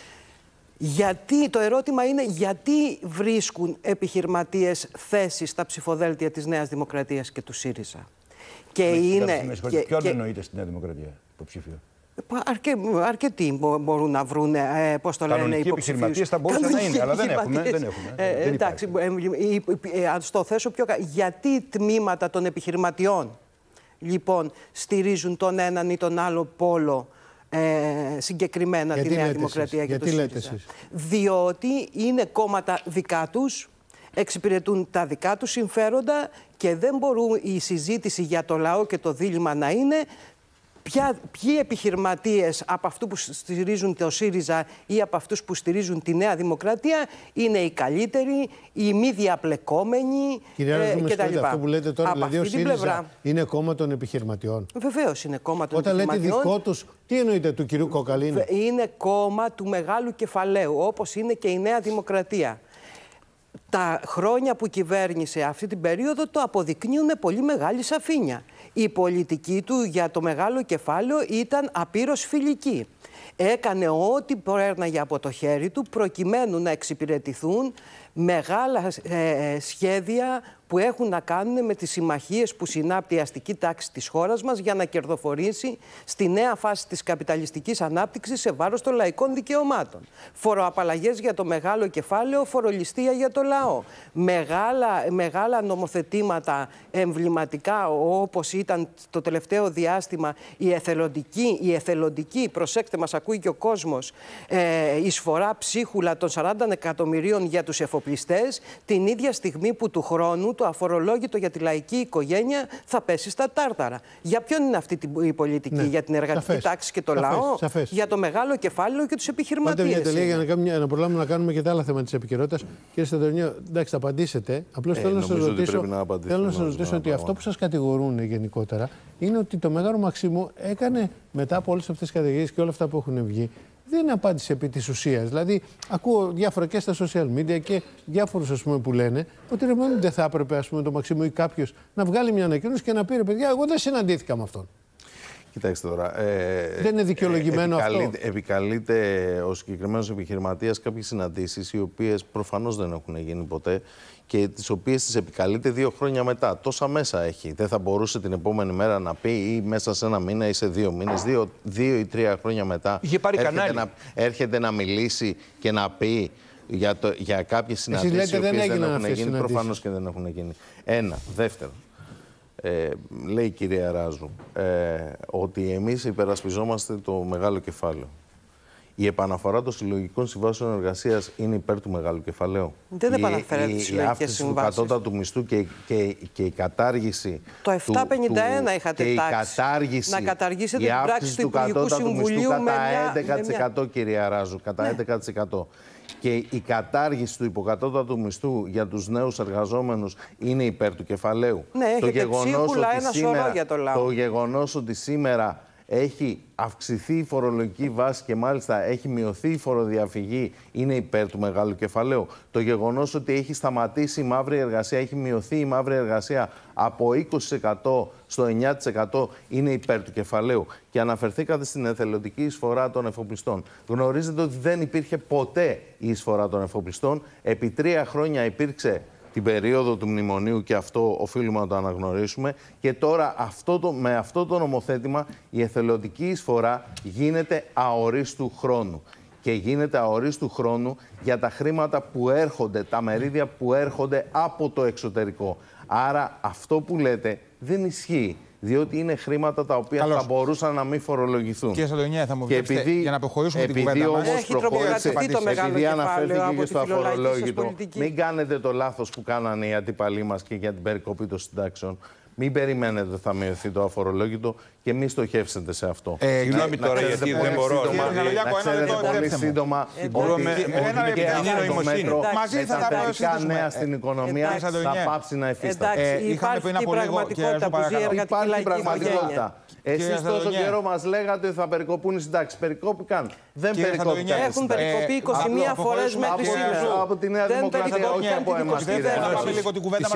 U: γιατί, το ερώτημα είναι γιατί βρίσκουν επιχειρηματίες θέσεις στα ψηφοδέλτια της Νέας Δημοκρατίας και του ΣΥΡΙΖΑ. Και είναι.
T: Και, ποιον και... εννοείται στη Νέα Δημοκρατία υποψήφιο?
U: Αρκε, αρκετοί μπορούν να βρουν, ε, πώς το λένε, υποψηφίους.
T: Επιχειρηματίες θα μπορούσαν να είναι, αλλά δεν έχουμε. Δεν έχουμε
U: ε, δεν εντάξει, ε, ε, το θέσω πιο κάτω. Γιατί τμήματα των επιχειρηματιών, λοιπόν, στηρίζουν τον έναν ή τον άλλο πόλο, ε, συγκεκριμένα
B: γιατί
U: τη Νέα
B: λέτε
U: Δημοκρατία
B: εσείς,
U: και το ΣΥΡΙΖΑ? Διότι είναι κόμματα δικά τους, εξυπηρετούν τα δικά τους συμφέροντα και δεν μπορούν η συζήτηση για το λαό και το δίλημμα να είναι ποια, ποιοι επιχειρηματίες από αυτού που στηρίζουν το ΣΥΡΙΖΑ ή από αυτούς που στηρίζουν τη Νέα Δημοκρατία είναι οι καλύτεροι, οι μη διαπλεκόμενοι
B: ε, κτλ. Αυτό που λέτε τώρα,
U: από
B: δηλαδή ο ΣΥΡΙΖΑ
U: πλευρά...
B: είναι κόμμα των επιχειρηματιών.
U: Βεβαίως είναι κόμμα των
B: Όταν
U: επιχειρηματιών.
B: Όταν λέτε δικό τους, τι εννοείτε, του κυρίου Κόκαλη είναι?
U: Είναι κόμμα του μεγάλου κεφαλαίου, όπως είναι και η Νέα Δημοκρατία. Τα χρόνια που κυβέρνησε αυτή την περίοδο το αποδεικνύουν με πολύ μεγάλη σαφήνεια. Η πολιτική του για το μεγάλο κεφάλαιο ήταν απείρως φιλική. Έκανε ό,τι προέρναγε από το χέρι του προκειμένου να εξυπηρετηθούν μεγάλα ε, σχέδια που έχουν να κάνουν με τις συμμαχίες που συνάπτει η αστική τάξη της χώρας μας για να κερδοφορήσει στη νέα φάση της καπιταλιστικής ανάπτυξης σε βάρος των λαϊκών δικαιωμάτων. Φοροαπαλλαγές για το μεγάλο κεφάλαιο, φορολιστία για το λαό. Μεγάλα, μεγάλα νομοθετήματα εμβληματικά, όπως ήταν το τελευταίο διάστημα η εθελοντική, η εθελοντική, προσέξτε μας ακούει και ο κόσμος, ε, εισφορά ψίχουλα των σαράντα εκατομμυρίων για τους εφοπλιστές, την ίδια στιγμή που του χρόνου το αφορολόγητο για τη λαϊκή οικογένεια θα πέσει στα τάρταρα. Για ποιον είναι αυτή η πολιτική, ναι. Για την εργατική σαφές. Τάξη και το σαφές. Λαό, σαφές. Για το μεγάλο κεφάλαιο και τους επιχειρηματίες.
B: Πάτε μια τελεία για να, κάνουμε, να προλάβουμε να κάνουμε και τα άλλα θέματα της επικαιρότητας. Κύριε Σταντονιό, εντάξει, θα απαντήσετε. Απλώς ε, θέλω να σας ρωτήσω, να θέλω να σας ρωτήσω ότι αυτό που σας κατηγορούν γενικότερα είναι ότι το Μέγαρο Μαξίμου έκανε μετά από όλες αυτές τις κατηγορίες και όλα αυτά που έχουν βγει. Δεν απάντησε επί της ουσίας. Δηλαδή, ακούω διάφορα και στα social media και διάφορους ας πούμε, που λένε ότι ρε, δεν θα έπρεπε ας πούμε, το Μαξίμου ή κάποιος να βγάλει μια ανακοίνωση και να πει ρε παιδιά, εγώ δεν συναντήθηκα με αυτόν.
S: Κοιτάξτε τώρα. Ε,
B: δεν είναι δικαιολογημένο
S: ε, επικαλείται,
B: αυτό.
S: Επικαλείται ο συγκεκριμένος επιχειρηματίας κάποιες συναντήσεις οι οποίες προφανώς δεν έχουν γίνει ποτέ και τις οποίες τις επικαλείται δύο χρόνια μετά. Τόσα μέσα έχει. Δεν θα μπορούσε την επόμενη μέρα να πει ή μέσα σε ένα μήνα ή σε δύο μήνες, δύο, δύο ή τρία χρόνια μετά.
T: Είχε πάρει
S: έρχεται, να, έρχεται να μιλήσει και να πει για, το, για κάποιες συναντήσεις οι οποίες δεν, δεν έχουν γίνει. Προφανώς και δεν έχουν γίνει. Ένα. Δεύτερο. Ε, λέει η κυρία Ράζου ε, ότι εμείς υπερασπιζόμαστε το μεγάλο κεφάλαιο. Η επαναφορά των συλλογικών συμβάσεων εργασίας είναι υπέρ του μεγάλου κεφαλαίου.
U: Δεν επαναφέρεται τις συλλογικές συμβάσεις.
S: Η αύξηση του κατώτατου μηστού και, και, και η κατάργηση.
U: Το επτακόσια πενήντα ένα του, είχατε
S: και
U: τάξει.
S: Η κατάργηση,
U: να καταργήσετε
S: η
U: την πράξη του Υπουργικού Συμβουλίου
S: κατά
U: με
S: έντεκα τοις εκατό, μια... κυρία Ράζου. Κατά ναι. έντεκα τοις εκατό. Και η κατάργηση του υποκατώτατου μισθού για τους νέους εργαζόμενους είναι υπέρ του κεφαλαίου.
U: Ναι,
S: το
U: έχετε ψίχουλα ένα σωρό για το λαό.
S: Το γεγονός ότι σήμερα έχει αυξηθεί η φορολογική βάση και μάλιστα έχει μειωθεί η φοροδιαφυγή είναι υπέρ του μεγάλου κεφαλαίου. Το γεγονός ότι έχει σταματήσει η μαύρη εργασία, έχει μειωθεί η μαύρη εργασία από είκοσι τοις εκατό στο εννιά τοις εκατό είναι υπέρ του κεφαλαίου. Και αναφερθήκατε στην εθελοντική εισφορά των εφοπλιστών. Γνωρίζετε ότι δεν υπήρχε ποτέ η εισφορά των εφοπλιστών. Επί τρία χρόνια υπήρξε την περίοδο του μνημονίου και αυτό οφείλουμε να το αναγνωρίσουμε. Και τώρα αυτό το, με αυτό το νομοθέτημα η εθελοντική εισφορά γίνεται αορίστου χρόνου. Και γίνεται αορίστου χρόνου για τα χρήματα που έρχονται, τα μερίδια που έρχονται από το εξωτερικό. Άρα αυτό που λέτε δεν ισχύει. Διότι είναι χρήματα τα οποία Καλώς. θα μπορούσαν να μην φορολογηθούν.
A: Κύριε Σαντονιέ, θα μου πείτε για να προχωρήσουμε την κουβέντα μας.
U: Έχει τρομοκρατηθεί το μεγάλο
S: επειδή
U: κεφάλαιο
S: και στο αφορολόγητο, μην κάνετε το λάθος που κάνανε οι αντιπαλοί μας και για την περικοπή των συντάξεων. Μην περιμένετε ότι θα μειωθεί το αφορολόγητο και μην στοχεύσετε σε αυτό.
T: Συγγνώμη τώρα, γιατί δεν μπορώ.
S: Να ξέρετε πολύ σύντομα ότι και αυτό το μέτρο με τα θετικά νέα στην οικονομία θα πάψει να υφίσταται.
U: Υπάρχει πραγματικότητα που ζει η εργατική
S: πραγματικότητα. Εσείς τόσο καιρό μας λέγατε ότι θα περικοπούν οι συντάξεις. Περικόπηκαν. Δεν περικόπηκαν.
U: Έχουν περικοπεί είκοσι μία φορές μέχρι σήμερα.
S: Από τη Νέα Δημοκρατία, όχι από εμάς.
A: Δεν πάμε λίγο την κουβέντα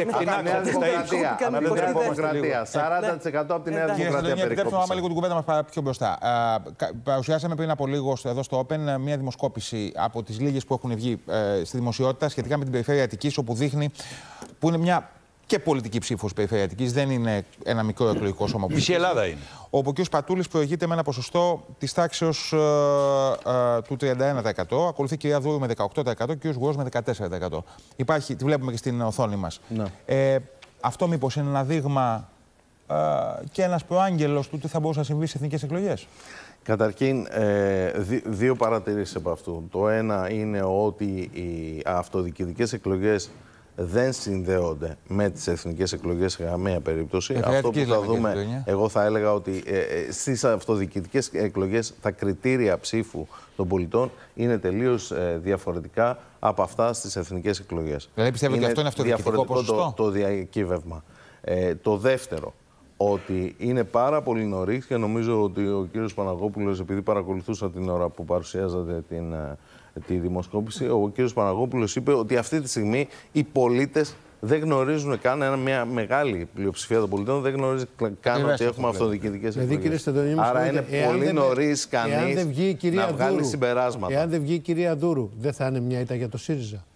S: μας. σαράντα τοις εκατό από τη Νέα Δημοκρατία περικόπησαν.
A: Επιτρέψτε να πάμε λίγο την κουβέντα μας πιο μπροστά. Παρουσιάσαμε πριν από λίγο εδώ στο Open μια δημοσκόπηση από τις λίγες που έχουν βγει στη δημοσιότητα σχετικά με την περιφέρεια Αττικής, όπου δείχνει που είναι μια και πολιτική ψήφος περιφέρεια Αττικής, δεν είναι ένα μικρό εκλογικό σώμα.
T: Μισή Ελλάδα είναι.
A: Όπου ο κ. Πατούλης προηγείται με ένα ποσοστό της τάξεως ε, ε, του τριάντα ένα τοις εκατό, ακολουθεί η κυρία Δούρου με δεκαοκτώ τοις εκατό και ο κ. Γουός με δεκατέσσερα τοις εκατό. Υπάρχει, τη βλέπουμε και στην οθόνη μας.
S: Ναι.
A: Ε, αυτό μήπως είναι ένα δείγμα ε, και ένας προάγγελος του τι θα μπορούσε να συμβεί στις εθνικές εκλογές?
S: Καταρχήν, ε, δι, δύο παρατηρήσεις από αυτού. Το ένα είναι ότι οι αυτοδιοικητικές εκλογές δεν συνδέονται με τις εθνικές εκλογές σε καμία περίπτωση.
A: Ε,
S: Αυτό που θα δούμε, εγώ θα έλεγα ότι ε, ε, στις αυτοδιοικητικές εκλογές τα κριτήρια ψήφου των πολιτών είναι τελείως ε, διαφορετικά από αυτά στις εθνικές εκλογές.
A: Δηλαδή πιστεύετε ότι αυτό είναι αυτοδιοικητικό ποσοστό?
S: Το, το διακύβευμα. Ε, το δεύτερο, ότι είναι πάρα πολύ νωρίς και νομίζω ότι ο κύριος Παναγόπουλος, επειδή παρακολουθούσα την ώρα που παρουσιάζατε την, τη δημοσκόπηση, ο κύριος Παναγόπουλος είπε ότι αυτή τη στιγμή οι πολίτες δεν γνωρίζουν καν, μια μεγάλη πλειοψηφία των πολιτών δεν γνωρίζει καν ότι έχουμε αυτοδιοικητικές εκλογές. Άρα είναι πολύ νωρίς κανείς να βγάλει συμπεράσματα.
B: Εάν δεν βγει η κυρία Δούρου, δεν θα είναι μια ήττα για το ΣΥΡΙΖΑ?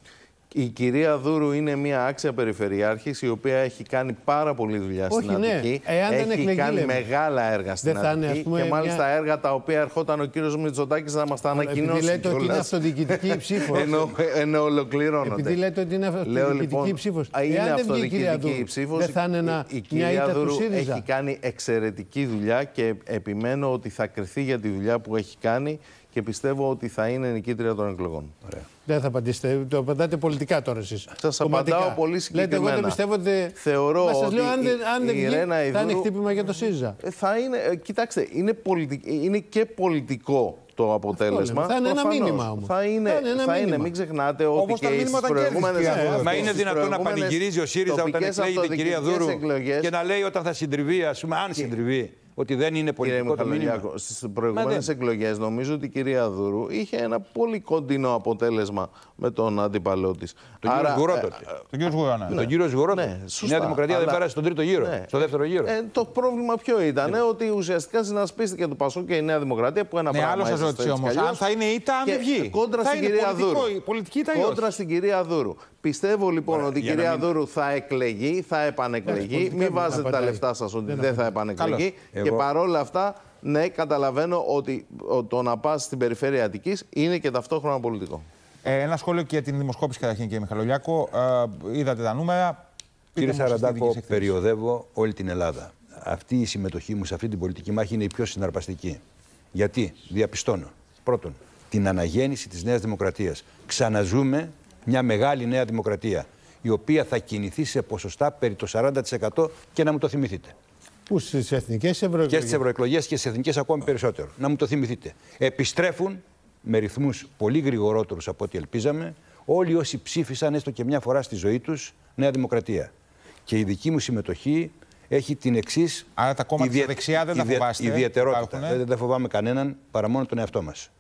S: Η κυρία Δούρου είναι μια άξια περιφερειάρχης, η οποία έχει κάνει πάρα πολλή δουλειά
B: Όχι,
S: στην Αττική.
B: Ναι. Εάν
S: έχει
B: δεν εκλεγεί,
S: κάνει
B: λέμε.
S: μεγάλα έργα στην
B: Δεν θα είναι,
S: Αττική.
B: ας πούμε,
S: Και μάλιστα
B: μια...
S: έργα τα οποία ερχόταν ο κύριος Μητσοτάκης να μας τα ανακοινώσει.
B: Επειδή λέτε ότι είναι αυτοδιοικητική ψήφος.
S: Ενώ, ενώ ολοκληρώνονται.
B: Επειδή λέτε ότι είναι αυτοδιοικητική
S: λοιπόν,
B: ψήφος.
S: Είναι
B: Εάν δεν βγει η κυρία
S: αυτοδιοικητική ψήφος.
B: δεν θα είναι ένα,
S: η, η
B: μια
S: κυρία
B: ήττα του
S: Δούρου
B: ΣΥΡΙΖΑ.
S: έχει κάνει εξαιρετική δουλειά και επιμένω ότι θα κριθεί για τη δουλειά που έχει κάνει και πιστεύω ότι θα είναι νικήτρια των εκλογών.
B: Ωραία. Δεν θα απαντήσετε. Το απαντάτε πολιτικά τώρα εσείς.
S: Σας απαντάω πολύ συγκεκριμένα.
B: Λέτε, εγώ δεν πιστεύω ότι.
S: Θεωρώ
B: Μα σας
S: ότι
B: λέω, αν δεν, αν δεν
S: η
B: βγει,
S: Ιρένα
B: θα είναι
S: Ιδούρου
B: χτύπημα για το ΣΥΡΙΖΑ.
S: Θα είναι, κοιτάξτε, είναι, πολιτικ, είναι και πολιτικό το αποτέλεσμα.
B: Θα είναι
S: προφανώς.
B: ένα μήνυμα όμως.
S: Θα είναι,
B: θα είναι, ένα
S: θα είναι.
B: μήνυμα.
S: Μην ξεχνάτε ότι
L: όπως
S: και
L: τα μήνυματα
S: στις προηγούμενες
L: κέρδης.
T: Μα είναι δυνατόν να πανηγυρίζει ο ΣΥΡΙΖΑ όταν εκλέγει την κυρία Δούρου
S: εκλογές,
T: και να λέει όταν θα συντριβεί, ας πούμε, αν συντριβεί, ότι δεν είναι πολιτικό το μήνυμα.
S: Στις προηγούμενες εκλογές νομίζω ότι η κυρία Δούρου είχε ένα πολύ κοντινό αποτέλεσμα με τον αντίπαλό της.
T: Τον κύριο Σγουρό τότε.
A: Τον κύριο Σγουρό, ναι.
T: Τον κύριο Σγουρό. Η Νέα Δημοκρατία δεν πέρασε στον τρίτο γύρο, στο δεύτερο γύρο.
S: Το πρόβλημα ποιο ήταν, ότι ουσιαστικά συνασπίστηκε το Πασόκ και η Νέα Δημοκρατία που ένα
A: ναι,
S: πράγμα.
A: Άλλο σας ρώτησε όμως, αν θα είναι ήττα, αν δεν βγει.
S: Κόντρα στην κυρία Δούρου.
A: Πολιτική ήττα ή όχι.
S: Κόντρα στην κυρία Δούρου. Πιστεύω λοιπόν ότι η κυρία Δούρου θα εκλεγεί, θα επανεκλεγεί. Μην βάζετε τα λεφτά σας ότι δεν θα επανεκλεγεί. Και παρόλα αυτά, ναι, καταλαβαίνω ότι το να πας στην περιφέρεια Αττικής είναι και ταυτόχρονα πολιτικό.
A: Ε, ένα σχόλιο και για την δημοσκόπηση καταρχήν, κύριε Μιχαλολιάκο. Ε, είδατε τα νούμερα.
T: Κύριε Σαραντάκο, περιοδεύω όλη την Ελλάδα. Αυτή η συμμετοχή μου σε αυτή την πολιτική μάχη είναι η πιο συναρπαστική. Γιατί διαπιστώνω, πρώτον, την αναγέννηση της Νέας Δημοκρατίας. Ξαναζούμε μια μεγάλη Νέα Δημοκρατία, η οποία θα κινηθεί σε ποσοστά περί το σαράντα τοις εκατό και να μου το θυμηθείτε.
B: Πού στις εθνικές ευρωεκλογές.
T: Και στις ευρωεκλογές και στις εθνικές ακόμη περισσότερο. Να μου το θυμηθείτε. Επιστρέφουν με ρυθμούς πολύ γρηγορότερους από ό,τι ελπίζαμε όλοι όσοι ψήφισαν έστω και μια φορά στη ζωή τους Νέα Δημοκρατία. Και η δική μου συμμετοχή έχει την εξής.
A: Άρα τα κόμματα της δεξιά δεν τα φοβάστε.
T: Ιδιαιτερότητα. Δεν, δεν φοβάμαι κανέναν παρά μόνο τον εαυτό μας.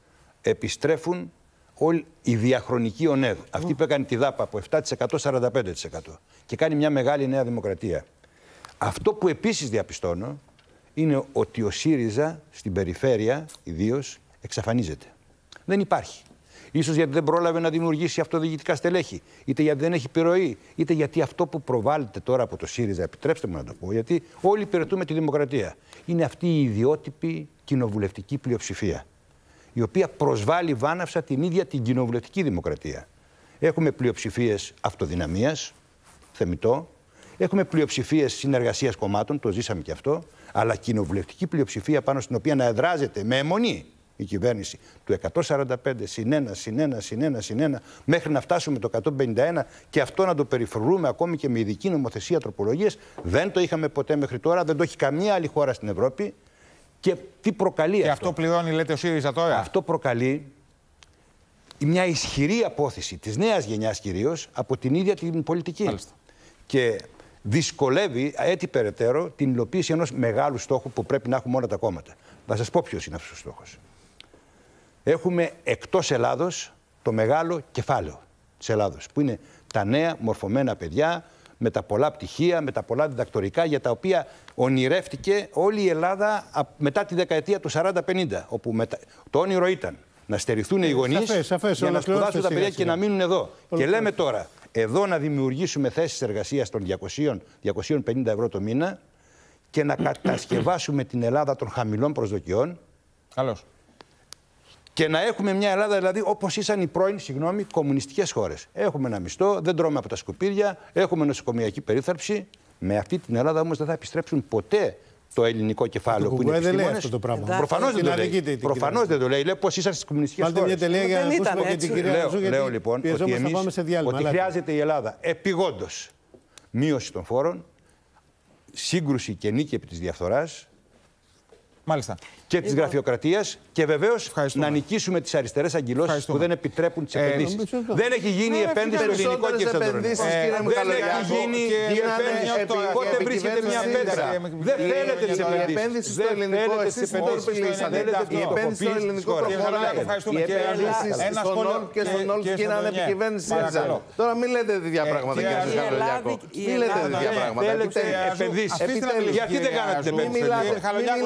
T: Επιστρέφουν όλοι οι διαχρονικοί ΟΝΕΔ. Αυτή που έκανε τη ΔΑΠΑ από επτά τοις εκατό σαράντα πέντε τοις εκατό. Και κάνει μια μεγάλη Νέα Δημοκρατία. Αυτό που επίσης διαπιστώνω είναι ότι ο ΣΥΡΙΖΑ στην περιφέρεια ιδίως εξαφανίζεται. Δεν υπάρχει. Ίσως γιατί δεν πρόλαβε να δημιουργήσει αυτοδιοικητικά στελέχη, είτε γιατί δεν έχει επιρροή, είτε γιατί αυτό που προβάλλεται τώρα από το ΣΥΡΙΖΑ, επιτρέψτε μου να το πω, γιατί όλοι υπηρετούμε τη δημοκρατία. Είναι αυτή η ιδιότυπη κοινοβουλευτική πλειοψηφία, η οποία προσβάλλει βάναυσα την ίδια την κοινοβουλευτική δημοκρατία. Έχουμε πλειοψηφίες αυτοδυναμίας, θεμιτό. Έχουμε πλειοψηφίες συνεργασίας κομμάτων, το ζήσαμε και αυτό, αλλά κοινοβουλευτική πλειοψηφία πάνω στην οποία να εδράζεται με αιμονή η κυβέρνηση του εκατόν σαράντα πέντε συν ένα, συν ένα, συν ένα, συν ένα, μέχρι να φτάσουμε το εκατόν πενήντα ένα και αυτό να το περιφρουρούμε ακόμη και με ειδική νομοθεσία τροπολογίες. Δεν το είχαμε ποτέ μέχρι τώρα, δεν το έχει καμία άλλη χώρα στην Ευρώπη. Και τι προκαλεί
A: και
T: αυτό.
A: αυτό πληρώνει, λέτε, ο ΣΥΡΙΖΑ τώρα.
T: Αυτό προκαλεί μια ισχυρή απόθεση της νέας γενιάς κυρίως από την ίδια την πολιτική. Μάλιστα. Και δυσκολεύει έτσι περαιτέρω την υλοποίηση ενός μεγάλου στόχου που πρέπει να έχουμε όλα τα κόμματα. Θα σας πω ποιος είναι αυτός ο στόχος. Έχουμε εκτός Ελλάδος το μεγάλο κεφάλαιο της Ελλάδος, που είναι τα νέα μορφωμένα παιδιά με τα πολλά πτυχία, με τα πολλά διδακτορικά, για τα οποία ονειρεύτηκε όλη η Ελλάδα μετά τη δεκαετία του σαράντα πενήντα, όπου μετα... το όνειρο ήταν να στερηθούν οι γονείς σαφές, σαφές, για να σπουδάσουν τα παιδιά και να μείνουν εδώ. Και λέμε τώρα, εδώ να δημιουργήσουμε θέσεις εργασίας των διακόσια με διακόσια πενήντα ευρώ το μήνα και να κατασκευάσουμε την Ελλάδα των χαμηλών προσδοκιών.
A: Καλώς.
T: Και να έχουμε μια Ελλάδα, δηλαδή, όπως ήσαν οι πρώην, συγγνώμη, κομμουνιστικές χώρες. Έχουμε ένα μισθό, δεν τρώμε από τα σκουπίδια, έχουμε νοσοκομιακή περίθαλψη. Με αυτή την Ελλάδα όμως δεν θα επιστρέψουν ποτέ το ελληνικό κεφάλαιο που είναι επιστήμονες. Προφανώς δεν το λέει. Προφανώς δεν το λέει. Λέει πώς ήσαν στις κομμουνιστικές χώρες. Λέω λοιπόν ότι εμείς ότι χρειάζεται η Ελλάδα επιγόντως μείωση των φόρων, σύγκρουση και νίκη επί της διαφθοράς.
A: Μάλιστα.
T: Και της γραφειοκρατίας και βεβαίως να νικήσουμε τις αριστερές αγκυλώσεις που δεν επιτρέπουν τις επενδύσεις. Ε, δεν έχει γίνει η επένδυση στο ελληνικό κεφάλαιο. Δεν έχει γίνει η επένδυση. Πότε βρίσκεται μια πέτρα. Δεν θέλετε τις επενδύσεις.
S: Δεν θέλετε τις επενδύσεις. Η επένδυση στο ελληνικό προχωράει. Οι επενδύσεις στον ΝΟΛ και στον ΝΟΛ γίνανε επικυβέρνηση ΣΥΡΙΖΑ. Τώρα μην λέτε τέτοια πράγματα, κύριε Μιχαλολιάκο. Μην λέτε τέτοια πράγματα.
T: Γιατί δεν κάνατε την επένδυση.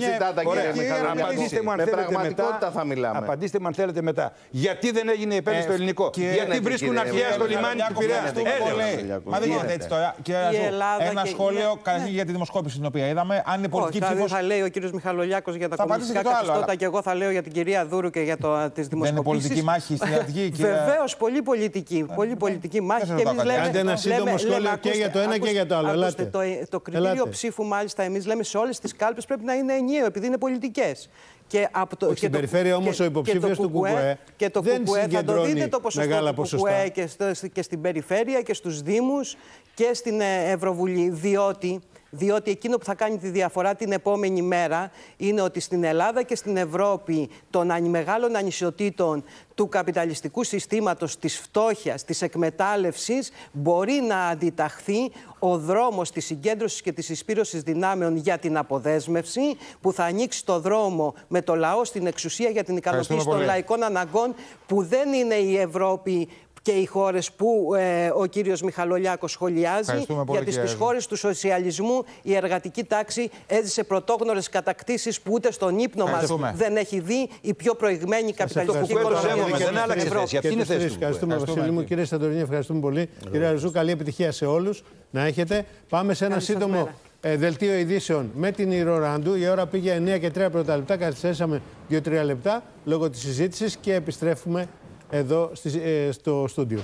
S: ζητάτε, κύριε Μιχαλολιάκο.
T: Απαντήστε μου αν θέλετε μετά.
S: Θα μιλάμε.
T: Απαντήστε μου αν θέλετε μετά. Γιατί δεν έγινε η επένδυση στο ελληνικό. Γιατί βρίσκουν αρχαία στο λιμάνι του Πειραιά.
A: Μα δεν γίνεται έτσι τώρα. Ένα σχόλιο καταρχήν για τη δημοσκόπηση την οποία είδαμε. Αν είναι πολιτική ψήφος.
U: Θα λέει ο κύριος Μιχαλολιάκος για τα κομμουνιστικά καθεστώτα και εγώ θα λέω για την κυρία Δούρου και για τις δημοσκοπήσεις.
A: Δεν είναι πολιτική μάχη στην Αττική.
U: Βεβαίως, πολύ πολιτική. Πολύ πολιτική μάχη. Και εμείς λέμε.
B: Κάντε ένα σύντομο σχόλιο και για το ένα και για το άλλο.
U: Το κριτήριο ψήφου, μάλιστα, εμείς λέμε σε όλες τις κάλπες πρέπει να είναι ενιαίο, επειδή είναι πολιτικές. Και από το,
B: Όχι, στην περιφέρεια όμως ο υποψήφιος του ΚΚΕ
U: και το
B: δεν
U: ΚΚΕ θα το δείτε το ποσοστό του ΚΚΕ και, στο, και στην περιφέρεια και στους Δήμους και στην Ευρωβουλή, διότι... Διότι εκείνο που θα κάνει τη διαφορά την επόμενη μέρα είναι ότι στην Ελλάδα και στην Ευρώπη των μεγάλων ανισοτήτων του καπιταλιστικού συστήματος, της φτώχειας, της εκμετάλλευσης μπορεί να αντιταχθεί ο δρόμος της συγκέντρωσης και της συσπήρωσης δυνάμεων για την αποδέσμευση που θα ανοίξει το δρόμο με το λαό στην εξουσία για την ικανοποίηση των λαϊκών αναγκών που δεν είναι η Ευρώπη και οι χώρες που ε, ο κύριος Μιχαλολιάκος σχολιάζει, γιατί στις χώρες του σοσιαλισμού η εργατική τάξη έζησε πρωτόγνωρες κατακτήσεις που ούτε στον ύπνο μας δεν έχει δει η πιο προηγμένη καπιταλιστική οικονομία.
T: Δεν άλλαξε θέση. Αυτή είναι η θέση του.
B: Ευχαριστούμε, Βασίλη μου. Κύριε Σταντορίνη, ευχαριστούμε πολύ. Κύριε Αρζού, καλή επιτυχία σε όλους. Να έχετε. Πάμε σε ένα σύντομο ε, δελτίο ειδήσεων με την Ηροράντου. Η ώρα πήγε εννιά και τρία πρώτα λεπτά. Καθυστερήσαμε δύο τρία λεπτά λόγω της συζήτησης και επιστρέφουμε εδώ στο στούντιο.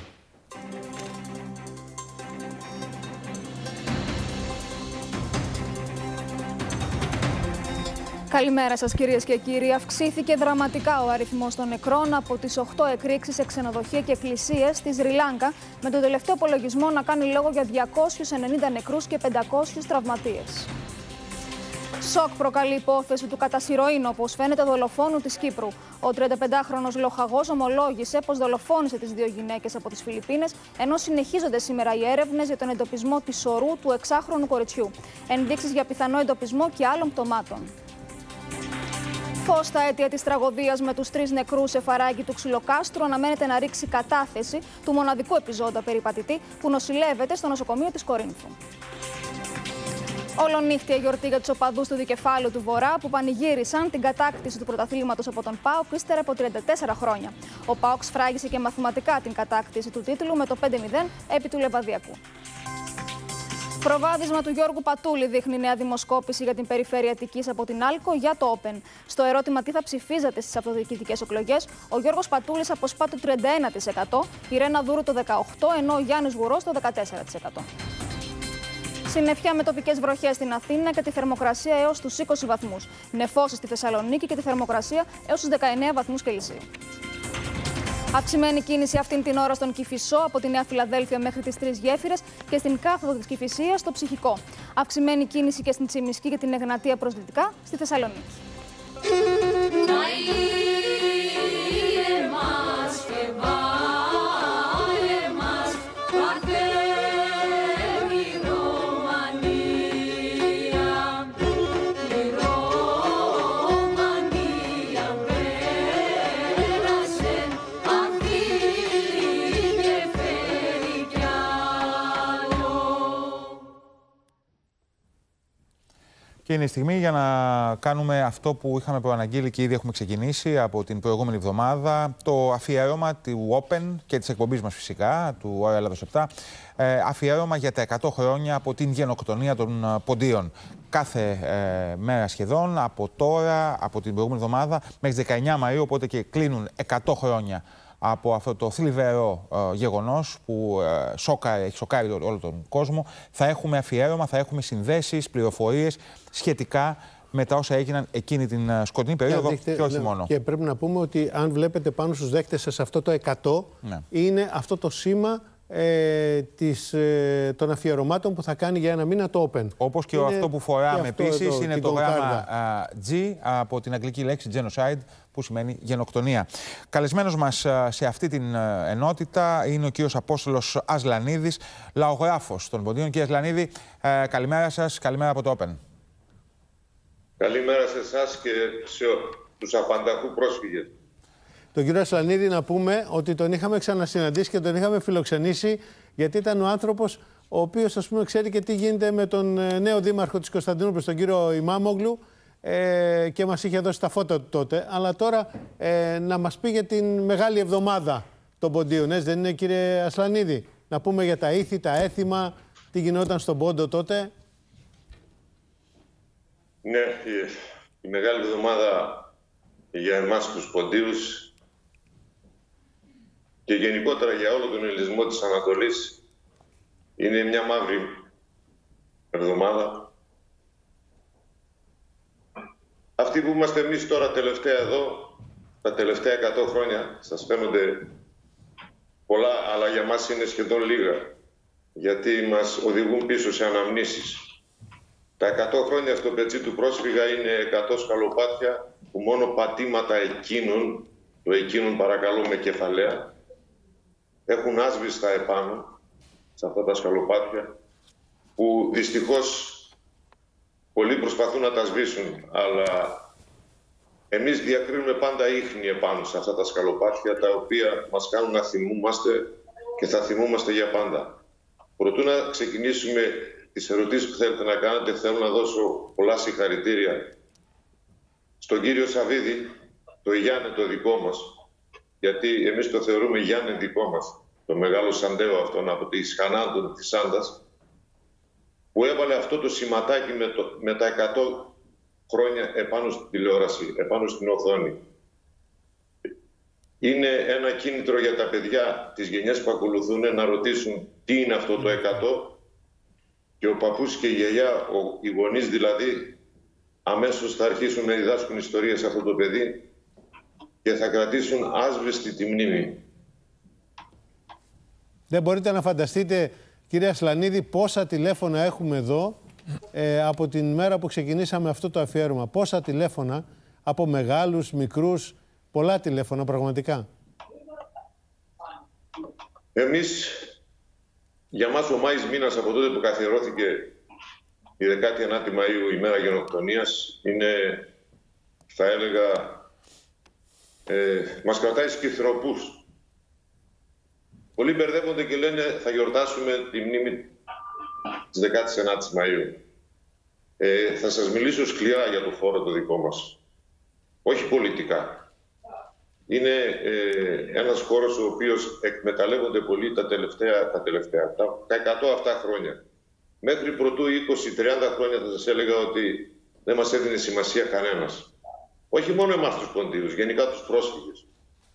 D: Καλημέρα σας κυρίες και κύριοι. Αυξήθηκε δραματικά ο αριθμός των νεκρών από τις οκτώ εκρήξεις σε ξενοδοχεία και εκκλησίες στη Σρι Λάγκα, με τον τελευταίο απολογισμό να κάνει λόγο για διακόσιους ενενήντα νεκρούς και πεντακόσιους τραυματίες. Σοκ προκαλεί η υπόθεση του κατά συρροήν, όπως φαίνεται, δολοφόνου της Κύπρου. Ο τριανταπεντάχρονος λοχαγός ομολόγησε πως δολοφόνησε τις δύο γυναίκες από τις Φιλιππίνες, ενώ συνεχίζονται σήμερα οι έρευνες για τον εντοπισμό της σωρού του εξάχρονου κοριτσιού. Ενδείξεις για πιθανό εντοπισμό και άλλων πτωμάτων. Φως στα αίτια της τραγωδίας με τους τρεις νεκρούς σε φαράγγι του Ξυλοκάστρου αναμένεται να ρίξει κατάθεση του μοναδικού επιζώντα περιπατητή που νοσηλεύεται στο νοσοκομείο της Κορίνθου. Ολονύχτια γιορτή για τους οπαδούς του Δικεφάλου του Βορρά που πανηγύρισαν την κατάκτηση του πρωταθλήματος από τον ΠΑΟΚ ύστερα από τριάντα τέσσερα χρόνια. Ο ΠΑΟΚ σφράγισε και μαθηματικά την κατάκτηση του τίτλου με το πέντε μηδέν επί του Λεβαδιακού. Προβάδισμα του Γιώργου Πατούλη δείχνει νέα δημοσκόπηση για την περιφέρεια Αττικής από την Άλκο για το Open. Στο ερώτημα τι θα ψηφίζατε στις αυτοδιοικητικές εκλογές, ο Γιώργος Πατούλης αποσπά το τριάντα ένα τοις εκατό, η Ρένα Δούρου το δεκαοκτώ τοις εκατό, ενώ ο Γιάννης Βουρός το δεκατέσσερα τοις εκατό. Συννεφιά με τοπικές βροχές στην Αθήνα και τη θερμοκρασία έως τους είκοσι βαθμούς. Νεφώσεις στη Θεσσαλονίκη και τη θερμοκρασία έως τους δεκαεννέα βαθμούς Κελσίου. Αυξημένη κίνηση αυτήν την ώρα στον Κηφισό από τη Νέα Φιλαδέλφια μέχρι τις Τρεις Γέφυρες και στην κάθοδο της Κηφισίας στο Ψυχικό. Αυξημένη κίνηση και στην Τσιμισκή και την Εγνατία προς δυτικά στη Θεσσαλονίκη.
A: Και είναι η στιγμή για να κάνουμε αυτό που είχαμε προαναγγείλει και ήδη έχουμε ξεκινήσει από την προηγούμενη εβδομάδα, το αφιέρωμα του Open και της εκπομπής μας φυσικά, του Ώρα Ελλάδος επτά, ε, αφιέρωμα για τα εκατό χρόνια από την γενοκτονία των Ποντίων. Κάθε ε, μέρα σχεδόν, από τώρα, από την προηγούμενη εβδομάδα, μέχρι τις δεκαεννέα Μαΐου, οπότε και κλείνουν εκατό χρόνια από αυτό το θλιβερό ε, γεγονός που ε, σόκαρε, έχει σοκάρει όλο τον κόσμο. Θα έχουμε αφιέρωμα, θα έχουμε συνδέσεις, πληροφορίες σχετικά με τα όσα έγιναν εκείνη την σκοτεινή περίοδο και, δείχτε, και όχι ναι, μόνο.
B: Και πρέπει να πούμε ότι αν βλέπετε πάνω στους δέχτες σας αυτό το εκατό, ναι. είναι αυτό το σήμα ε, της, ε, των αφιερωμάτων που θα κάνει για ένα μήνα το Open.
A: Όπως και είναι, αυτό που φοράμε επίσης είναι το γράμμα uh, G από την αγγλική λέξη genocide, που σημαίνει γενοκτονία. Καλεσμένος μας σε αυτή την ενότητα είναι ο κύριος Απόστολος Ασλανίδης, λαογράφος των Ποντίων. Κύριε Ασλανίδη, ε, καλημέρα σας, καλημέρα από το Open.
C: Καλημέρα σε εσάς και σε τους απανταχού πρόσφυγες.
B: Τον κύριο Ασλανίδη να πούμε ότι τον είχαμε ξανασυναντήσει και τον είχαμε φιλοξενήσει, γιατί ήταν ο άνθρωπος ο οποίος, ας πούμε, ξέρει και τι γίνεται με τον νέο δήμαρχο της Κωνσταντινούπολης, τον κύριο Ημάμογλου. ε, και μας είχε δώσει τα φώτα του τότε. Αλλά τώρα ε, να μας πει για την Μεγάλη Εβδομάδα των Ποντίων. Έτσι δεν είναι, κύριε Ασλανίδη? Να πούμε για τα ήθη, τα έθιμα, τι γινόταν στον Πόντο τότε.
C: Ναι, η, η Μεγάλη Εβδομάδα για εμάς τους Ποντίους και γενικότερα για όλο τον ελληνισμό της Ανατολής είναι μια μαύρη εβδομάδα. Αυτοί που είμαστε εμείς τώρα τελευταία εδώ, τα τελευταία εκατό χρόνια, σας φαίνονται πολλά, αλλά για μας είναι σχεδόν λίγα, γιατί μας οδηγούν πίσω σε αναμνήσεις. Τα εκατό χρόνια στο πετσί του πρόσφυγα είναι εκατό σκαλοπάτια που μόνο πατήματα εκείνων, το εκείνων παρακαλώ με κεφαλαία, έχουν άσβηστα επάνω σε αυτά τα σκαλοπάτια, που δυστυχώς πολλοί προσπαθούν να τα σβήσουν, αλλά εμείς διακρίνουμε πάντα ίχνη επάνω σε αυτά τα σκαλοπάτια, τα οποία μας κάνουν να θυμούμαστε και θα θυμούμαστε για πάντα. Προτού να ξεκινήσουμε τις ερωτήσεις που θέλετε να κάνετε, θέλω να δώσω πολλά συγχαρητήρια στον κύριο Σαββίδη, το Γιάννη το δικό μας, γιατί εμείς το θεωρούμε Γιάννη δικό μας, το μεγάλο Σαντέο αυτόν από τη Σχανάντων της Σάντας, που έβαλε αυτό το σηματάκι με, το, με τα εκατό χρόνια επάνω στην τηλεόραση, επάνω στην οθόνη. Είναι ένα κίνητρο για τα παιδιά της γενιάς που ακολουθούν να ρωτήσουν τι είναι αυτό το εκατό, και ο παππούς και η γιαγιά, ο, οι γονείς δηλαδή, αμέσως θα αρχίσουν να διδάσκουν ιστορίες σε αυτό το παιδί και θα κρατήσουν άσβεστη τη μνήμη.
B: Δεν μπορείτε να φανταστείτε, κύριε Ασλανίδη, πόσα τηλέφωνα έχουμε εδώ ε, από την μέρα που ξεκινήσαμε αυτό το αφιέρωμα. Πόσα τηλέφωνα από μεγάλους, μικρούς, πολλά τηλέφωνα πραγματικά.
C: Εμείς, για μας ο Μάης μήνας από τότε που καθιερώθηκε η δεκάτη ενάτη Μαΐου, η μέρα γενοκτονίας, είναι, θα έλεγα, ε, μας κρατάει σκυθροπούς. Πολλοί μπερδεύονται και λένε θα γιορτάσουμε τη μνήμη της δεκάτης ενάτης Μαΐου. Ε, θα σας μιλήσω σκληρά για το φόρο το δικό μας. Όχι πολιτικά. Είναι ε, ένας χώρος ο οποίος εκμεταλλεύονται πολύ τα τελευταία, τα τελευταία, τα, τα εκατό αυτά χρόνια. Μέχρι πρωτού είκοσι με τριάντα χρόνια θα σας έλεγα ότι δεν μας έδινε σημασία κανένας. Όχι μόνο εμάς τους Ποντίους, γενικά τους πρόσφυγες.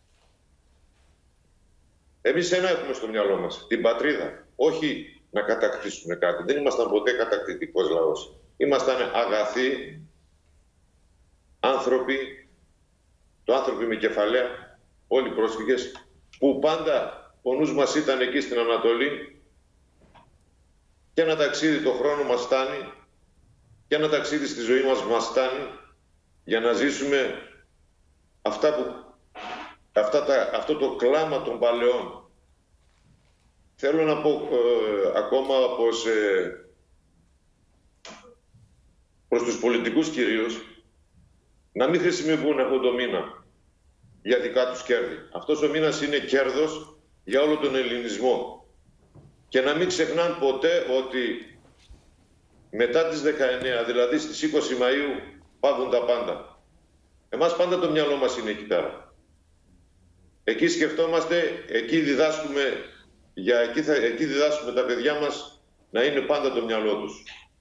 C: Εμείς ένα έχουμε στο μυαλό μας, την πατρίδα. Όχι να κατακτήσουμε κάτι. Δεν ήμασταν ποτέ κατακτητικός λαός. Ήμασταν αγαθοί άνθρωποι, το άνθρωποι με κεφαλαία, όλοι οι πρόσφυγες, που πάντα ο νους μας ήταν εκεί στην Ανατολή και ένα ταξίδι το χρόνο μας φτάνει και ένα ταξίδι στη ζωή μας μας φτάνει για να ζήσουμε αυτά που, αυτά τα, αυτό το κλάμα των παλαιών. Θέλω να πω ε, ακόμα πως ε, προς τους πολιτικούς κυρίως να μην χρησιμοποιούν αυτό το μήνα για δικά τους κέρδη. Αυτός ο μήνας είναι κέρδος για όλο τον ελληνισμό. Και να μην ξεχνάνε ποτέ ότι μετά τις δεκαεννέα, δηλαδή στις είκοσι Μαΐου, πάβουν τα πάντα. Εμάς πάντα το μυαλό μας είναι εκεί πέρα. Εκεί σκεφτόμαστε, εκεί διδάσκουμε, για εκεί, θα, εκεί διδάσκουμε τα παιδιά μας να είναι πάντα το μυαλό τους.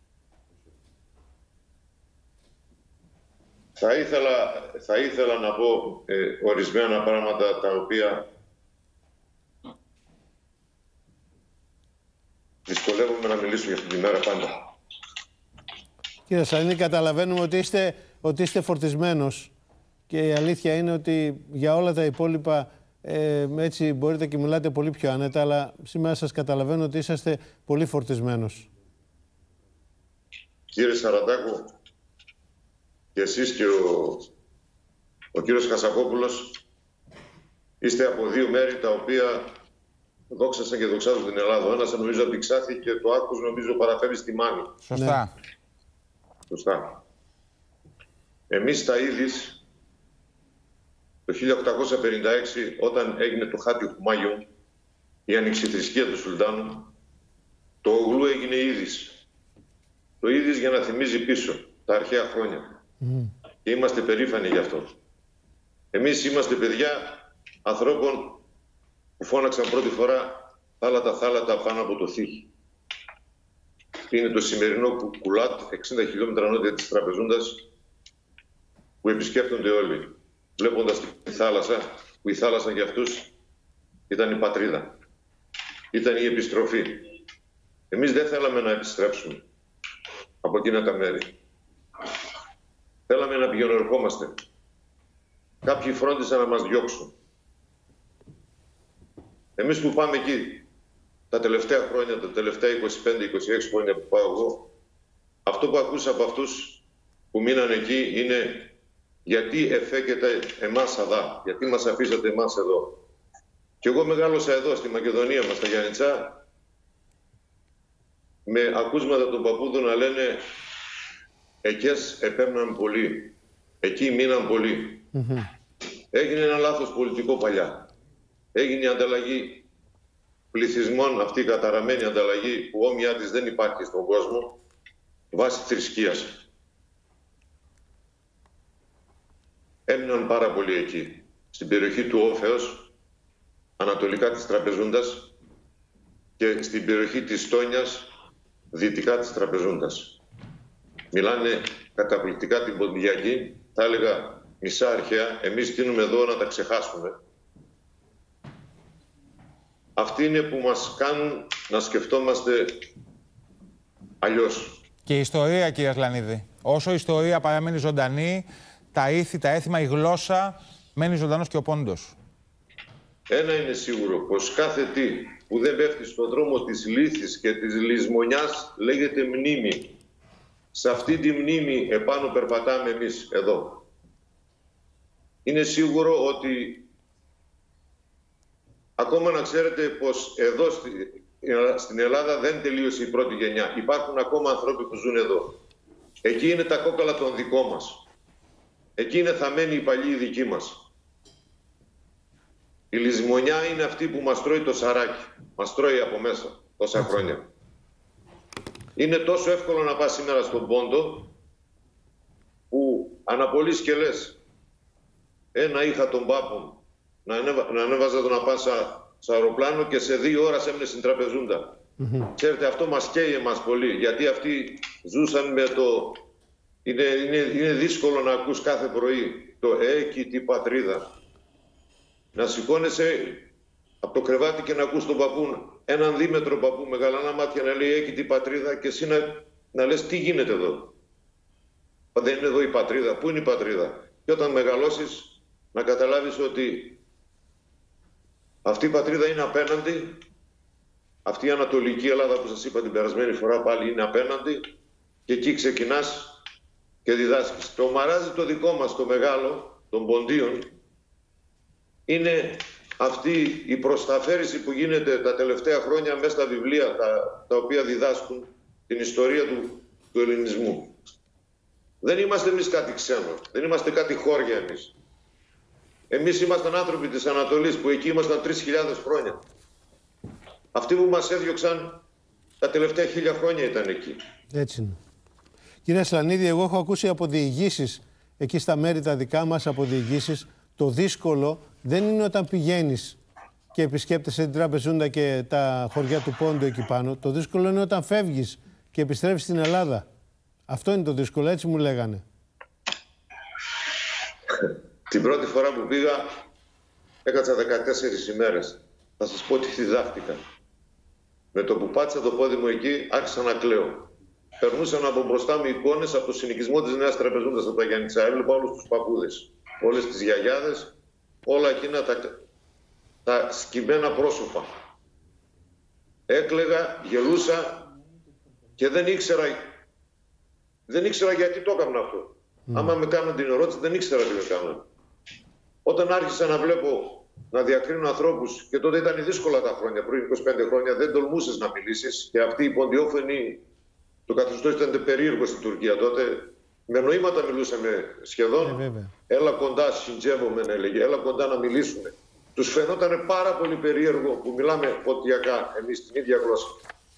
C: Θα ήθελα, θα ήθελα να πω ε, ορισμένα πράγματα τα οποία δυσκολεύομαι να μιλήσω για αυτή τη μέρα πάντα.
B: Κύριε Σαλίνη, καταλαβαίνουμε ότι είστε, ότι είστε φορτισμένος και η αλήθεια είναι ότι για όλα τα υπόλοιπα ε, έτσι μπορείτε και μιλάτε πολύ πιο άνετα, αλλά σήμερα σας καταλαβαίνω ότι είσαστε πολύ φορτισμένος.
C: Κύριε Σαραντάκο, και εσείς και ο, ο κύριος Χασαπόπουλος είστε από δύο μέρη τα οποία δόξασαν και δοξάζουν την Ελλάδα. Ο ένας νομίζω από την Ξάθη και το άκους νομίζω παραφέρει στη Μάνη.
A: Σωστά.
C: Ναι. Σωστά. Εμείς τα Ίδις το χίλια οκτακόσια πενήντα έξι, όταν έγινε το Χάτι Χουμάγιο, η ανοιξιθρησκεία του Σουλτάνου, το Ογλού έγινε Ίδις. Το Ίδις για να θυμίζει πίσω τα αρχαία χρόνια. Mm. Και είμαστε περήφανοι γι' αυτό. Εμείς είμαστε παιδιά ανθρώπων που φώναξαν πρώτη φορά θάλατα, θάλατα πάνω από το Θήχη. Είναι το σημερινό Κουλάτ, εξήντα χιλιόμετρα νότια της Τραπεζούντας, που επισκέπτονται όλοι, βλέποντας τη θάλασσα, που η θάλασσα για αυτούς ήταν η πατρίδα. Ήταν η επιστροφή. Εμείς δεν θέλαμε να επιστρέψουμε από εκείνα τα μέρη. Θέλαμε να πηγαινορχόμαστε. Κάποιοι φρόντισαν να μας διώξουν. Εμείς που πάμε εκεί τα τελευταία χρόνια, τα τελευταία είκοσι πέντε είκοσι έξι χρόνια που πάω εγώ, αυτό που ακούσα από αυτούς που μείναν εκεί είναι γιατί εφέκετε εμάς αδά, γιατί μας αφήσατε εμάς εδώ. Και εγώ μεγάλωσα εδώ στη Μακεδονία μας, στα Γιάννητσά, με ακούσματα των παππούδων να λένε «Εκές επέμναν πολύ, εκεί μείναν πολύ». Mm-hmm. Έγινε ένα λάθος πολιτικό παλιά. Έγινε η ανταλλαγή πληθυσμών, αυτή η καταραμένη ανταλλαγή που όμοιά της δεν υπάρχει στον κόσμο, βάσει θρησκείας. Έμειναν πάρα πολύ εκεί, στην περιοχή του Όφεως, ανατολικά της Τραπεζούντας και στην περιοχή της Στόνιας, δυτικά της Τραπεζούντας. Μιλάνε καταπληκτικά την Ποντιακή, θα έλεγα μισά αρχαία, εμείς τείνουμε εδώ να τα ξεχάσουμε. Αυτοί είναι που μας κάνουν να σκεφτόμαστε αλλιώς.
A: Και η ιστορία, κύριε Ασλανίδη. Όσο η ιστορία παραμένει ζωντανή, τα ήθη, τα έθιμα, η γλώσσα, μένει ζωντανός και ο πόντος.
C: Ένα είναι σίγουρο, πως κάθε τι που δεν πέφτει στον δρόμο της λύθης και της λησμονιάς λέγεται μνήμη. Σε αυτή τη μνήμη επάνω περπατάμε εμείς εδώ. Είναι σίγουρο ότι ακόμα να ξέρετε πως εδώ στην Ελλάδα δεν τελείωσε η πρώτη γενιά. Υπάρχουν ακόμα άνθρωποι που ζουν εδώ. Εκεί είναι τα κόκαλα των δικών μας. Εκεί είναι θαμμένοι οι παλιοί οι δικοί μας. Η λησμονιά είναι αυτή που μας τρώει το σαράκι. Μας τρώει από μέσα τόσα χρόνια. Είναι τόσο εύκολο να πας σήμερα στον Πόντο που αναπολύς και λες ένα είχα τον πάπο να, ανέβα, να ανέβαζα τον απάσα σε αεροπλάνο και σε δύο ώρες έμεινε στην Τραπεζούντα. Mm-hmm. Ξέρετε, αυτό μας καίει εμάς πολύ, γιατί αυτοί ζούσαν με το... Είναι, είναι, είναι δύσκολο να ακούς κάθε πρωί το «Έκη τη πατρίδα». Να σηκώνεσαι από το κρεβάτι και να ακούς τον παππού, έναν δίμετρο παππού με γαλανά μάτια να λέει «Έκη τη πατρίδα» και εσύ να, να λες «Τι γίνεται εδώ». Δεν είναι εδώ η πατρίδα. Πού είναι η πατρίδα? Και όταν μεγαλώσεις να καταλάβεις ότι αυτή η πατρίδα είναι απέναντι, αυτή η Ανατολική Ελλάδα που σας είπα την περασμένη φορά πάλι είναι απέναντι και εκεί ξεκινάς και διδάσκεις. Το μαράζι το δικό μας, το μεγάλο, των Ποντίων, είναι αυτή η προσταφαίρεση που γίνεται τα τελευταία χρόνια μέσα στα βιβλία τα, τα οποία διδάσκουν την ιστορία του, του ελληνισμού. Δεν είμαστε εμείς κάτι ξένο, δεν είμαστε κάτι χώρια εμείς. Εμείς ήμασταν άνθρωποι της Ανατολής που εκεί ήμασταν τρεις χιλιάδες χρόνια. Αυτοί που μας έδιωξαν τα τελευταία χίλια χρόνια ήταν εκεί.
B: Έτσι είναι. Κύριε Ασλανίδη, εγώ έχω ακούσει από διηγήσεις, εκεί στα μέρη τα δικά μας από διηγήσεις, το δύσκολο δεν είναι όταν πηγαίνεις και επισκέπτεσαι την Τραπεζούντα και τα χωριά του Πόντου εκεί πάνω. Το δύσκολο είναι όταν φεύγεις και επιστρέφεις στην Ελλάδα. Αυτό είναι το δύσκολο, έτσι μου λέγανε.
C: Την πρώτη φορά που πήγα έκατσα δεκατέσσερις ημέρες. Θα σας πω τι διδάχτηκα. Με το που πάτησα το πόδι μου εκεί άρχισα να κλαίω. Περνούσαν από μπροστά μου εικόνες από το συνοικισμό της Νέας Τραπεζούντας από τα Γιάννητσά. Έβλεπα όλους τους παππούδες, όλες τις γιαγιάδες, όλα εκείνα τα, τα σκυμμένα πρόσωπα. Έκλαιγα, γελούσα και δεν ήξερα, δεν ήξερα γιατί το έκανα αυτό. Mm. Άμα με κάνουν την ερώτηση δεν ήξερα τι με κάνουν. Όταν άρχισα να βλέπω, να διακρίνω ανθρώπους, και τότε ήταν δύσκολα τα χρόνια, πριν είκοσι πέντε χρόνια, δεν τολμούσες να μιλήσεις και αυτοί οι ποντιόφωνοι, το καθεστώς ήταν περίεργο στην Τουρκία τότε, με νοήματα μιλούσαμε σχεδόν. Ε, έλα κοντά, συντζεύομαι, έλεγε, έλα κοντά να μιλήσουμε. Τους φαινόταν πάρα πολύ περίεργο που μιλάμε ποντιακά εμείς την ίδια γλώσσα.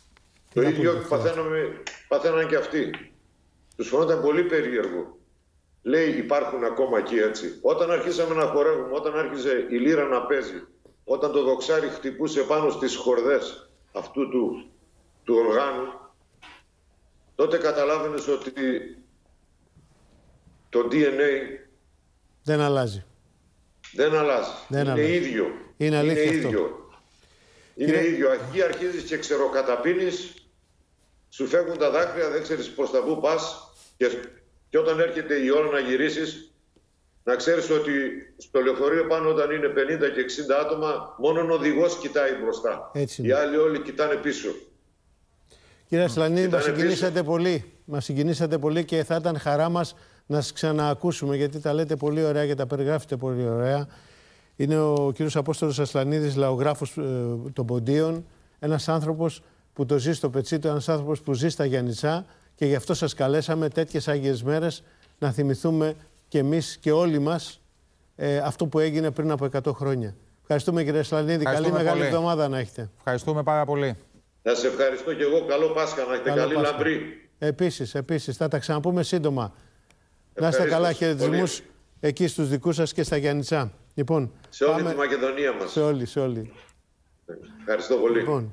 C: Το ίδιο παθαίναμε, παθαίναν και αυτοί. Τους φαινόταν πολύ περίεργο λέει υπάρχουν ακόμα εκεί, έτσι. Όταν αρχίσαμε να χορεύουμε, όταν άρχισε η λύρα να παίζει, όταν το δοξάρι χτυπούσε πάνω στις χορδές αυτού του, του οργάνου, τότε καταλάβαινες ότι το ντι εν έι
B: δεν αλλάζει.
C: Δεν αλλάζει.
B: Δεν
C: είναι
B: αλλάζει.
C: ίδιο.
B: Είναι αλήθεια
C: είναι
B: αυτό.
C: ίδιο. Είναι
B: Κύριε...
C: ίδιο. Εκεί αρχίζεις και ξεροκαταπίνεις, σου φεύγουν τα δάκρυα, δεν ξέρεις προς τα πού πας και, και όταν έρχεται η ώρα να γυρίσεις, να ξέρεις ότι στο λεωφορείο πάνω όταν είναι πενήντα και εξήντα άτομα, μόνο ο οδηγός κοιτάει μπροστά.
B: Έτσι
C: οι άλλοι όλοι κοιτάνε πίσω.
B: Κύριε Ασλανίδη, μας συγκινήσατε πολύ. Μας συγκινήσατε πολύ και θα ήταν χαρά μας να σας ξαναακούσουμε, γιατί τα λέτε πολύ ωραία και τα περιγράφετε πολύ ωραία. Είναι ο κύριος Απόστολος Ασλανίδης, λαογράφος ε, των Ποντίων, ένας άνθρωπος που το ζει στο Πετσίτο, ένας άνθρωπος που ζει στα Γιαννιτσά και γι' αυτό σας καλέσαμε τέτοιες Άγιες μέρες να θυμηθούμε και εμείς και όλοι μας ε, αυτό που έγινε πριν από εκατό χρόνια. Ευχαριστούμε κύριε Ασλανίδη. Καλή μεγάλη εβδομάδα να έχετε.
A: Ευχαριστούμε πάρα πολύ.
C: Να σε ευχαριστώ και εγώ. Καλό Πάσχα να έχετε. Καλή λαμπρή.
B: Επίσης, επίσης. Θα τα ξαναπούμε σύντομα. Να είστε καλά, χαιρετισμούς εκεί στους δικούς σας και στα Γιαννιτσά. Λοιπόν,
C: σε όλη
B: πάμε...
C: τη Μακεδονία μας.
B: Σε όλη, σε όλη.
C: Ευχαριστώ πολύ.
B: Λοιπόν.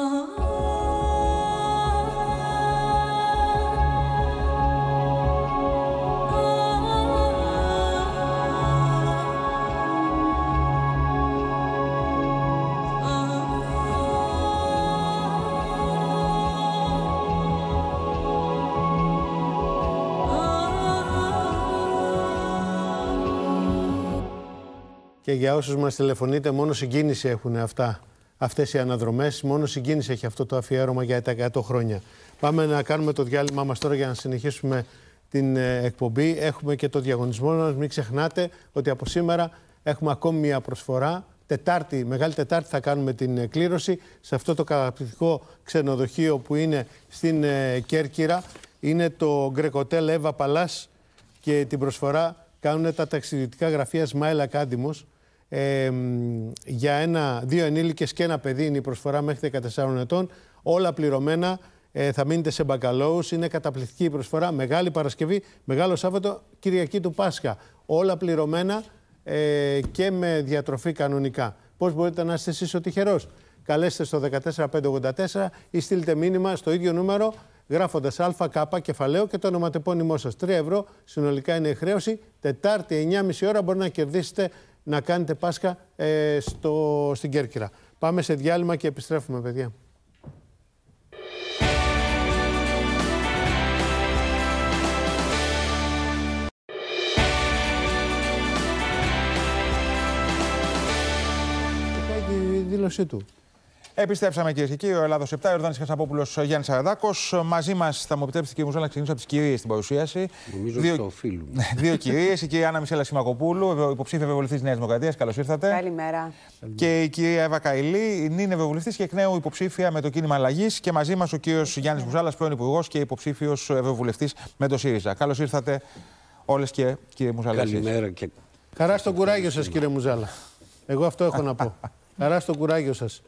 B: Και για όσους μας τηλεφωνείτε, μόνο συγκίνηση έχουν αυτά, αυτές οι αναδρομές. Μόνο συγκίνηση έχει αυτό το αφιέρωμα για τα εκατό χρόνια. Πάμε να κάνουμε το διάλειμμα μας τώρα για να συνεχίσουμε την ε, εκπομπή. Έχουμε και το διαγωνισμό μας. Μην ξεχνάτε ότι από σήμερα έχουμε ακόμη μια προσφορά. Τετάρτη, Μεγάλη Τετάρτη θα κάνουμε την ε, κλήρωση σε αυτό το καταπληκτικό ξενοδοχείο που είναι στην ε, Κέρκυρα. Είναι το Γκρεκοτέλ Εύα Παλάς και την προσφορά κάνουν τα ταξιδιωτικά γραφεία Smile Academy. Ε, για ένα, δύο ενήλικες και ένα παιδί είναι η προσφορά μέχρι δεκατεσσάρων ετών. Όλα πληρωμένα, ε, θα μείνετε σε μπακαλώους. Είναι καταπληκτική η προσφορά. Μεγάλη Παρασκευή, Μεγάλο Σάββατο, Κυριακή του Πάσχα. Όλα πληρωμένα ε, και με διατροφή κανονικά. Πώς μπορείτε να είστε εσείς ο τυχερός? Καλέστε στο δεκατέσσερα πεντακόσια ογδόντα τέσσερα ή στείλτε μήνυμα στο ίδιο νούμερο γράφοντας ΑΚ κεφαλαίο και το ονοματεπώνυμό σας. τρία ευρώ συνολικά είναι η χρέωση. Τετάρτη εννιά και μισή ώρα μπορεί να κερδίσετε να κάνετε Πάσχα ε, στο, στην Κέρκυρα. Πάμε σε διάλειμμα και επιστρέφουμε, παιδιά. Και η δήλωσή του.
A: Επιστρέψαμε κυρίες και κύριοι. Ο Ελλάδος επτά, Ιορδάνης Χασαπόπουλος, Γιάννης Σαραντάκος. Μαζί μας, θα μου επιτρέψετε κύριε Μουζάλα, να ξεκινήσω από τις κυρίες στην παρουσίαση.
E: Νομίζω
A: δύο...
E: ότι το οφείλουμε.
A: Δύο κυρίες. Η κυρία Άννα Μισέλα Σιμακοπούλου, υποψήφια ευρωβουλευτής της Νέας Δημοκρατίας. Καλώς ήρθατε.
V: Καλημέρα.
A: Και η κυρία Εύα Καηλή, νυν ευρωβουλευτής και εκ νέου υποψήφια με το κίνημα Αλλαγής. Και μαζί μας ο κύριος Γιάννης Μουζάλας, πρώην υπουργός και υποψήφιος ευρωβουλευτής με το ΣΥΡΙΖΑ. Καλώς ήρθατε όλες και κύριε Μουζάλα.
E: Καλημέρα και.
B: Χαρά στο κουράγιο σας, κύριε Μουζάλα. Εγώ αυτό έχω να πω. Χαρά στο κουράγιο σας.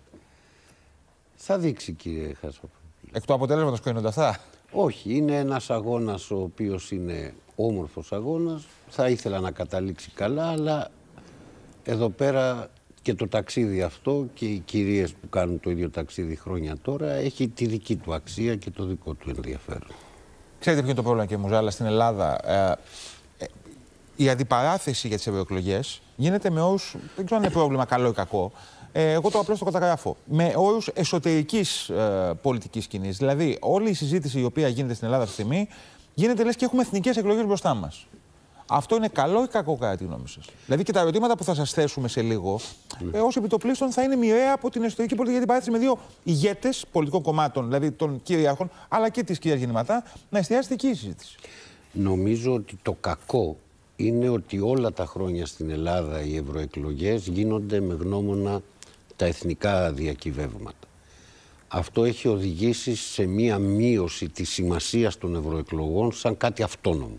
E: Θα δείξει, κύριε Χασαπόπουλο.
A: Εκ του αποτέλεσματος κρίνονται αυτά?
E: Όχι, είναι ένας αγώνας ο οποίος είναι όμορφος αγώνας. Θα ήθελα να καταλήξει καλά, αλλά εδώ πέρα και το ταξίδι αυτό και οι κυρίες που κάνουν το ίδιο ταξίδι χρόνια τώρα έχει τη δική του αξία και το δικό του ενδιαφέρον.
A: Ξέρετε ποιο είναι το πρόβλημα, κύριε Μουζάλα, στην Ελλάδα? Ε, ε, η αντιπαράθεση για τις ευρωεκλογές γίνεται με όρους, δεν ξέρω αν είναι πρόβλημα καλό ή κακό. Ε, εγώ το απλώς το καταγράφω. Με όρους εσωτερικής ε, πολιτικής σκηνής. Δηλαδή, όλη η συζήτηση η οποία γίνεται στην Ελλάδα αυτή τη στιγμή γίνεται λες και έχουμε εθνικές εκλογές μπροστά μας. Αυτό είναι καλό ή κακό, κατά τη γνώμη σας? Δηλαδή, και τα ερωτήματα που θα σας θέσουμε σε λίγο, mm. ε, ως επιτοπλίστων, θα είναι μοιραία από την εσωτερική πολιτική αντιπαράθεση με δύο ηγέτες πολιτικών κομμάτων, δηλαδή των κυριάρχων, αλλά και της κυρίας Γεννηματά, να εστιάζεται εκεί η συζήτηση.
E: Νομίζω ότι το κακό είναι ότι όλα τα χρόνια στην Ελλάδα οι ευρωεκλογές γίνονται με γνώμονα τα εθνικά διακυβεύματα. Αυτό έχει οδηγήσει σε μία μείωση της σημασίας των ευρωεκλογών σαν κάτι αυτόνομο.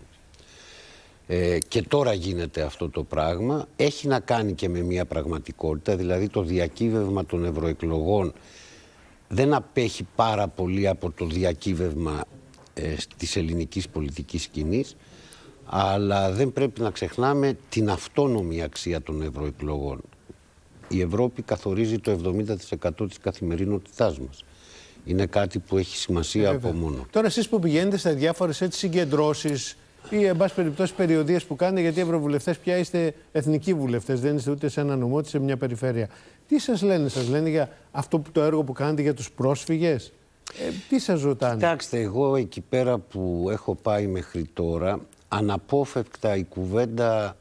E: Ε, και τώρα γίνεται αυτό το πράγμα. Έχει να κάνει και με μία πραγματικότητα, δηλαδή το διακύβευμα των ευρωεκλογών δεν απέχει πάρα πολύ από το διακύβευμα ε, της ελληνικής πολιτικής σκηνής, Αλλά δεν πρέπει να ξεχνάμε την αυτόνομη αξία των ευρωεκλογών. Η Ευρώπη καθορίζει το εβδομήντα τοις εκατό της καθημερινότητάς μας. Είναι κάτι που έχει σημασία ε, από μόνο.
B: Τώρα εσείς που πηγαίνετε στα διάφορες συγκεντρώσεις ή εν πάση περιπτώσει περιοδίες που κάνετε, γιατί οι ευρωβουλευτές πια είστε εθνικοί βουλευτές, δεν είστε ούτε σε ένα νομό, ούτε σε μια περιφέρεια. Τι σας λένε, σας λένε για αυτό που, το έργο που κάνετε για τους πρόσφυγες, ε, τι σας ρωτάνε?
E: Κοιτάξτε, εγώ εκεί πέρα που έχω πάει μέχρι τώρα, αναπόφευκτα η κουβέντα,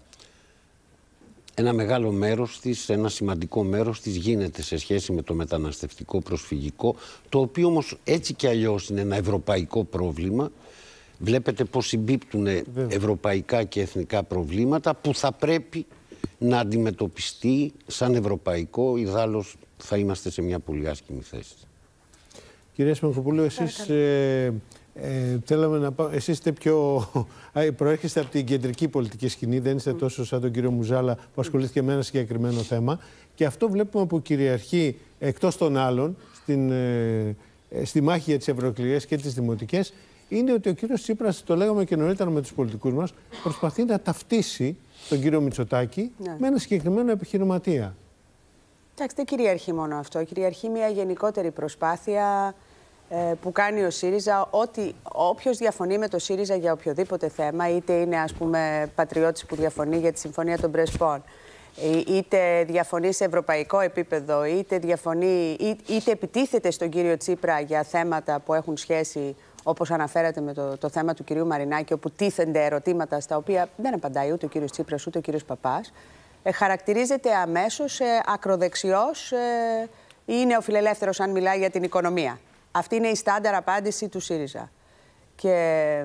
E: ένα μεγάλο μέρος της, ένα σημαντικό μέρος της γίνεται σε σχέση με το μεταναστευτικό προσφυγικό, το οποίο όμως έτσι κι αλλιώς είναι ένα ευρωπαϊκό πρόβλημα. Βλέπετε πώς συμπίπτουν ευρωπαϊκά και εθνικά προβλήματα που θα πρέπει να αντιμετωπιστεί σαν ευρωπαϊκό, ιδάλλως θα είμαστε σε μια πολύ άσχημη θέση.
B: Κυρία Σπανκοπούλου, εσείς ε, ε, θέλαμε να πάω, εσείς είστε πιο, προέρχεστε από την κεντρική πολιτική σκηνή, δεν είστε τόσο σαν τον κύριο Μουζάλα που ασχολήθηκε με ένα συγκεκριμένο θέμα, και αυτό βλέπουμε που κυριαρχεί εκτός των άλλων στην, ε, στη μάχη για τις ευρωεκλογές και τις δημοτικές, είναι ότι ο κύριος Τσίπρας, το λέγαμε και νωρίτερα με τους πολιτικούς μας, προσπαθεί να ταυτίσει τον κύριο Μητσοτάκη ναι. με ένα συγκεκριμένο επιχειρηματία.
F: Εντάξει, δεν κυριαρχεί μόνο αυτό. Κυριαρχεί μια γενικότερη προσπάθεια ε, που κάνει ο ΣΥΡΙΖΑ, ότι όποιος διαφωνεί με το ΣΥΡΙΖΑ για οποιοδήποτε θέμα, είτε είναι ας πούμε πατριώτης που διαφωνεί για τη Συμφωνία των Πρεσπών, είτε διαφωνεί σε ευρωπαϊκό επίπεδο, είτε, διαφωνεί, είτε επιτίθεται στον κύριο Τσίπρα για θέματα που έχουν σχέση, όπως αναφέρατε με το, το θέμα του κυρίου Μαρινάκη, όπου τίθενται ερωτήματα στα οποία δεν απαντάει ούτε ο κύριος Τσίπρας ούτε ο κύριος Παπάς, ε, χαρακτηρίζεται αμέσως ε, ακροδεξιός ε, ή νεοφιλελεύθερος αν μιλάει για την οικονομία. Αυτή είναι η στάνταρ απάντηση του ΣΥΡΙΖΑ. Και ε,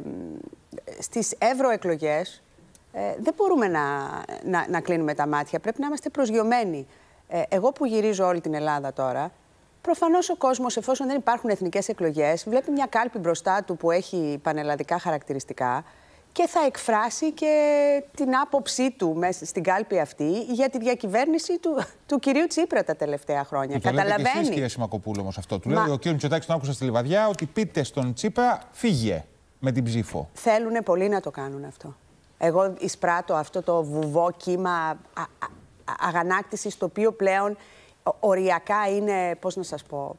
F: στις ευρωεκλογές ε, δεν μπορούμε να, να, να κλείνουμε τα μάτια, πρέπει να είμαστε προσγειωμένοι. Ε, εγώ που γυρίζω όλη την Ελλάδα τώρα, προφανώς ο κόσμος, εφόσον δεν υπάρχουν εθνικές εκλογές, βλέπει μια κάλπη μπροστά του που έχει πανελλαδικά χαρακτηριστικά και θα εκφράσει και την άποψή του μέσα στην κάλπη αυτή για τη διακυβέρνηση του, του κυρίου Τσίπρα τα τελευταία χρόνια.
A: Το
F: Καταλαβαίνει.
A: λέτε και εσείς, κυρία Σιμακοπούλου, όμως αυτό. Του Μα... λέει ο κύριος Μητσοτάκης, τον άκουσα στη Λιβαδιά, ότι πείτε στον Τσίπρα φύγε με την ψήφο.
F: Θέλουν πολύ να το κάνουν αυτό. Εγώ εισπράττω αυτό το βουβό κύμα α, α, αγανάκτησης, το οποίο πλέον οριακά είναι, πώς να σας πω,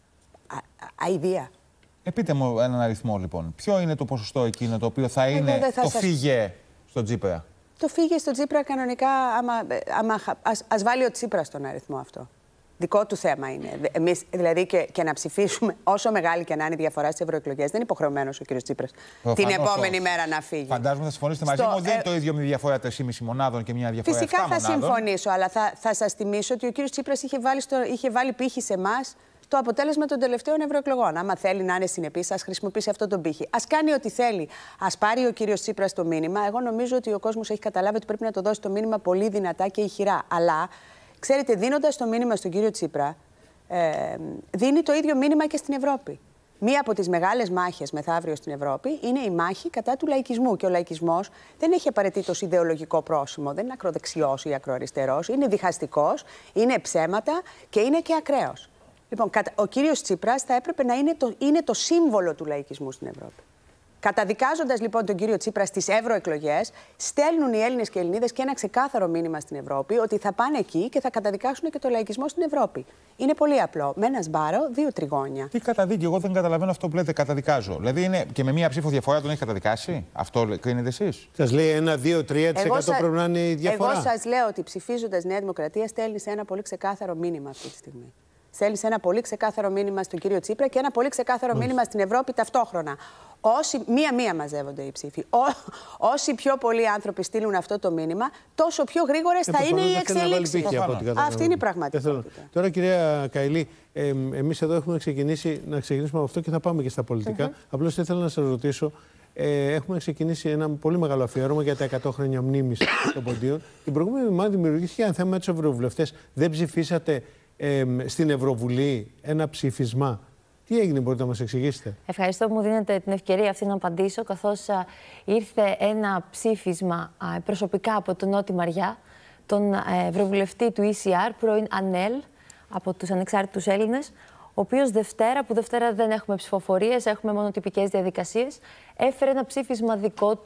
F: α, α, αηδία.
A: Ε, πείτε μου έναν αριθμό, λοιπόν. Ποιο είναι το ποσοστό εκείνο το οποίο θα είναι θα το σας... φύγε στον Τσίπρα?
F: Το φύγε στον Τσίπρα κανονικά, άμα, άμα, ας, ας βάλει ο Τσίπρας στον αριθμό αυτό. Δικό του θέμα είναι. Εμείς, δηλαδή, και, και να ψηφίσουμε, όσο μεγάλη και να είναι η διαφορά στις ευρωεκλογές, δεν είναι υποχρεωμένος ο κ. Τσίπρας την επόμενη όχι. μέρα να φύγει.
A: Φαντάζομαι θα συμφωνήσετε μαζί μου ότι δεν είναι το ίδιο με διαφορά τρία κόμμα πέντε μονάδων και μια διαφορά
F: Φυσικά
A: επτά
F: θα
A: μονάδων.
F: συμφωνήσω, αλλά θα, θα σας θυμίσω ότι ο κ. Τσίπρας είχε βάλει, στο, είχε βάλει πύχη σε εμάς το αποτέλεσμα των τελευταίων ευρωεκλογών. Άμα θέλει να είναι συνεπής, ας χρησιμοποιήσει αυτό τον πύχη. Ας κάνει ό,τι θέλει. Ας πάρει ο κύριος Τσίπρας το μήνυμα. Εγώ νομίζω ότι ο κόσμος έχει καταλάβει ότι πρέπει να το δώσει το μήνυμα πολύ δυνατά και ηχηρά. Αλλά, ξέρετε, δίνοντας το μήνυμα στον κύριο Τσίπρα, ε, δίνει το ίδιο μήνυμα και στην Ευρώπη. Μία από τις μεγάλες μάχες μεθαύριο στην Ευρώπη είναι η μάχη κατά του λαϊκισμού. Και ο λαϊκισμός δεν έχει απαραίτητος ιδεολογικό πρόσημο, δεν είναι ακροδεξιός ή ακροαριστερός, είναι διχαστικός, είναι ψέματα και είναι και ακραίος. Λοιπόν, ο κύριος Τσίπρας θα έπρεπε να είναι το, είναι το σύμβολο του λαϊκισμού στην Ευρώπη. Καταδικάζοντας λοιπόν τον κύριο Τσίπρα στις ευρωεκλογές, στέλνουν οι Έλληνες και οι Ελληνίδες και ένα ξεκάθαρο μήνυμα στην Ευρώπη ότι θα πάνε εκεί και θα καταδικάσουν και το λαϊκισμό στην Ευρώπη. Είναι πολύ απλό. Με ένα σπάρο, δύο τριγώνια.
A: Τι καταδίκη, εγώ δεν καταλαβαίνω αυτό που λέτε, καταδικάζω. Δηλαδή είναι και με μία ψήφο διαφορά τον έχει καταδικάσει. Αυτό κρίνετε εσείς?
B: Σας λέει ένα, δύο, τρία τοις εκατό πρέπει να είναι η διαφορά.
F: Εγώ σας λέω ότι ψηφίζοντας Νέα Δημοκρατία στέλνει ένα πολύ ξεκάθαρο μήνυμα αυτή τη στιγμή. Στέλνει ένα πολύ ξεκάθαρο μήνυμα στον κύριο Τσίπρα και ένα πολύ ξεκάθαρο mm. μήνυμα στην Ευρώπη ταυτόχρονα. Όσοι μία-μία μαζεύονται οι ψήφοι, Ό, όσοι πιο πολλοί άνθρωποι στείλουν αυτό το μήνυμα, τόσο πιο γρήγορες ε, θα είναι οι εξελίξεις. Αυτή είναι η πραγματικότητα.
B: Τώρα, κυρία Καηλή, ε, εμείς εδώ έχουμε ξεκινήσει να ξεκινήσουμε από αυτό και θα πάμε και στα πολιτικά. Mm-hmm. Απλώς ήθελα να σας ρωτήσω. Ε, έχουμε ξεκινήσει ένα πολύ μεγάλο αφιέρωμα για τα εκατό χρόνια μνήμης των Ποντίων. Την προηγούμενη εβδομάδα δημιουργήθηκε ένα θέμα με τους ευρωβουλευτές. Δεν ψηφίσατε ε, στην Ευρωβουλή ένα ψήφισμα. Τι έγινε, μπορείτε να μας εξηγήσετε?
V: Ευχαριστώ που μου δίνετε την ευκαιρία αυτή να απαντήσω, καθώς α, ήρθε ένα ψήφισμα α, προσωπικά από τον Νότι Μαριά, τον α, ευρωβουλευτή του ι σι αρ, πρώην ΑΝΕΛ, από τους Ανεξάρτητους Έλληνες, ο οποίος Δευτέρα, που Δευτέρα δεν έχουμε ψηφοφορίες, έχουμε μόνο τυπικές διαδικασίες, έφερε ένα ψήφισμα δικό του,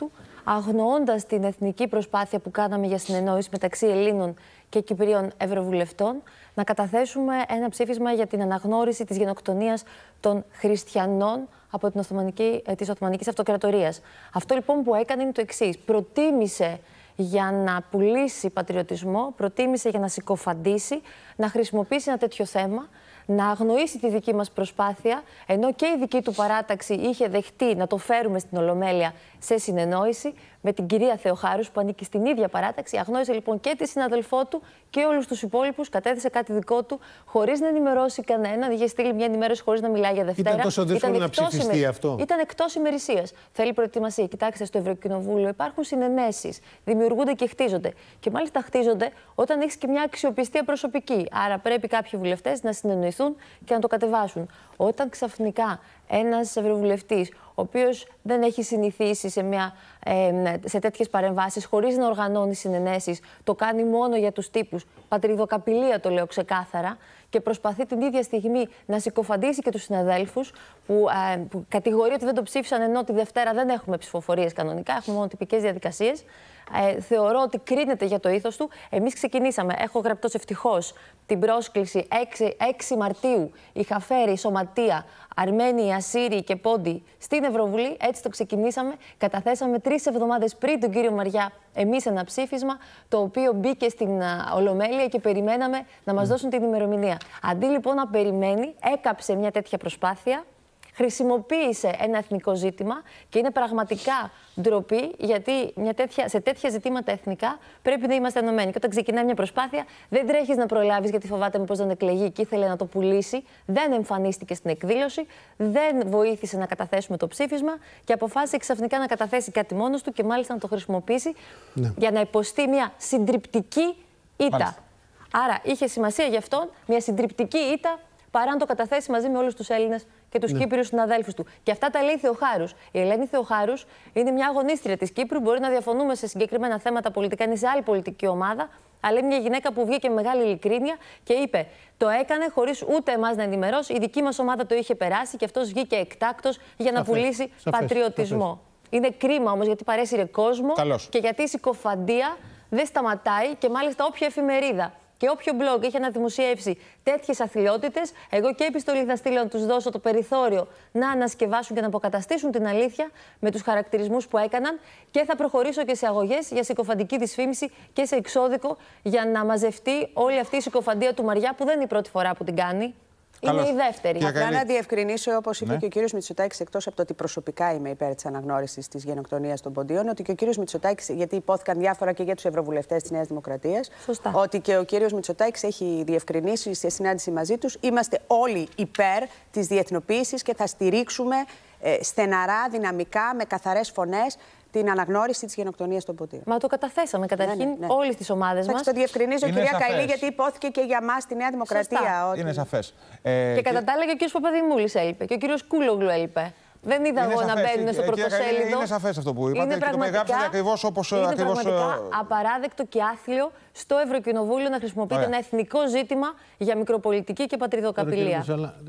V: αγνοώντας την εθνική προσπάθεια που κάναμε για συνεννόηση μεταξύ Ελλήνων και Κυπρίων Ευρωβουλευτών, να καταθέσουμε ένα ψήφισμα για την αναγνώριση της γενοκτονίας των χριστιανών από την Οθωμανική, της Οθωμανικής Αυτοκρατορίας. Αυτό λοιπόν που έκανε είναι το εξής. Προτίμησε για να πουλήσει πατριωτισμό, προτίμησε για να συκοφαντήσει, να χρησιμοποιήσει ένα τέτοιο θέμα, να αγνοήσει τη δική μας προσπάθεια, ενώ και η δική του παράταξη είχε δεχτεί να το φέρουμε στην Ολομέλεια σε συνεννόηση με την κυρία Θεοχάρους που ανήκει στην ίδια παράταξη. Αγνόησε λοιπόν και τη συναδελφό του και όλους τους υπόλοιπους, κατέθεσε κάτι δικό του, χωρίς να ενημερώσει κανέναν. Είχε στείλει μια ενημέρωση χωρίς να μιλάει για Δευτέρα.
B: Ήταν τόσο δύσκολο να ψηφιστεί
V: ημερ...
B: αυτό.
V: Ήταν εκτός ημερησίας. Θέλει προετοιμασία. Κοιτάξτε, στο Ευρωκοινοβούλιο υπάρχουν συνενέσεις, δημιουργούνται και χτίζονται. Και μάλιστα χτίζονται όταν έχεις και μια αξιοπιστία προσωπική. Άρα πρέπει κάποιοι βουλευτές να συνεννοηθούν και να το κατεβάσουν. Όταν ξαφνικά ένας ευρωβουλευτής, ο οποίος δεν έχει συνηθίσει σε, μια, ε, σε τέτοιες παρεμβάσεις, χωρίς να οργανώνει συνενέσεις, το κάνει μόνο για τους τύπους, πατριδοκαπηλεία το λέω ξεκάθαρα, και προσπαθεί την ίδια στιγμή να συκοφαντήσει και τους συναδέλφους που, ε, που κατηγορεί ότι δεν το ψήφισαν, ενώ τη Δευτέρα δεν έχουμε ψηφοφορίες κανονικά, έχουμε μόνο τυπικές διαδικασίες. Ε, θεωρώ ότι κρίνεται για το ήθος του. Εμείς ξεκινήσαμε, έχω γραπτός ευτυχώς την πρόσκληση έξι Μαρτίου. Είχα φέρει σωματεία Αρμένοι, Ασσύριοι και Πόντοι στην Ευρωβουλή. Έτσι το ξεκινήσαμε. Καταθέσαμε τρεις εβδομάδες πριν τον κύριο Μαριά εμείς ένα ψήφισμα, το οποίο μπήκε στην uh, Ολομέλεια και περιμέναμε να μας δώσουν την ημερομηνία. Αντί λοιπόν να περιμένει, έκαψε μια τέτοια προσπάθεια. Χρησιμοποίησε ένα εθνικό ζήτημα και είναι πραγματικά ντροπή, γιατί μια τέτοια, σε τέτοια ζητήματα εθνικά πρέπει να είμαστε ενωμένοι. Και όταν ξεκινάει μια προσπάθεια, δεν τρέχεις να προλάβεις, γιατί φοβάται μήπως δεν εκλεγεί και ήθελε να το πουλήσει. Δεν εμφανίστηκε στην εκδήλωση, δεν βοήθησε να καταθέσουμε το ψήφισμα και αποφάσισε ξαφνικά να καταθέσει κάτι μόνος του και μάλιστα να το χρησιμοποιήσει ναι. για να υποστεί μια συντριπτική ήττα. Μάλιστα. Άρα είχε σημασία γι' αυτόν μια συντριπτική ήττα παρά να το καταθέσει μαζί με όλους τους Έλληνες και τους ναι. Κύπριους συναδέλφους του. Και αυτά τα λέει η Θεοχάρους. Η Ελένη Θεοχάρους είναι μια αγωνίστρια της Κύπρου. Μπορεί να διαφωνούμε σε συγκεκριμένα θέματα πολιτικά, είναι σε άλλη πολιτική ομάδα. Αλλά είναι μια γυναίκα που βγήκε με μεγάλη ειλικρίνεια και είπε: το έκανε χωρίς ούτε εμάς να ενημερώσει. Η δική μας ομάδα το είχε περάσει και αυτός βγήκε εκτάκτος για να σαφές, πουλήσει σαφές, πατριωτισμό. Σαφές. Είναι κρίμα όμως, γιατί παρέσυρε κόσμο. Καλώς. Και γιατί η συκοφαντία δεν σταματάει και μάλιστα όποια εφημερίδα και όποιο blog είχε αναδημοσιεύσει τέτοιες αθλιότητες, εγώ και επιστολή θα στείλω να τους δώσω το περιθώριο να ανασκευάσουν και να αποκαταστήσουν την αλήθεια με τους χαρακτηρισμούς που έκαναν, και θα προχωρήσω και σε αγωγές για συκοφαντική δυσφήμιση και σε εξώδικο για να μαζευτεί όλη αυτή η συκοφαντία του Μαριά, που δεν είναι η πρώτη φορά που την κάνει. Καλώς. Είναι η δεύτερη.
F: Απλά να διευκρινίσω, όπως είπε ναι. και ο κύριος Μητσοτάκης, εκτός από το ότι προσωπικά είμαι υπέρ της αναγνώρισης της γενοκτονίας των Ποντίων, ότι και ο κύριος Μητσοτάκης, γιατί υπόθηκαν διάφορα και για τους ευρωβουλευτές της Νέας Δημοκρατίας, σωστά. ότι και ο κύριος Μητσοτάκης έχει διευκρινίσει σε συνάντηση μαζί τους, είμαστε όλοι υπέρ της διεθνοποίησης και θα στηρίξουμε ε, στεναρά, δυναμικά, με καθαρές φωνές, την αναγνώριση της γενοκτονίας των Ποντίων. Μα το καταθέσαμε καταρχήν ναι, ναι, ναι. όλες τις ομάδες μας. Το διευκρινίζω, κυρία σαφές. Καηλή, γιατί υπόθηκε και για μας τη Νέα Δημοκρατία. Ότι...
A: Είναι σαφές.
V: Ε, και και... κατά τα άλλα και ο κύριος Παπαδημούλης έλειπε και ο κύριος Κούλογλου έλειπε. Δεν είδα εγώ να μπαίνουν στο πρωτοσέλιδο.
A: Είναι σαφές αυτό που είπατε και το περιγράψατε ακριβώς όπως.
V: Είναι
A: ακριβώς...
V: πραγματικά απαράδεκτο και άθλιο στο Ευρωκοινοβούλιο να χρησιμοποιείται Ωραία. ένα εθνικό ζήτημα για μικροπολιτική και πατριδοκαπηλεία.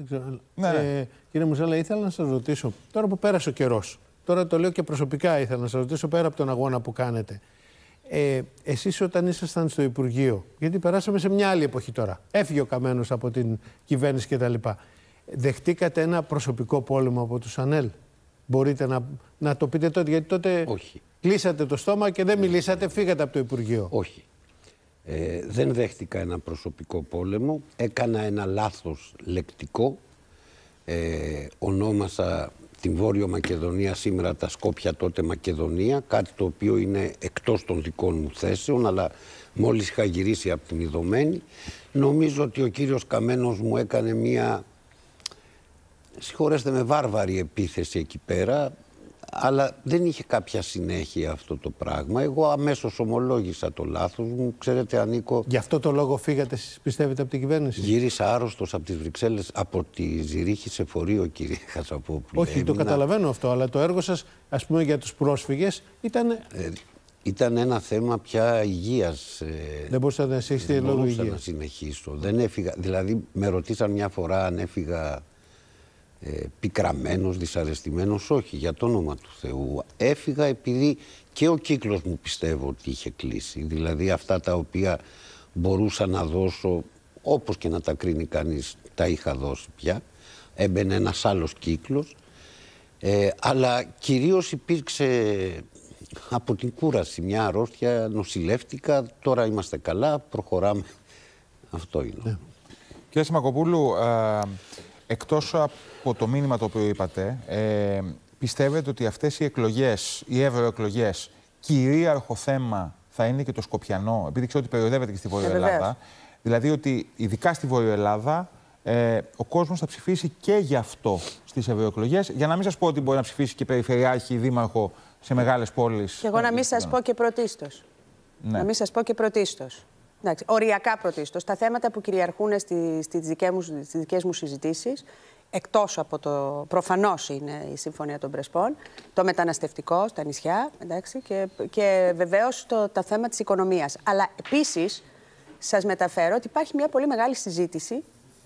B: Κύριε Μουζάλα, ήθελα να σας ρωτήσω, τώρα που πέρασε ο καιρός, τώρα το λέω και προσωπικά, ήθελα να σας ρωτήσω πέρα από τον αγώνα που κάνετε. Ε, εσείς όταν ήσασταν στο Υπουργείο, γιατί περάσαμε σε μια άλλη εποχή τώρα, έφυγε ο Καμένος από την κυβέρνηση κτλ. Δεχτήκατε ένα προσωπικό πόλεμο από τους ΑΝΕΛ? Μπορείτε να, να το πείτε τότε, γιατί τότε
E: Όχι.
B: κλείσατε το στόμα και δεν μιλήσατε, φύγατε από το Υπουργείο.
E: Όχι. Ε, δεν δέχτηκα ένα προσωπικό πόλεμο. Έκανα ένα λάθος λεκτικό. Ε, ονόμασα την Βόρειο Μακεδονία σήμερα τα Σκόπια, τότε Μακεδονία, κάτι το οποίο είναι εκτός των δικών μου θέσεων, αλλά μόλις είχα γυρίσει από την Ιδωμένη, νομίζω ότι ο κύριος Καμένος μου έκανε μία, συγχωρέστε με, βάρβαρη επίθεση εκεί πέρα, αλλά δεν είχε κάποια συνέχεια αυτό το πράγμα. Εγώ αμέσως ομολόγησα το λάθος μου. Ξέρετε, ανήκω...
B: Γι' αυτό το λόγο φύγατε, πιστεύετε, από την κυβέρνηση?
E: Γύρισα άρρωστος από τις Βρυξέλλες, από τη Ζηρίχη σε φορείο, κύριε Χασαπόπουλε.
B: Όχι, Έμεινα... το καταλαβαίνω αυτό, αλλά το έργο σας, ας πούμε, για τους πρόσφυγες ήταν... Ε,
E: ήταν ένα θέμα πια υγείας.
B: Δεν μπορούσα να συνεχίσετε λόγω υγείας.
E: Δεν μπορούσα να συνεχίσω. Δεν έφυγα, δηλαδή, με ρωτήσαν μια φορά αν έφυγα ε, πικραμένος, δυσαρεστημένος, όχι, για το όνομα του Θεού. Έφυγα επειδή και ο κύκλος μου πιστεύω ότι είχε κλείσει. Δηλαδή αυτά τα οποία μπορούσα να δώσω, όπως και να τα κρίνει κανείς, τα είχα δώσει πια. Έμπαινε ένας άλλος κύκλος. Ε, αλλά κυρίως υπήρξε από την κούραση μια αρρώστια, νοσηλεύτηκα, τώρα είμαστε καλά, προχωράμε. Αυτό είναι. Ναι.
A: Κύριε Σιμακοπούλου, ε, εκτός από το μήνυμα το οποίο είπατε, ε, πιστεύετε ότι αυτές οι εκλογές, οι ευρωεκλογές, κυρίαρχο θέμα θα είναι και το Σκοπιανό, επειδή ξέρω ότι περιοδεύεται και στη Βόρεια Ελλάδα, δηλαδή ότι ειδικά στη Βόρεια Ελλάδα ε, ο κόσμος θα ψηφίσει και γι' αυτό στις ευρωεκλογές, για να μην σας πω ότι μπορεί να ψηφίσει και περιφερειάρχη, δήμαρχο σε μεγάλες πόλεις. Και
F: εγώ να μην σας πω και πρωτίστως. Ναι. Να μην σας πω και πρωτίστως. Εντάξει, οριακά πρωτίστως. Τα θέματα που κυριαρχούν στις, στις, δικές μου, στις δικές μου συζητήσεις, εκτός από το προφανώς είναι η Συμφωνία των Πρεσπών, το μεταναστευτικό στα νησιά, εντάξει, και, και βεβαίως το, το θέμα της οικονομίας. Αλλά επίσης σας μεταφέρω ότι υπάρχει μια πολύ μεγάλη συζήτηση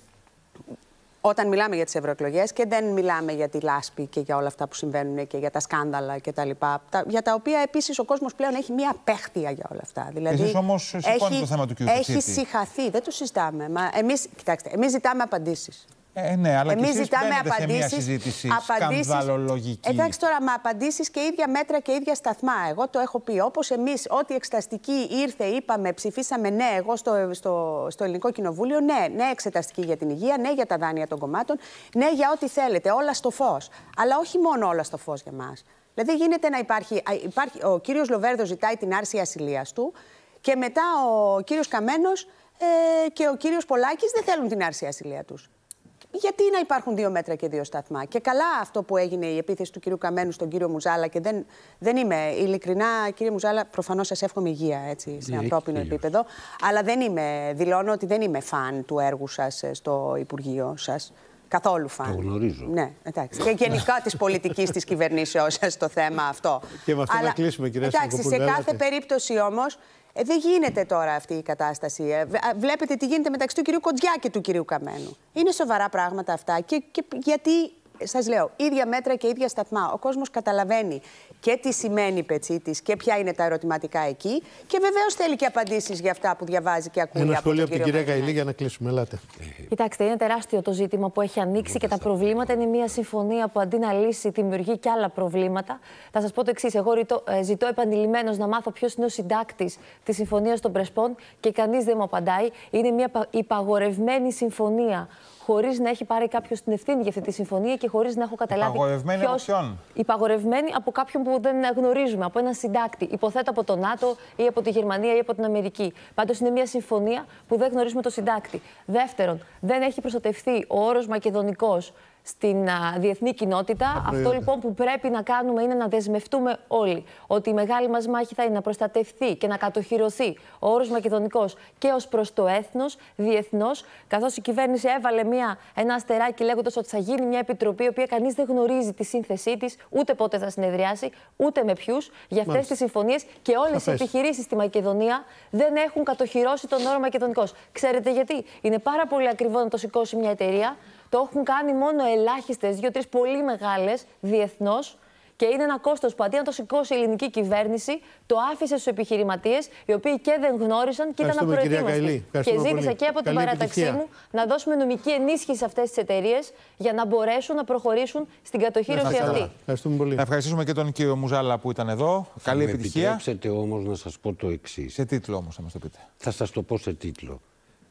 F: όταν μιλάμε για τις ευρωεκλογές και δεν μιλάμε για τη λάσπη και για όλα αυτά που συμβαίνουν και για τα σκάνδαλα και τα λοιπά, τα, για τα οποία επίσης ο κόσμος πλέον έχει μία απέχθεια για όλα αυτά. Δηλαδή,
A: εσείς όμως σηκώνετε το θέμα του κ. Κουτσίτη.
F: Έχει συχαθεί, δεν το συζητάμε. Μα εμείς, κοιτάξτε, εμείς ζητάμε απαντήσεις.
A: Ε, ναι, αλλά
F: εμείς
A: και εσείς
F: ζητάμε
A: σε μια συζήτηση σκανδαλολογική.
F: Εντάξει τώρα, μα απαντήσεις και ίδια μέτρα και ίδια σταθμά. Εγώ το έχω πει. Όπως εμείς, ό,τι εξεταστική ήρθε, είπαμε, ψηφίσαμε ναι, εγώ στο, στο, στο Ελληνικό Κοινοβούλιο, ναι, ναι, εξεταστική για την υγεία, ναι, για τα δάνεια των κομμάτων, ναι, για ό,τι θέλετε, όλα στο φως. Αλλά όχι μόνο όλα στο φως για μας. Δηλαδή, γίνεται να υπάρχει. υπάρχει ο κύριος Λοβέρδος ζητάει την άρση ασυλίας του και μετά ο κύριος Καμένος ε, και ο κύριος Πολάκης δεν θέλουν την άρση ασυλία τους. Γιατί να υπάρχουν δύο μέτρα και δύο σταθμά. Και καλά αυτό που έγινε η επίθεση του κυρίου Καμένου στον κύριο Μουζάλα και δεν, δεν είμαι ειλικρινά, κύριε Μουζάλα, προφανώς σας εύχομαι υγεία έτσι, σε ναι, ανθρώπινο επίπεδο. Αλλά δεν είμαι, δηλώνω ότι δεν είμαι φαν του έργου σας στο Υπουργείο σας. Καθόλου φαν.
E: Το γνωρίζω.
F: Ναι, εντάξει. Και γενικά της πολιτικής της κυβερνήσεως σας το θέμα αυτό.
B: Και με αυτό Αλλά, να κλείσουμε, κυρία
F: εντάξει, σε κάθε περίπτωση όμως. Ε, δεν γίνεται τώρα αυτή η κατάσταση. Ε, βλέπετε τι γίνεται μεταξύ του κυρίου Κοντζιά και του κυρίου Καμένου. Είναι σοβαρά πράγματα αυτά. Και, και γιατί, σας λέω, ίδια μέτρα και ίδια σταθμά. Ο κόσμος καταλαβαίνει και τι σημαίνει Πετσίτης και ποια είναι τα ερωτηματικά εκεί. Και βεβαίως θέλει και απαντήσεις για αυτά που διαβάζει και ακούει.
B: Ένα σχόλιο από την κυρία Καηλή για να κλείσουμε. Ελάτε.
V: Κοιτάξτε, είναι τεράστιο το ζήτημα που έχει ανοίξει και τα προβλήματα. Είναι μια συμφωνία που αντί να λύσει, δημιουργεί και άλλα προβλήματα. Θα σας πω το εξής. Εγώ ρητώ, ε, ζητώ επανειλημμένως να μάθω ποιος είναι ο συντάκτης της Συμφωνίας των Πρεσπών και κανείς δεν μου απαντάει. Είναι μια υπαγορευμένη συμφωνία, χωρίς να έχει πάρει κάποιος την ευθύνη για αυτή τη συμφωνία και χωρίς να έχω καταλάβει.
A: Υπαγορευμένη
V: ποιος...
A: από ποιον?
V: Υπαγορευμένη από κάποιον που δεν γνωρίζουμε, από έναν συντάκτη. Υποθέτω από το ΝΑΤΟ ή από τη Γερμανία ή από την Αμερική. Πάντως είναι μια συμφωνία που δεν γνωρίζουμε το συντάκτη. Δεύτερον, δεν έχει προστατευτεί ο όρος μακεδονικός στην α, διεθνή κοινότητα. Αυτό λοιπόν που πρέπει να κάνουμε είναι να δεσμευτούμε όλοι ότι η μεγάλη μας μάχη θα είναι να προστατευτεί και να κατοχυρωθεί ο όρος μακεδονικός και ως προς το έθνος, διεθνώς, καθώς η κυβέρνηση έβαλε μια, ένα αστεράκι λέγοντας ότι θα γίνει μια επιτροπή, η οποία κανείς δεν γνωρίζει τη σύνθεσή της, ούτε πότε θα συνεδριάσει, ούτε με ποιους, για αυτές τις συμφωνίες, και όλες οι επιχειρήσεις στη Μακεδονία δεν έχουν κατοχυρώσει τον όρο μακεδονικός. Ξέρετε γιατί? Είναι πάρα πολύ ακριβό να το σηκώσει μια εταιρεία. Το έχουν κάνει μόνο ελάχιστες, δύο-τρεις πολύ μεγάλες διεθνώς, και είναι ένα κόστος που αντί να το σηκώσει η ελληνική κυβέρνηση, το άφησε στους επιχειρηματίες, οι οποίοι και δεν γνώρισαν και ήταν απροετοίμαστοι. Και ζήτησα και από την παράταξή μου να δώσουμε νομική ενίσχυση σε αυτές τις εταιρείες για να μπορέσουν να προχωρήσουν στην κατοχήρωση αυτή.
B: Ευχαριστούμε πολύ.
A: Να ευχαριστήσουμε και τον κύριο Μουζάλα που ήταν εδώ.
E: Θα
A: Καλή
E: με
A: επιτυχία.
E: Επιτρέψετε όμως να σας πω το εξής.
A: Σε τίτλο όμως θα μας το πείτε.
E: Θα σας το πω σε τίτλο.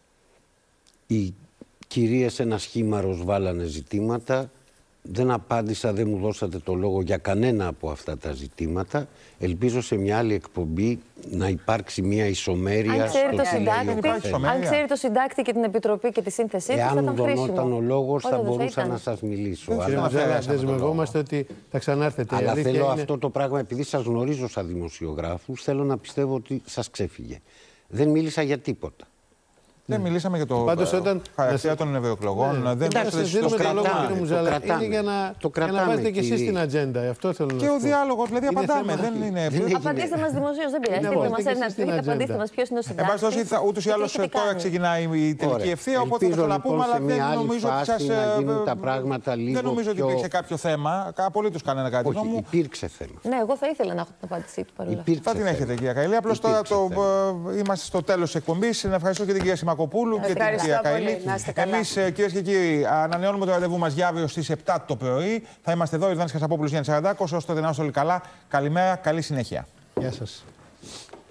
E: Η κυρίες ένας χήμαρος βάλανε ζητήματα, δεν απάντησα, δεν μου δώσατε το λόγο για κανένα από αυτά τα ζητήματα. Ελπίζω σε μια άλλη εκπομπή να υπάρξει μια ισομέρεια.
V: Αν ξέρει, το συντάκτη, αν ξέρει το συντάκτη και την επιτροπή και τη σύνθεσή του, θα ήταν χρήσιμο.
E: Εάν δωνόταν ο λόγος, θα μπορούσα να σας μιλήσω.
B: Αλλά δεσμευόμαστε ότι θα ξανάρθετε.
E: Αλλά θέλω είναι... αυτό το πράγμα, επειδή σας γνωρίζω σαν δημοσιογράφους, θέλω να πιστεύω ότι σας ξέφυγε. Δεν μίλησα για τίποτα.
A: Δεν μιλήσαμε για το
B: Πάντως, όταν...
A: χαρακτήρα των ευρωεκλογών.
B: Ναι.
A: Δεν
B: Κοιτάξτε,
A: το κρατάμε.
B: Είναι για να,
E: το
B: για να βάζετε και εσείς στην ατζέντα. Αυτό θέλω να
A: και ο διάλογος, δηλαδή απαντάμε. Δεν είναι...
V: Απαντήστε μας δημοσίως, δεν πειράζει. Απαντήστε μας ποιος είναι ο συντάκτης.
A: Εν πάση ούτως ή άλλως τώρα ξεκινάει η τελική ευθεία, οπότε θα το ξαναπούμε, αλλά δεν νομίζω ότι σας. Δεν νομίζω ότι υπήρξε κάποιο θέμα. Απολύτως κανένα κάτι.
E: Όχι, υπήρξε θέμα.
V: Ναι, εγώ θα ήθελα να έχω την απάντησή του παρόλα αυτά.
A: Θα την έχετε, κυρία Καηλή. Απλώς τώρα είμαστε στο τέλος της εκπομπής. Να ευχαριστώ και την κυρία Σιμακοπούλου και την κυρία Καηλή. Εμείς, κυρίες και κύριοι, ανανεώνουμε το ραντεβού μας για αύριο στις επτά το πρωί. Θα είμαστε εδώ, Ιορδάνης Χασαπόπουλος, Γιάννης Σαραντάκος. Ώστε να είστε όλοι καλά. Καλημέρα, καλή συνέχεια.
B: Γεια σας.